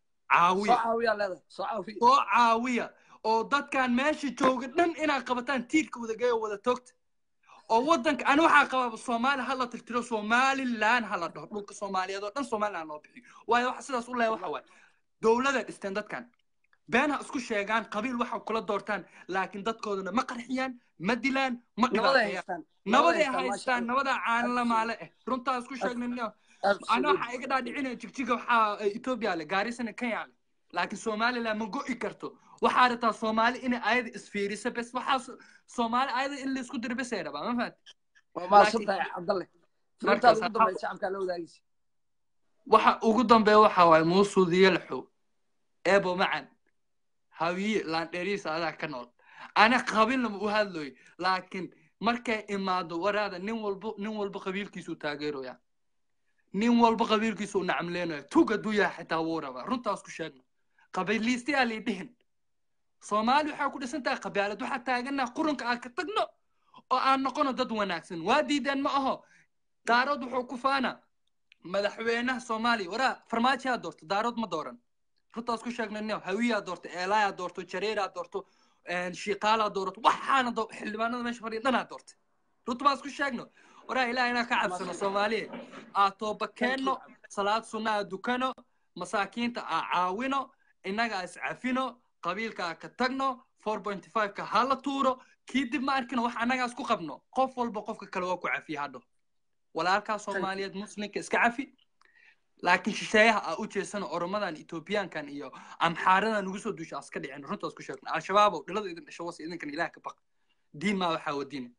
S4: caawiya oo dadkan meesha jooga dhan inaan qabataan tiirka wada geeyo wada toogta oo wadanka aan waxa qabaa Soomaali hala tirtiro Somaliland hala dhaho dhulka Soomaaliyeed oo dhan Somaliland loo bixiyo waayo waxa sidaas u leeyahay waxa waay dowladda dhisteen dadkan beenha isku sheegaan qabiil waxa kula doortaan laakiin dadkoodana ma qarxiyaan ma dilaan ma dhibaatayaan nabada haystaan nabada caan la maale runta isku sheegnayno ana waxa iga dhaadhicinay jigjiga waxa Ethiopia la gaarisana Kenya laakiin Somaliland ma go'i karto waxa rabtaa Soomaali in ay isfiiriso bas waxa Soomaali ay in la isku dirbisay rabaa ma fahat
S1: ma shantaay Cabdalle marka ugu dambeeyay shacabka la wadaagaysi
S4: waxa ugu dambeeyay waxa waay muusuudiye laxo eebo macan hawiye laan dheeriisa adaa ka nool ana qabiilna u hadlooy laakiin markay imaado waraada nin walba qabiilkiisu taageeroya nin walba qabiilkiisu nacamleenayo tuga duya xitaa wuu rabaa runtaas ku sheegno qabiilisti ali dhihin Soomaali waxa ku dhisan tahay qabiilad waxa taagana qurunka aan ka tagno oo aan noqono dad wanaagsan waa diideen ma aho daarood wuxuu ku faana madaxweynaha Soomaali waraa farmaajo doorto daarood ma dooran runtaas ku sheegnay hawiyaa doorto eelayaa doorto jareeraa doorto shiiqaalaa doorto waxaana xildhibaanada meesha fadhiya dhanaa doortay runta baan isku sheegno waraa ilaah inaan ka cabsano soomaaliya aa tooba keenno salaad sunna aa dukano masaakiinta aa caawino innaga aa iscafino qabiilka aa ka tagno 4.5ka ha la tuuro kii dib ma arkino wax annagaa isku qabno qof walba qofka kale waa ku cafiya hadho walaalkaa soomaaliyeed muslimka iska cafi laakiin shisheeyaha aa u jeesano oromadan etoobiyaankan iyo amxaaradan ugu soo duusha aska dhicin runtaas ku sheegno al-shabaabow dhalada idin dhasho wasi idinkan ilaah ka baq diin maa waxaa wadiina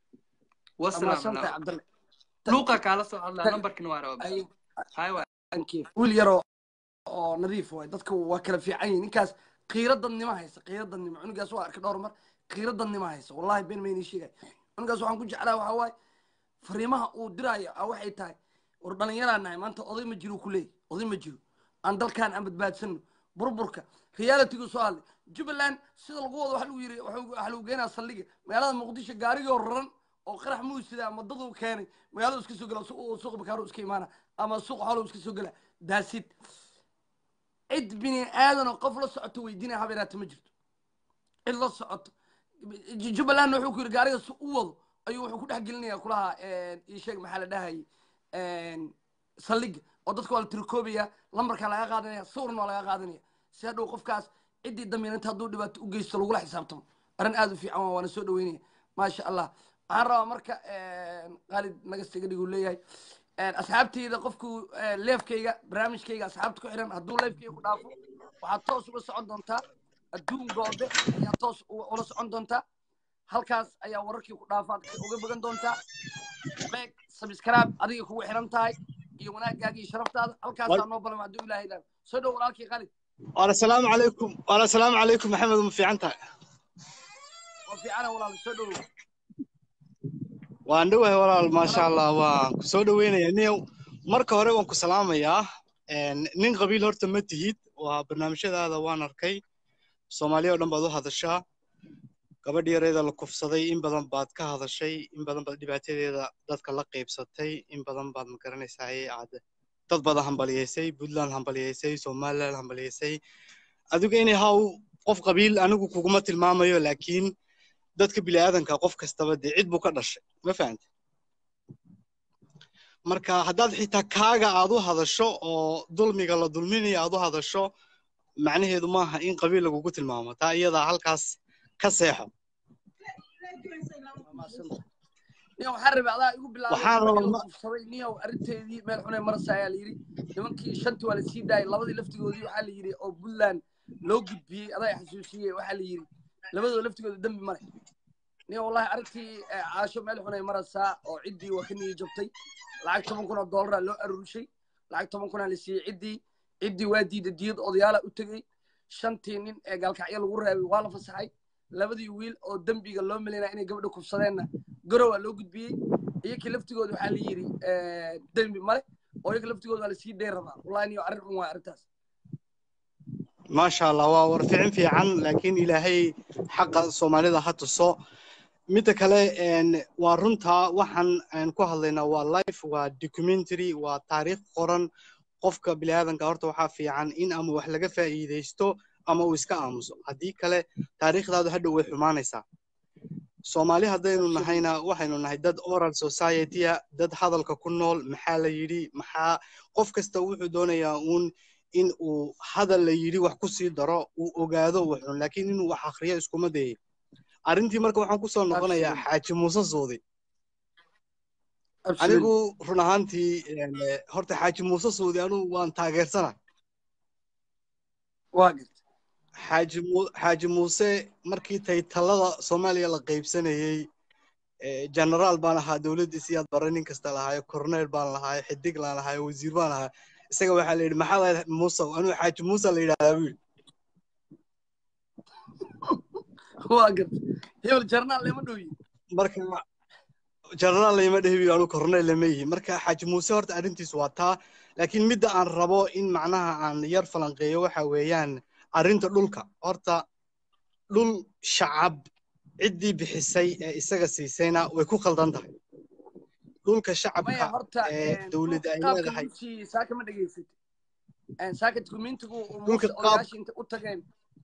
S4: wasalaam luuqa kaala soo hadlaa nambarkina waa rabaa
S1: wiil yaroo oo nadiif waay dadka waa kala fiican yihin ninkaas qiiro dadnimo haysa qiiro dadnimo cunugaas waa arkay dhowr mar qiiro dadnimo haysa wallahi been maynii sheegay cunugaas waxaan ku jeclaa waxaa waaye fariimaha uu diraayo waxay tahay war dhallinyaraan nahay maanta oday ma jiro ku leeyahy oday ma jiro aan dalkaan aan badbaadsano burburka realitygu soo hadlay jubbaland sida lagu wado waxa lagu yiri waxa lagu geenaa saldhiga magaalada muqdisho gaarigii raran oo qarax muusida ama dad uu keenay magaalada iska soo gala suuq bakaaro iska imaana ama suuq xoolo iska soo gala daasid cid bini aadan oo qof la socoto weydiinaya habeeraata ma jirto cid la socoto jubbaland wuxuu ku yiri gaariga si u wado ayuu wuxuu ku dhex gelinayaa kulaha ii sheeg maxaa la dhahayay saldhiga oo dadka waa la tirkoobaya lambarkaa laga qaadanaya sawirna waa laga qaadanaya si hadhow qofkaas ciddii damiinanta hadduu dhibaato u geysto lagula xisaabtamo arrin aad u fiican waana soo dhaweynaya maasha allah waxaan rabaa marka qaalid nagasta iga dhiguu leeyahay asxaabteyda qofku leefkayga barnaamijkayga asxaabta ku xiran hadduu leefkayga ku dhaafo waxaad toos uga socon doontaa adduun goobe ayaa toos ula socon doontaa halkaas ayaa wararkii ku dhaafaad uga bogan doontaa beeg sabskraib adiga kugu xiran tahay iyo wanaagaaga iyo sharaftaada halkaasaa noo balama hadduu ilaahay ilaahay soo dhow walaalkii qaalid
S5: wala salaamu calaykum maxamed ma fiican tahay
S1: waa fiicana walaal soo dhow
S5: waan dhowahay walaal maasha allah waan ku soo dhaweynayaa niyow marka hore waan ku salaamayaa nin qabiil horta ma tihid waa barnaamijyadaada waan arkay soomaaliya oo dhan baad u hadashaa gabadh yareeda la kufsaday in badan baad ka hadashay in badan baad dhibaatadeeda dadka la qaybsatay in badan baad ma garanaysaa dad badan hambaliyeysay puntland hambaliyeysay somaliland hambaliyeysay adigu inay haw qof qabiil anigu kuguma tilmaamayo laakiin dadka bini'aadanka qof kastaba dee cid buu ka dhashay ma fahanta marka haddaad xitaa kaaga aad u hadasho oo dulmiga la dulminayo aad u hadasho macnaheedu maaha in qabiil lagugu tilmaamo taa iyadaa halkaas ka seexo
S1: waxaan rabay adaa igu bilaabay niyow arrinteedii meel xunay marasa ayaa la yidhi nimankii shantii waa la sii daayay labadii laftigoodii waxaa la yidhi oo puntland loo gudbiyey adaa xasuusiyey waxaa la yidhi labadooda laftigooda dembi male niyo wallahi arrintii caasho meel xunay marasaa oo ciddii waa ka niyi jabtay lacag $10,000 loo aruurshay lacag $10,000 la siiyey ciddii waa diiday diyad odayaala u tegey shantii nin ee gaalkacyo lagu reebay waa la fasaxay labadii wiil oo dembiga loo maleynaya inay gabadha kufsadeenna garow waa loo gudbiyey iyakii laftigooda waxaa la yidhi dembi male oo iyaka laftigooda waa lasii dheer rabaa wallahi niyo arrin xun waa arrintaas
S5: maasha allah waa warficin fiican laakiin ilaahay xaqa soomaalida ha tuso midda kale waa runtaa waxaan aan ku hadlaynaa waa life waa documentary waa taariikh qoran qofka bini'aadanka horta waxaa fiican in ama wax laga faa'iidaysto ama uu iska aamuso haddii kale taariikhdaadu hadhow way xumaanaysaa soomaali haddaynu nahayna waxaynu nahay dad oral society-a dad hadalka ku nool maxaa la yidhi maxaa qof kasta wuxuu doonayaa uun in uu hadal la yidhi wax ku sii daro uu ogaado wuxun laakiin inuu wax akhriyo iskuma dayo arrintii marka waxaan kusoo noqonayaa xaaji muuse suudi anigu run ahaantii horta xaaji muuse suudi anigu waan taageersana xaaji muuse markii taytalada soomaaliya la qaybsanayey generaal baan ahaa dowladdiisi yaad bare nin kasta lahaayo corneel baan lahaayo xidig laan lahaayo wasiir baan lahaa isaga waxaa la yidhi maxaa lahayd muuse anigu xaaji muuse la yidhahdaa buu yidhi
S1: waa garta hebel jarnaal lama dhowi
S5: marka jarnaal lama dhehi anu corneel lama yihi marka xaaji muuse horta arrintiisu waa taa laakiin midda aan rabo in macnaha aan yar falanqeeyo waxa weeyaan arrinta dhulka horta dhul shacab ciddii bixisay ee isaga siisayna way ku khaldan tahay dhulka shacabka ee dowladda ay leedahay
S1: saaka ma dhegaysatay saaka dukumentigu
S5: dhulka
S1: muuse odayaashii inta u tageen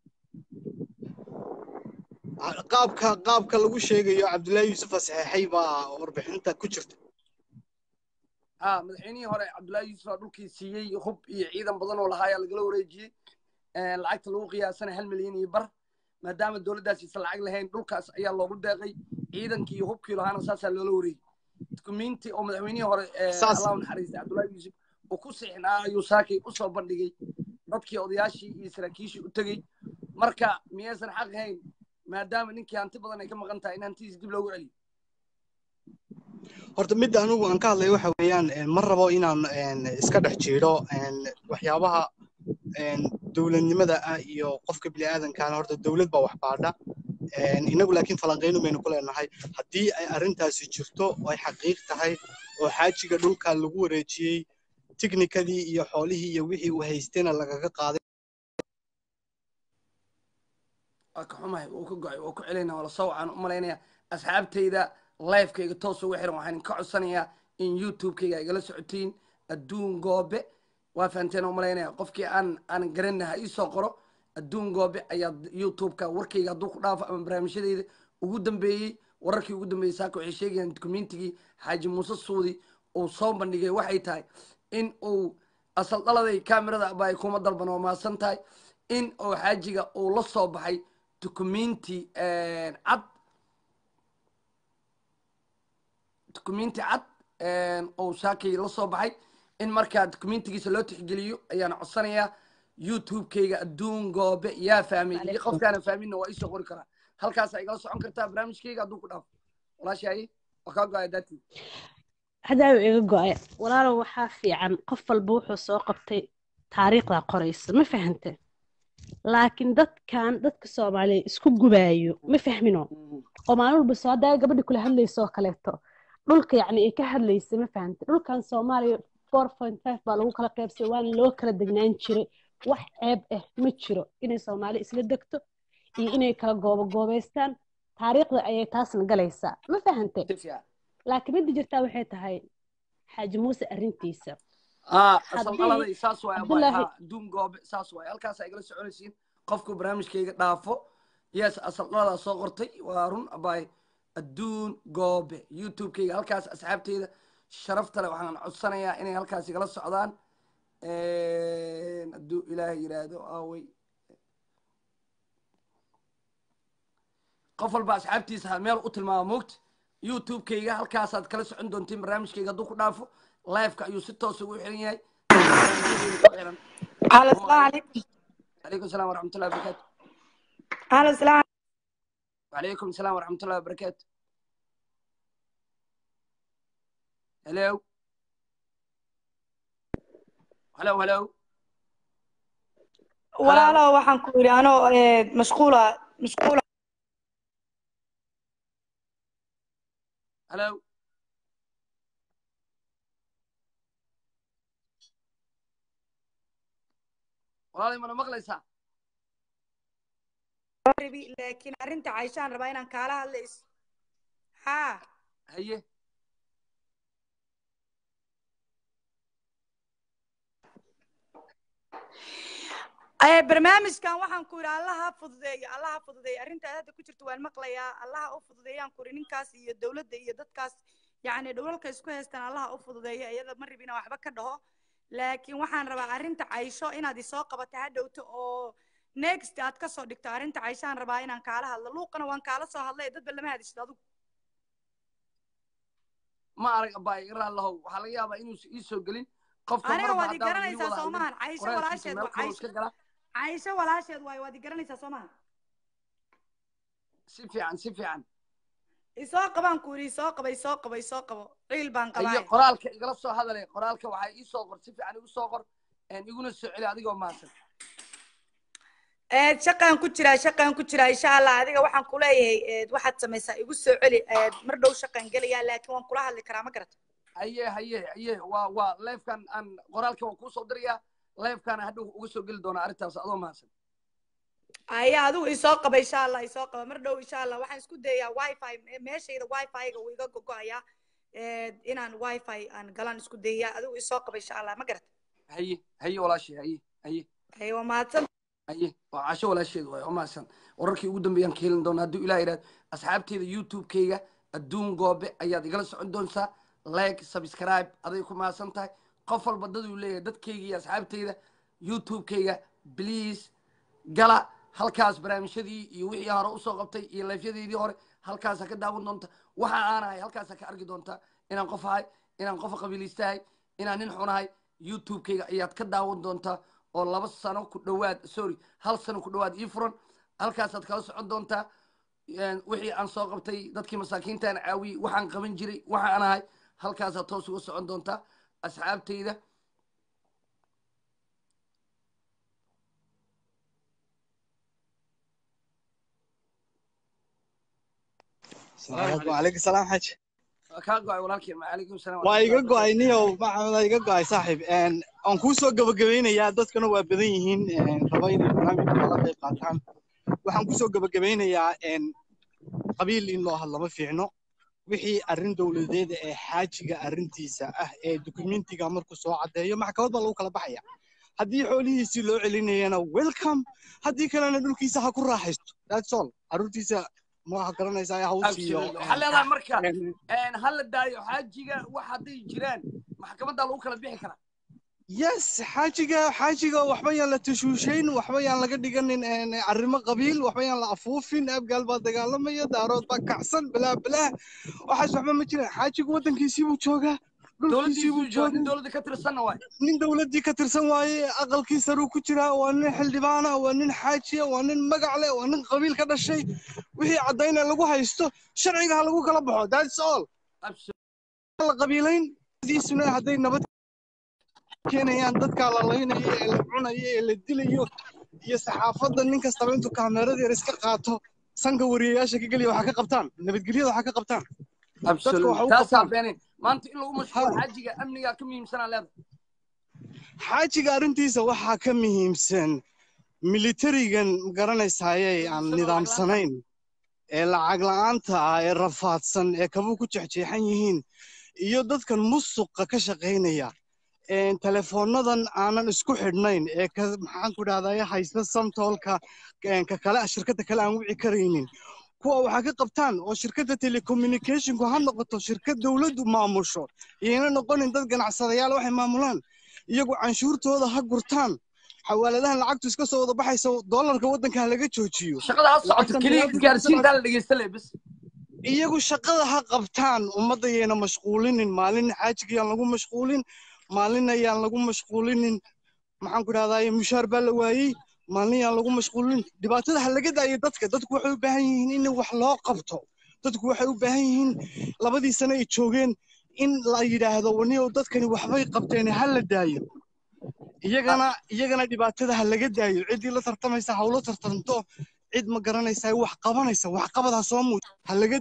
S5: qaabka lagu sheegayo cabdullaahi yuusuf saxeexay baa warbixinta ku jirta
S1: ها مدحيني هوري عبد الله يوسف دولكي سيي خب iyo ciidan badan oo lahaaya lagala wareejiyay lacagta lagu qiyaasana 1 milyan iyo bar maadaama dawladdaas aysan lacag lahayn dhulkaas ayaa loogu deeqay ciidankii iyo hubkii lahaana saasaa loola wareegay dukumiinti oo madaxweynihii hore allahu naxariistay cabdullaahi yuusuf oo ku siixnaa ayuu saakay u soo bandhigay dadkii odayaashii iyo saraakiishii u tegey marka miyaysan xaq ahayn maadaama ninkii hanti badan ay ka maqan tahay in hantidiisa dib loogu celiyo
S5: horta midda anigu aan ka hadlay waxa weeyaan ma rabo inaan iska dhex jiiro waxyaabaha dowladnimada ah iyo qofka bini'aadankaana horta dowlad baa wax baadha inagu laakiin falanqeynu baynu ku leenahay haddii ay arrintaasi jirto oo ay xaqiiq tahay oo xaajiga dhulka lagu wareejiyey tiknikadii iyo xoolihii iyo wixii uu haystayna lagaga qaaday
S1: ka xumahay uu ka go'ay oo ku celinaa wala soo waxaan u malaynayaa asxaabtayda live-kayga toos ugu xiran waxaan ka codsanayaa in youtube-kayga igala socotiin adduun goobe waa fahanteen oo malaynaya qofkii aan garanna ha ii soo qoro adduun goobe ayaa youtube-ka warkayga hadduu ku dhaafo ama barnaamijyadayda ugu dambeeyey wararkii ugu dambeeyey saaka waxay sheegayaan dukumentigii xaaji muuse suudi uu soo bandhigay waxay tahay in uu asal dhaladay kaamirada ba ay kuma dalban oo maasan tahay in uu xaajiga uu la soo baxay dukumenti cad dukumenti cad oo saakay la soo baxay in markaa dukumentigiisa loo tixgeliyo ayaan codsanayaa youtube-kayga adduun goobe yaa fahmay iyo qofkaana fahminna waa iisoo qori karaa halkaasaa igala socon kartaa barnaamijkayga hadduu ku dhaafo walaashaaye waa kaa go-aya daatii
S3: hadaayo iga go-ay walaalow waxaa fiican qof walba wuxuu soo qabtay taariikhdaa qoraysa ma fahante laakiin dadka soomaaliya isku gubaayo ma fahmino oo maalin walba soo haddaa gabadhi kula hadlaysa oo kaleeto dhulka yacni ay ka hadlaysa ma fahante dhulkan soomaaliya 4.5 baa lagu kala qaybsay waana loo kala degnaan jiray wax ceeb ah ma jiro inay soomaali isla degto iyo inay kala goobaystaan taariikhda ayay taasna galaysaa ma fahante laakiin midda jirtaa waxay tahay xaaji muuse arrintiisa
S1: asal dhaladay saas waay abaa adduun goobe saas waay halkaasaa igala soconaysiin qofku barnaamijkayga dhaafo yes asal dhaladaa soo qortay waa run abaay adduun goobe youtube-kayga halkaas asxaabteyda sharafta leh waxaan codsanayaa inay halkaas igala socdaan hadduu ilaahay yidhaahdo aawey qof walba asxaabtiisa meel u tilmaama moogta youtube-kayga halkaasaad kala socon doontiin barnaamijkayga hadduu ku dhaafo live-ka ayuu si toos ugu xiran yahay calaykum salaam waraxmatullahi wabarakaatu وعليكم السلام ورحمة الله وبركاته. Hello. Hello, hello.
S6: walaalo waxaan ku yiri anoo mashquula
S1: Hello. walaalahay mana maqlaysaa
S6: laakiin arrinta Cayshaan rabaa inaan kaala hadlayso ha
S1: haye
S6: barnaamijkan waxaan ku yiri allaha fududeeyo arrinta hadda ku jirto waan maqlayaa allaha u fududeeyaan ku yiri ninkaas iyo dawladda iyo dadkaas yacni dhawlka isku haystaan allaha u fududeeyo iyada ma rabina waxba ka dhaho laakiin waxaan rabaa arrinta Caysho inaad isoo qabato hadhowto oo next aad ka soo dhigto arrinta Cayshaan rabaa inaan kaala hadlo luuqana waan kaala soo hadlay dadba lama hadishid adigu
S1: ma arag abaa iraa lahow waxaa laga yaabaa inuusan ii soo gelin qofka
S6: aniga waad i garanaysaa soomahan Caysho walaasheed waay waad i garanaysaa soomahan
S1: si fiican isoo
S6: qabaan ku yiri isoo qabo ciil baan qabaa
S1: iyo qoraalka igala soo hadalay qoraalka waxay ii soo qor si fiican igu soo qor iguna soo celi adigoo maasan
S6: shaqaan ku jira insha Allah adiga waxaan ku leeyahay waxaad samaysaa igu soo celi mar dhow shaqaan galayaa laakiin waan kula hadli karaa ma garato
S1: haye waa live-kan aan qoraalka waan kuu soo dirayaa live-kana hadhow uga soo geli doonaa arrintaas adoo maasan
S6: adigu isoo qaba insha Allah isoo qaba mar dhow insha Allah waxaan isku dayaa wifi meeshayda wifi-ga uu iga go'ayaa inaan wifi aan galaan isku dayaa adigu isoo qaba insha Allah ma garato
S1: هي ولا شيء هي
S6: ايوه mahadsan
S1: haye waa casho walaasheed waay umaasan wararkii ugu dambeeyaan ka helin doona hadduu ilaa yidhahdo asxaabteeda youtube-kayga adduun goobe ayaad igala socon doontaa like subscribe aday ku mahadsan tahay qof walba daduu leeyahay dadkayga iyo asxaabteyda youtube-kayga please gala halkaas barnaamijyadii iyo wixii hore usoo qabtay iyo leefyadeedii hore halkaasa ka daawan doonta waxa aan ahay halkaasa ka arki doontaa inaan qof ahay inaan qof qabiilistahay inaan nin xunahay youtube-kayga ayaad ka daawan doontaa oo 2 sano ku dhawaad sorry 1 sano ku dhawaad ii furan halkaasaad kala socon doontaa wixii aan soo qabtay dadkii masaakiinta aan caawiyey waxaan qaban jiray waxa aan ahay halkaasaad toos uga socon doontaa asxaabteyda
S5: وعليكم السلام حاج
S1: kaa go-ay walaalkii calaykum salaam
S5: waa iga go-ay niyow maxamed iga go-ay saaxiib aan kuu soo gabagabeynayaa dadkana waa badan yihiin raba inay barnaamijka kala qayb qaataan waxaan kusoo gabagabeynayaa qabiil in loo hadlo ma fiicno wixii arrin dowladeed ee xaajiga arrintiisa ah ee dukumentiga markuu soo caddeeyo maxkamad baa lagu kala baxaya haddii xoolihiisii loo celinayana welcome haddii kalena dhulkiisa ha ku raaxaysto that's all arrintiisa ma garanaysaa hawsiyo
S1: waxaa leedahay marka hala daayo xaajiga wax hadday jiraan maxkamadda lagu kala bixi karaa
S5: yes xaajiga waxba yaan la tashuushayn waxba yaan laga dhiganin arrimo qabiil waxba yaan la afuufin abgaal baa dagaalamaya daarood baa kacsan bilaa waxaas waxba ma jiraan xaajigu waddankiisii buu joogaa dhulkiisii buu joogaa
S1: dowladda ka tirsanna waay
S5: nin dowladdii ka tirsan waaye aqalkii saruu ku jiraa waa nin xildhibaana waa nin xaajiya waa nin magac leh waa nin qabiil ka dhashay wixii caddayna lagu haysto sharciga ha lagu kala baxo that's all la qabiilayn diisuna hadday nabad keenayaan dadka la laynayo ee la cunayo ee la dilayo iyo saxaafadda nin kastaba intuu kaamerada yar iska qaato sanka wariyayaasha ka geliya waxaa ka qabtaan nabadgelyada waxaa ka qabtaan
S1: taasaa beeneen maanta in lagu mashquulo xaajiga amnigaa ka muhiimsanaa leeda
S5: xaajiga arrintiisa waxaa ka muhiimsan militarigan garanaysaaye aan nidaamsanayn ee lacag la'aanta ah ee rafaadsan ee kabuu ku jexjeexan yihiin iyo dadkan musuqa ka shaqaynaya teleefoonadan aanan isku xidhnayn ee maxaan ku dhahdaa haysta samtoolka ka kale shirkadda kale aan wici karaynin kuwa waxaa ka qabtaan oo shirkadda telecommunicationku ha noqoto shirkad dowladdu maamusho iyayna noqonin dad ganacsadayaal waxay maamulaan iyagu canshuurtooda ha gurtaan xawaaladahan lacagtu iska soo wada baxayso doolarka waddanka ha laga joojiyo
S1: shaqada ha socoto keliya gaarsiintaa la dhegeysta le bas
S5: iyagu shaqada ha qabtaan ummadda yayna mashquulinin maalin xaajigayaan lagu mashquulin maalin ayaan lagu mashquulinin maxaan ku dhahdaa mushaar baa la waayey maalin ayaan lagu mashquulin dhibaatada ha laga daayo dadku waxay u baahan yihiin in wax loo qabto dadku waxay u baahan yihiin 2 sano ay joogeen in la yidhaahdo waniyow dadkani waxbay qabteen ha la daayo iyagana dhibaatada ha laga daayo ciddii la tartamaysa hawlo tartanto cid ma garanaysaa wax qabanaysa wax qabad ha soo muuj ha laga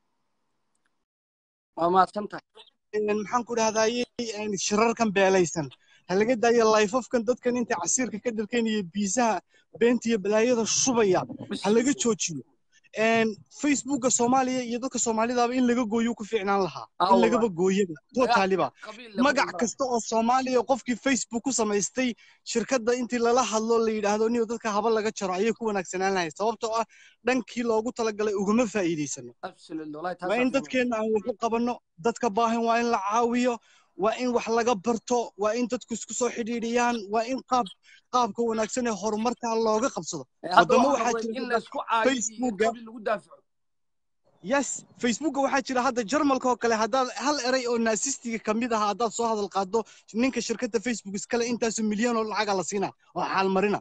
S1: waa mahadsantahay
S5: maxaan ku dhahdaa shirarkan beelaysan ha laga daayo layfafkan dadkan inta casiirka ka dharkeen iyo biisaha beenta iyo balaayada shubaya ha laga joojiyo facebooka soomaaliya iyo dadka soomaalidaaba in laga gooyo ku fiicnaan lahaa in lagaba gooyaba totaaliba magac kasta oo soomaaliya qofkii facebook ku samaystay shirkadda intii lala hadlo la yidhaahdo niyo dadka haba laga jaro ayay ku wanaagsanaan lahayd sababtoo ah dhankii loogu talagalay ugama faa'iidaysano waa in dadkeenna aan wax u qabanno dadka baahan waa in la caawiyo waa in wax laga barto waa in dadku isku soo xidhiidhiyaan waa in qaabka wanaagsan ee horumarka looga qabsado wadamo waxaa jira facebooka yes facebooka waxaa jira hadda jarmalka oo kale haddaad hal eray oo naasistiga ka mid aha haddaad soo hadal qaaddo ninka shirkadda facebook iskale intaasu milyan oo lacaga la siinaa oo xaalmarina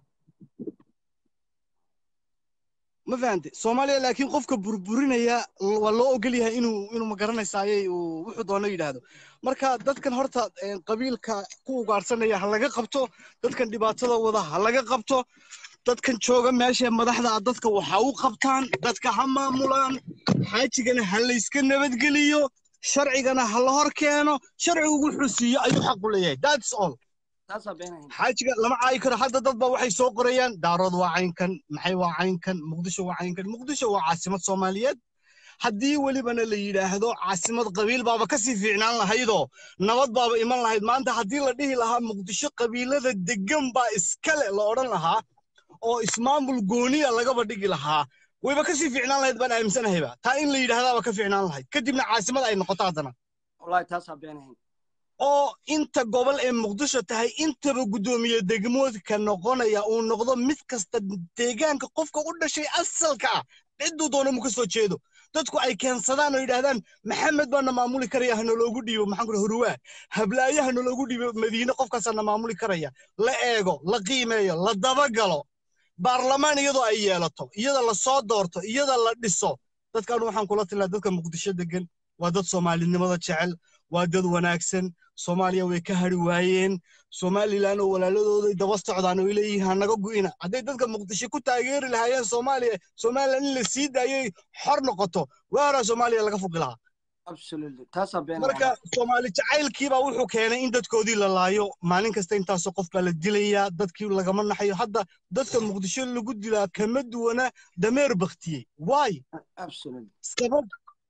S5: ma fahante soomaaliya laakiin qofka burburinaya waa loo ogol yahay inuu ma garanaysaaye wuxuu doono yidhaahdo marka dadkan horta qabiilka ku ugaarsanaya ha laga qabto dadkan dhibaatada wada ha laga qabto dadkan jooga meesha madaxda ah dadka waxa u qabtaan dadka ha maamulaan xaajigana ha layska nabadgeliyo sharcigana ha la hor keeno sharcigu wuxuu siiyo ayuu xaq u leeyahay that's all xaajiga lama caayi karo hadda dad baa waxay soo qorayaan daarood waa caynkan maxay waa caynkan muqdisho waa caynkan muqdisho waa caasimad soomaaliyeed haddii welibana la yidhaahdo caasimad qabiil baaba kasii fiicnaan lahaydoo nabad baaba iman lahayd maanta haddii la dhihi lahaa muqdisho qabiilada degan baa iskale la odhan lahaa oo ismaamul gooniya lagaba dhigi lahaa wayba kasii fiicnaan lahayd baan aaminsanahayba taa in la yidhaahdaaba ka fiicnaan lahayd kadibna caasimad ay noqoto haddana
S1: wallahi taasaa beenahayn
S5: oo inta gobol ee muqdisho tahay intaba guddoomiye degmoodka noqonaya uu noqdo mid kasta deegaanka qofka u dhashay asalka ah cidduu doono mu ka soo jeedo dadku ay keensadaan oo yidhaahdaan maxamed baana maamuli karaya hanaloogu dhiibo maxaan ku hurwaa hablaayo hanaloogu dhiibo madiine qofkaasaana maamuli karaya la eego la qiimeeyo la dabagalo baarlamaan iyadoo ay yeelato iyada la soo doorto iyada la dhiso dadkan waxaan kula tilaa dadka muqdisho degan waa dad soomaalinimada jecel waa dad wanaagsan soomaaliya way ka hari waayeen somalilan oo walaaladooday daba socdaan oo leeyihiin hanaga gu'ina hadday dadka muqdisho ku taageeri lahaayeen somalilan in la sii daayay xor noqoto waa horaa soomaaliya laga fogi lahaa
S1: absolutely taasaa beenahayn
S5: marka soomaali jacaylkiibaa wuxuu keenay in dadkoodii la laayo maalin kasta intaasoo qof baa la dilayaa dadkii lagama naxayo hadda dadka muqdisho lagu dilaa kama duwana dameer baktiyey waay
S1: absolutely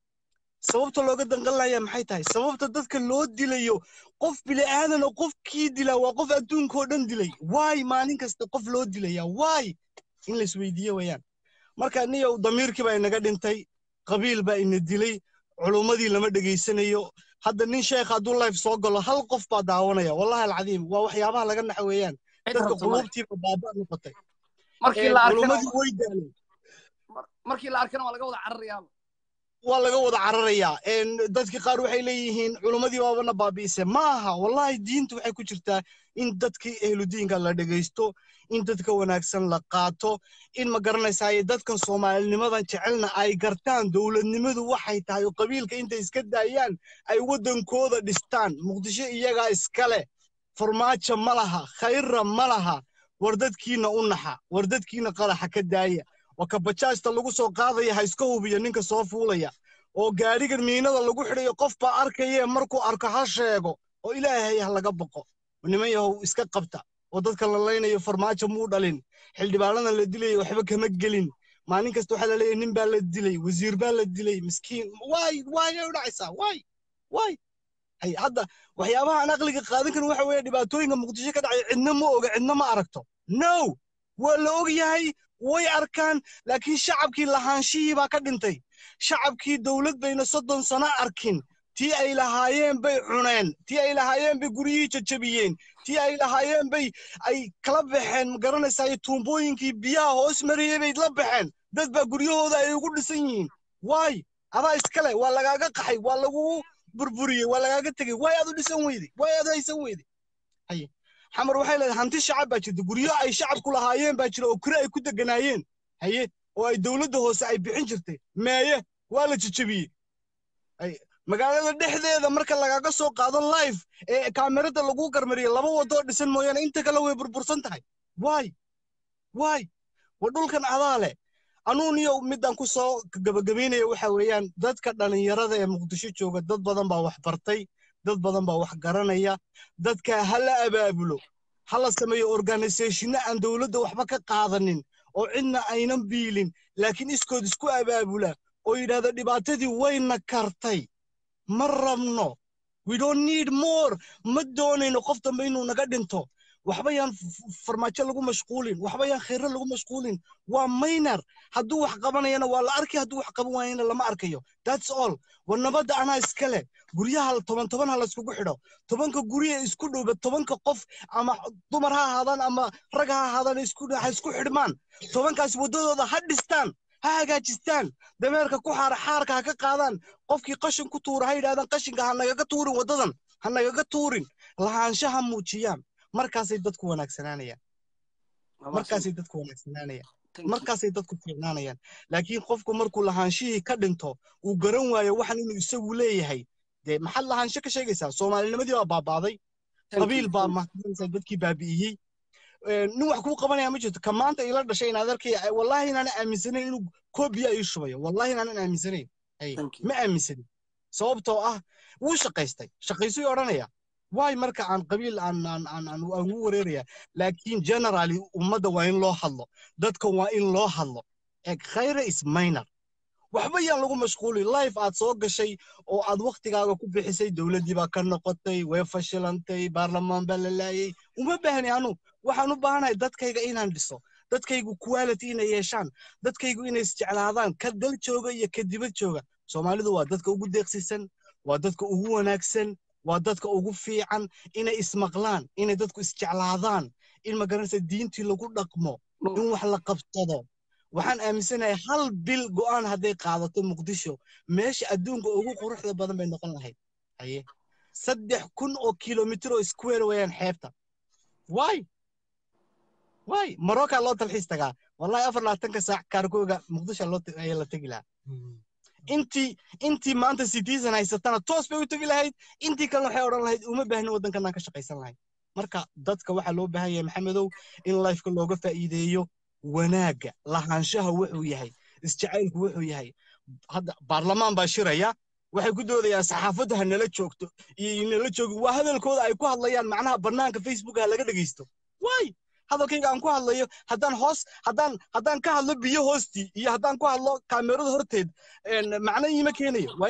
S5: sababta looga danqanlaya maxay tahay sababta dadka loo dilayo qof bili aadan oo qofkii dilaa waa qof adduunkoo dhan dilay waay maalin kasta qof loo dilaya waay in la isweydiiye weeyaan marka niyow damiirkii baa inaga dhintay qabiil baa ina dilay culummadii lama dhegaysanayo hadda nin sheekh hadduu life soo galo hal qof baa daawanaya wallahi alcadiim waa waxyaabaha laga naxa weeyaan dadka quluubtiiba baaba noqotay culummadii way daaleen
S1: markii la arkana waa laga wada cararayaaba
S5: waa laga wada cararayaa dadkii qaar waxay leeyihiin culummadii baabana baabi'ise ma aha wallahi diintu waxay ku jirtaa in dadkii ehludiinka la dhegaysto in dadka wanaagsan la qaato in ma garanaysaa dadkan soomaalinimadan jecelna ay gartaan dowladnimadu waxay tahay oo qabiilka intay iska daayaan ay waddankooda dhistaan muqdisho iyagaa iskale farmaajo ma laha khayra ma laha war dadkiina u naxa war dadkiina qaraxa ka daaya oo kabajaajta lagu soo qaadaya ha iska hubiyo ninka soo fuulaya oo gaadhigan miinada lagu xidhayo qof baa arkayee markuu arko ha sheego oo ilaahay ha laga boqo niman yahow iska qabta oo dadka la laynayo farmaajo muu dhalin xildhibaanada la dilayo waxba kama gelin maalin kasta waxaa la leeyahay nin baa la dilay wasiir baa la dilay miskiin waay u dhacaysaa waay hadda waxyaabaha aan aqliga qaadan karin waxa weeye dhibaatooyinka muqdisho ka dhacay cidna ma oga cidna ma aragto no waa la og yahay way arkaan laakiin shacabkii lahaanshihii baa ka dhintay shacabkii dawlad bayna 30 sano arkin tii ay lahaayeen bay cuneen tii ay lahaayeen bay guryihii jajabiyeen tii ay lahaayeen bay ay kala baxeen ma garanaysaa tuumbooyinkii biyaha hoos mariyay bay la baxeen dad baa guryahooda ay ugu dhisan yihiin waay adaa iskale waa lagaaga qaxay waa lagu burburiyey waa lagaaga tegey waay aad u dhisan weyday waay aad haysan weyday haye xamar waxay leedahay hanti shacab baa jirta guryo ay shacabku lahaayeen baa jira oo kure ay ku deganaayeen haye oo ay dawladda hoose ay bixin jirtay meeye waa la jajabiyey magaalada dhexdeeda marka lagaaga soo qaado live ee kaamirada lagu garmariyo 2 wado dhisan mooyaane inta kale way burbursan tahay waay wa dhulkan adaa leh anuuniyo midaan ku soo gabagabaynayo waxa weeyaan dadka dhalinyarada ee muqdisho jooga dad badan baa wax bartay dad badan baa wax garanaya dadka hala abaabulo hala sameeyo organization aan dawladda waxba ka qaadanin oo cidna aynan biilin laakiin iskood isku abaabula oo yiraahdo dhibaatadii wayna kartay ma rabno we don't need more ma doonayno qof dambe inuu naga dhinto waxba yaan farmaajo lagu mashquulin waxba yaan khayr lagu mashquulin waa minor hadduu wax qabanayana waa la arkay hadduu wax qaban waayana lama arkayo that's all war nabadda anaa iskale guryaha 10 ha la iskugu xidho 10ka guryaha isku dhowba 10ka qof ama dumar ha ahaadaan ama rag ha ahaadaan isku xidhmaan 10kaas wadadooda ha dhistaan ha hagaajistaan dameerka ku xaarka ha ka qaadaan qofkii qashin ku tuura ha yidhahdaan qashinka ha nagaga tuurin wadadan ha nagaga tuurin lahaanshaha muujiyaan markaasay dadku wanaagsanaanayaan markaasay dadku fiicnaanayaan laakiin qofku markuu lahaanshihii ka dhinto uu garan waayo waxan inuu isagu leeyahay dee maxaad lahaansho ka sheegaysaa soomaalinimadii baa baabaaday qabiil baa mahadsanaysaa dadkii baabi'iyey nin wax kuu qabanaya ma jirto ka maanta ila dhashay inaad arkaya wallahi inaan aaminsanayn inuu koobiya ii shubayo wallahi inaan aaminsanayn ma aaminsanin sababtoo ah wuu shaqaystay odhanaya waay marka aan qabiil aan ugu wareeraya laakiin generally ummadda waa in loo hadlo dadka waa in loo hadlo khayra is minor waxba yaan lagu mashquulin life aad soo gashay oo aad waqtigaaga ku bixisay dowladdii baa ka noqotay way fashilantay baarlamaan baa la laayay uma baahni anu waxaan u baahanahay dadkayga inaan dhiso dadkaygu quality inay yeeshaan dadkaygu inay isjeclaadaan ka dal jooga iyo ka dibad jooga soomaalidu waa dadka ugu deeqsisan waa dadka ugu wanaagsan waa dadka ugu fiican inay ismaqlaan inay dadku isjeclaadaan in magaranaysa diintii lagu dhaqmo in wax la qabsado waxaan aaminsanahay hal bil go'aan hadday qaadato muqdisho meesha adduunka ugu quruxda badan bay noqon lahayd haye 3,000 oo kilomitir oo square weeyaan xeebta why Morocco loo talxiis tagaa wallahi 24 saac kaarkooga muqdisho ayaa la tagi lahaa intii maanta citizen haysatana toos bay u tagi lahayd intii kalena waxay odhan lahayd uma baahna waddankan aan ka shaqaysan lahayd marka dadka waxaa loo baahan yahay maxamedow in lifeka looga faa'iideeyo wanaaga lahaanshaha wuxuu yahay isjacaylku wuxuu yahay hadda baarlamaan baa shiraya waxay ku doodayaan saxaafadda ha nala joogto iyo nala joogi waa hadalkooda ay ku hadlayaan macnaha bannaanka facebook ha laga dhegaysto why hadalkayga aan ku hadlayo haddaan ka hadlo biyo hoostii iyo haddaan ku hadlo kaamerada horteed macno iima keenayo waa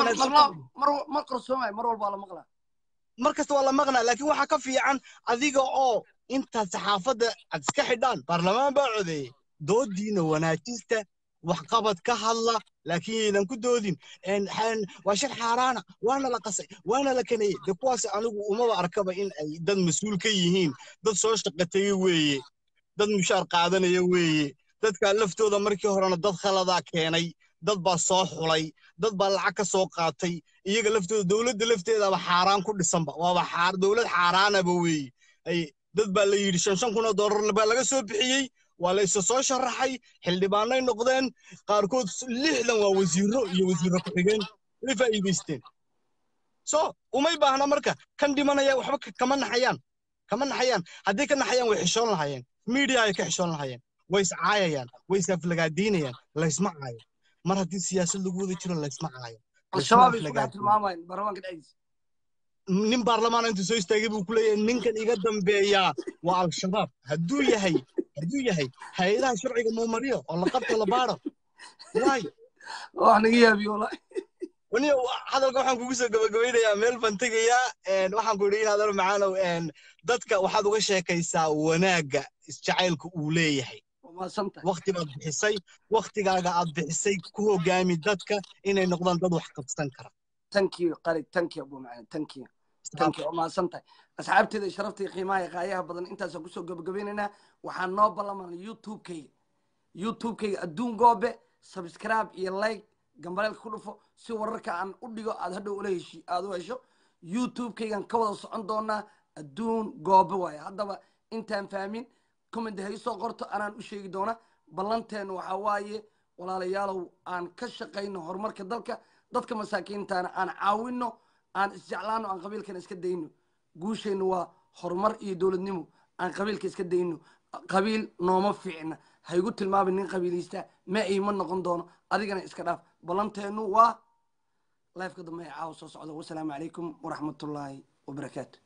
S1: mar qarsoomay mar walba la maqlaa
S5: mar kasta waa la maqnaa laakiin waxaa ka fiican adiga oo intaad saxaafadda aad iska xidhaan baarlamaan baa codeeyey doodiina wanaajista waxqabad ka hadla laakiin yaynan ku doodin waa shir xaaraana waana la qasay waana la kaneeyey de kuwaas anigu umaba arkaba in ay dad mas-uul ka yihiin dad soo shaqatay weeye dad mushaar qaadanaya weeye dadka laftooda markii horena dad khaladaa keenay dad baa soo xulay dad baa lacag ka soo qaatay iyaga laftooda dowladda lafteedaba xaaraan ku dhisanba waaba dowlad xaaraanaba weeye dad baa la yidhi $5,000 baa laga soo bixiyey waa la isa soo sharaxay xildhibaanay noqdeen qaarkood 60 waa wasiiro iyo wasiiro ku-xigeen way faa'iidaysteen so umay baahna marka kan dhimanaya waxba kama naxayaan haddii ka naxayaan way xishoon lahaayeen media ay ka xishoon lahaayeen way iscaayayaan way isaflagaadiinayaan laysma caayo mar haddii siyaasad lagu wada jiro laysma caayo
S1: al-shabaab isku dhex tilmaamayaan baarlamaanka dhexdiisa
S5: nin baarlamaan intuu soo istaagay buu ku leeyahay ninkan iga dambeeyaa waa al-shabaab hadduu yahay hay-adaha sharciga muu mariyo oo la qabto la baaro waay
S1: wax naga yaabiyo wallahi
S5: hadalka waxaan kugu soo gabagabaynayaa meel baan tegayaa waxaan ku yidhi in hadal macaanow dadka waxaad uga sheekaysaa wanaagga isjacaylka uu leeyahay waqti baad bixisay waqtigaaga aad bixisay ku hogaami dadka inay noqdaan dad wax qabsan kara
S1: thank you abu macaan thank you وماسنتي أصحابتي شرفتي قيمة قايها بدن أنت سكوسو جبجبيننا وحنا بلمان يوتيوب كي الدون جوبة سبسكرايب يلايك جنبال الخلفه سورك عن أوديو هذا ولا شيء هذا إيشو يوتيوب كي كان كوضع عندنا الدون جوبة واي هذا أنت فاهمين كومنت هاي صغرت أنا أشيء دونا بلانتين وحواي ولا ليالو عن كشقين هرمرك دلك ضدك مساكين تانا أنا عاونه aan isjeclaano aan qabiilkan iska dayno guushaynu waa horumar iyo dowladnimo aan qabiilka iska dayno qabiil nooma fiicna ha igu tilmaamin nin qabiilista ma ay ma noqon doono adigana iska dhaaf balanteenu waa live ka dambe caawa soo socda wassalaamu calaykum waraxmatullaahi wabarakaatu